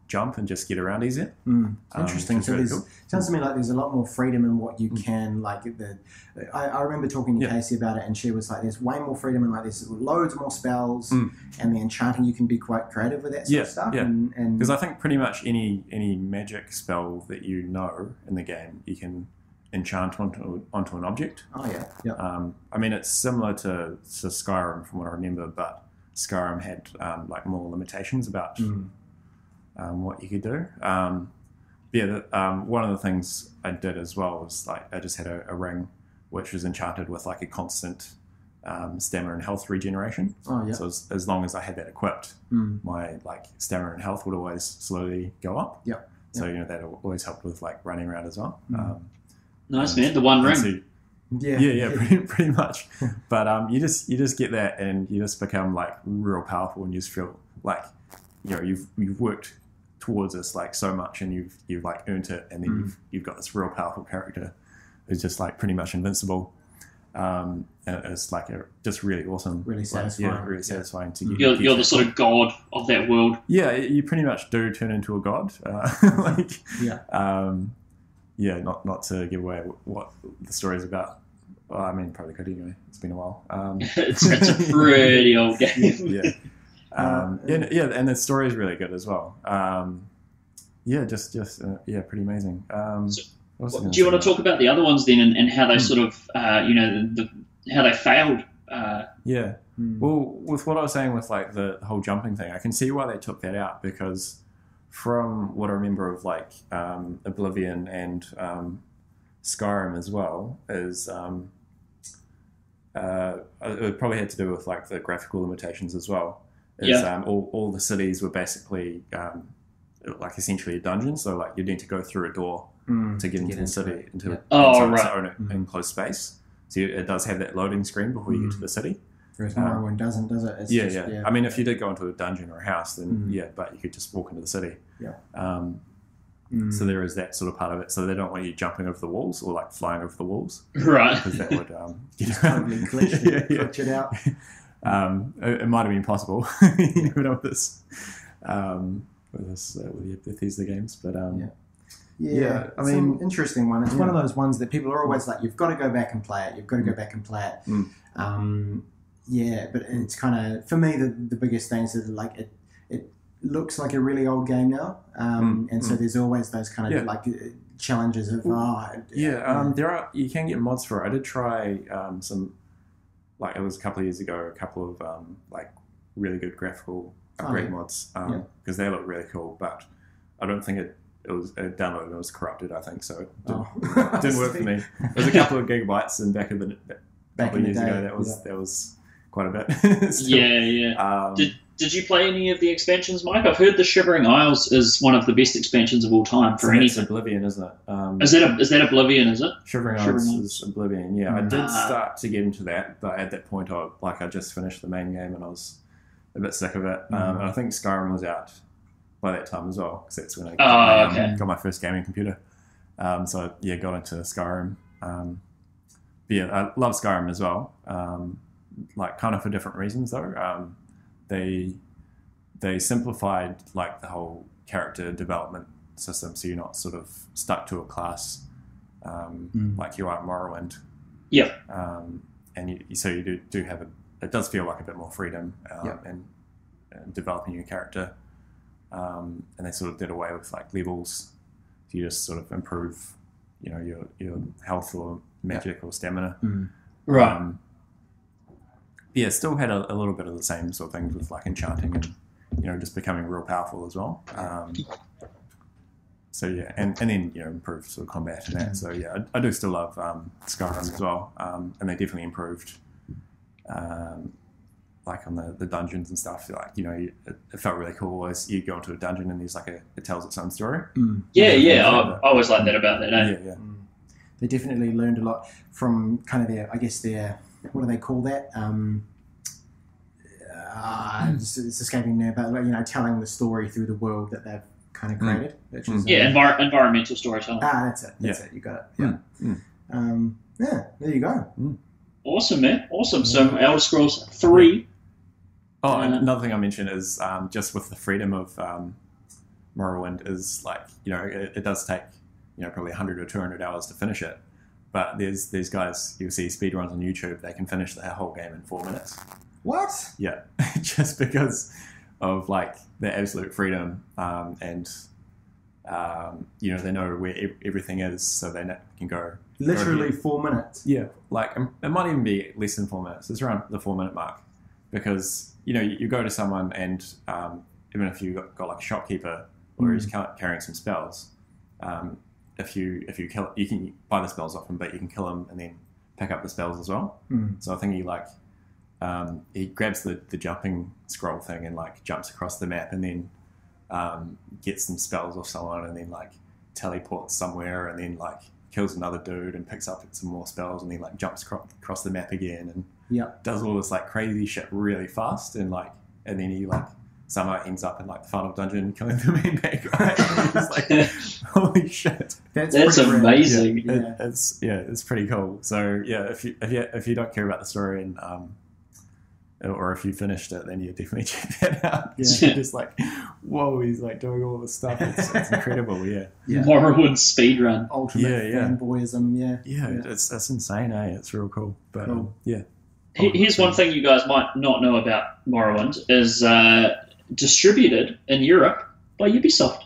jump and just get around easier.
Mm, interesting.
Um,
so
really
there's
cool.
sounds to me like there's a lot more freedom in what you can like. The I, I remember talking to
Yeah.
Casey about it, and she was like, "There's way more freedom, and like there's loads more spells,
Mm.
and the enchanting you can be quite creative with that sort
Yeah,
of stuff."
yeah.
And, and
Because I think pretty much any any magic spell that you know in the game, you can enchant onto onto an object.
oh yeah, yeah,
Um, I mean, it's similar to, to Skyrim from what I remember, but Skyrim had um, like more limitations about
Mm.
um, what you could do. Um, yeah, the, um, one of the things I did as well was like I just had a, a ring which was enchanted with like a constant um, stamina and health regeneration.
oh yeah.
So as, as long as I had that equipped,
Mm.
my like stamina and health would always slowly go up.
Yep.
So you know that always helped with like running around as well.
Mm.
Um,
Nice,
and-
man. The one
and
ring.
so-
Yeah,
yeah, yeah, pretty, pretty much. But um, you just you just get that, and you just become like real powerful, and you just feel like you know you've you've worked towards this like so much, and you've you've like earned it, and then
Mm.
you've you've got this real powerful character who's just like pretty much invincible. Um, and it's like a, just really awesome,
Really
like,
satisfying.
yeah, really satisfying to get.
You're,
get
you're the
that-
sort of god of that world.
yeah, you pretty much do turn into a god. Uh, like,
Yeah.
um, yeah, not not to give away what the story's about. Well, I mean, probably could anyway. It's been a while. Um,
it's, it's a pretty old game.
yeah, um, yeah, yeah, and the story is really good as well. Um, yeah, just just uh, yeah, pretty amazing. Um,
So,
what was I
Do
gonna
you
say?
want to talk about the other ones then, and, and how they
Hmm.
sort of, uh, you know, the, the, how they failed? Uh,
Yeah.
Mm.
Well, with what I was saying with like the whole jumping thing, I can see why they took that out because from what I remember of like um, Oblivion and um, Skyrim as well is um, uh, it probably had to do with like the graphical limitations as well. Is,
Yeah.
um, all, all the cities were basically um, like essentially a dungeon, so like you need to go through a door
Mm.
to get into
Get
the
into
city,
it.
into
Yeah.
Oh,
into its
right.
own
Mhm.
enclosed space. So it does have that loading screen before you get to
Mm.
the city.
Whereas
Um,
Morrowind doesn't, does it? It's
Yeah,
just,
yeah, I mean, if you did go into a dungeon or a house, then
Mhm.
yeah, but you could just walk into the city.
Yeah.
Um,
Mm.
So there is that sort of part of it. So they don't want you jumping over the walls or like flying over the walls
right.
because that would, um, you know,
totally glitch, it,
yeah, yeah.
glitch it out.
Um, it, it might have been possible. You never know with this, um, with this uh, with the Bethesda games, but um,
Yeah. Yeah,
Yeah, I
it's
mean-
an interesting one. It's one of
Yeah.
those ones that people are always like, you've got to go back and play it. You've got to go back and play it.
Mm.
Um, yeah, but it's kind of, for me, the, the biggest thing is that like it, it looks like a really old game now. Um,
Mm,
and so
mm.
there's always those kind of
Yeah.
like uh, challenges of, oh,
yeah, um, there are you can get mods for it. I did try um, some, like it was a couple of years ago, a couple of um, like really good graphical upgrade
Oh, yeah.
mods
Yeah.
because they look really cool. But I don't think it it was it downloaded and it was corrupted. I think so. It didn't,
oh.
didn't work for me. It was a couple of gigabytes, and back in the
Back
couple
in
of
the
years
day,
ago, that was
yeah.
that was quite a bit. Still,
Yeah, yeah.
Um,
Did Did you play any of the expansions, Mike? I've heard the Shivering Isles is one of the best expansions of all time for
so that's
anything.
Oblivion, isn't it? Um,
Is that a, is that Oblivion? Is it?
Shivering
Shivering
Isles
Isles.
is Oblivion. Yeah, I did
Ah.
start to get into that, but at that point, I like I just finished the main game and I was a bit sick of it. Um,
Mm.
and I think Skyrim was out by that time as well, because that's when I
Oh,
got, my,
okay.
um, got my first gaming computer. Um, so yeah, got into Skyrim. Um, but yeah, I love Skyrim as well. Um, like kind of for different reasons though. Um, they they simplified like the whole character development system, so you're not sort of stuck to a class um,
Mm.
like you are in Morrowind.
Yep.
Um, and you, so you do, do have a. It does feel like a bit more freedom um,
Yep.
in, in developing your character. Um, and they sort of did away with like levels. You just sort of improve, you know, your your health or magic or stamina.
Mm.
Right.
Um, yeah, still had a, a little bit of the same sort of things with like enchanting and you know just becoming real powerful as well. Um, so yeah, and, and then you know improved sort of combat and that. So yeah, I, I do still love um, Skyrim as well, um, and they definitely improved. Um, like on the, the dungeons and stuff, like you know, you, it, it felt really cool. As you go into a dungeon and there's like a it tells its own story.
Mm.
Yeah,
Yeah,
yeah. I,
yeah.
I always like that about that. Eh?
Yeah, yeah.
Mm. They definitely learned a lot from kind of their, I guess their, what do they call that? Um, uh, it's, it's escaping now, but like, you know, telling the story through the world that they've kind of
Mm.
created. Which is,
Yeah,
um,
envir- environmental storytelling.
ah, that's it. That's
Yeah.
it. You got it. Yeah.
Mm. Mm.
Um, yeah. There you go.
Awesome, man. Awesome. So Elder Scrolls three.
Oh, and
Uh,
another thing I mentioned is um, just with the freedom of um, Morrowind is like, you know, it, it does take, you know, probably one hundred or two hundred hours to finish it. But there's these guys, you'll see speedruns on YouTube, they can finish the whole game in four minutes.
What?
Yeah, just because of like their absolute freedom um, and, um, you know, they know where ev- everything is, so they can go.
Literally
go
four minutes.
Yeah, like it might even be less than four minutes. It's around the four minute mark because, you know, you, you go to someone and um, even if you got, got like a shopkeeper or mm. he's ca- carrying some spells, um, if you if you kill, you can buy the spells off him, but you can kill him and then pick up the spells as well.
Mm.
So I think he like um, he grabs the, the jumping scroll thing and like jumps across the map and then um, gets some spells off someone and then like teleports somewhere and then like kills another dude and picks up some more spells and then like jumps across, across the map again and
yep.
does all this like crazy shit really fast and like and then he like somehow ends up in like the final dungeon killing the main bad guy. It's like holy shit.
That's, That's amazing.
Yeah, it, it's yeah, it's pretty cool. So yeah, if you if you if you don't care about the story and um or if you finished it, then you definitely check that out. Yeah. You're just like, whoa, he's like doing all this stuff. It's, it's incredible, yeah.
yeah. Morrowind speedrun.
Ultimate
yeah, yeah.
fanboyism, yeah.
yeah.
Yeah,
it's it's insane, eh? It's real cool. But
cool.
Um, yeah.
Here's one thing you guys might not know about Morrowind is uh, distributed in Europe by Ubisoft.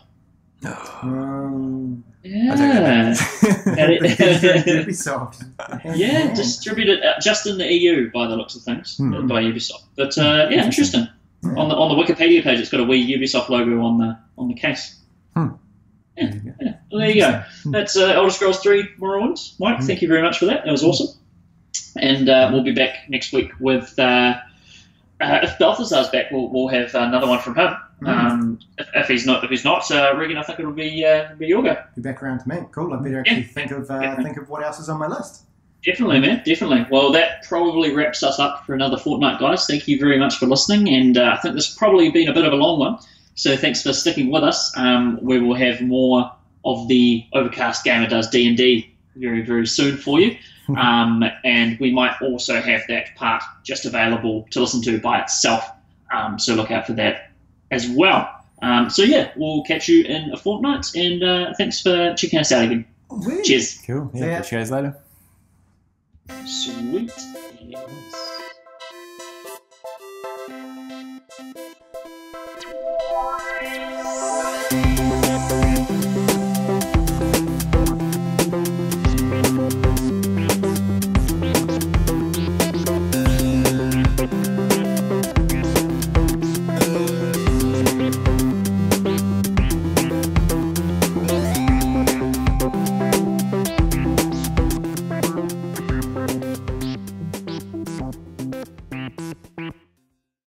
Um,
yeah.
Ubisoft.
Yeah, distributed uh, just in the E U by the looks of things
hmm.
by Ubisoft. But uh, yeah, interesting.
Yeah.
On the on the Wikipedia page, it's got a wee Ubisoft logo on the on the case.
Hmm.
Yeah, yeah. Well, there you go. That's uh, Elder Scrolls three Morrowind. Mike, hmm. thank you very much for that. That was awesome. And uh, we'll be back next week with. Uh, Uh, if Balthazar's back, we'll, we'll have another one from him.
Mm.
Um, if, if he's not, if he's not, uh, Reagan, I think it'll be uh, be your go.
Be back around to me. Cool. I better actually
Yeah.
think of uh, think of what else is on my list.
Definitely, man. Definitely. Well, that probably wraps us up for another fortnight, guys. Thank you very much for listening, and uh, I think this has probably been a bit of a long one. So thanks for sticking with us. Um, we will have more of the Overcast Gamer Does D and D very, very soon for you. Um, and we might also have that part just available to listen to by itself. Um, so look out for that as well. Um, so yeah, we'll catch you in a fortnight, and uh, thanks for checking us out again.
Wee.
Cheers.
Cool. Yeah, catch you guys later.
Sweet. Yes.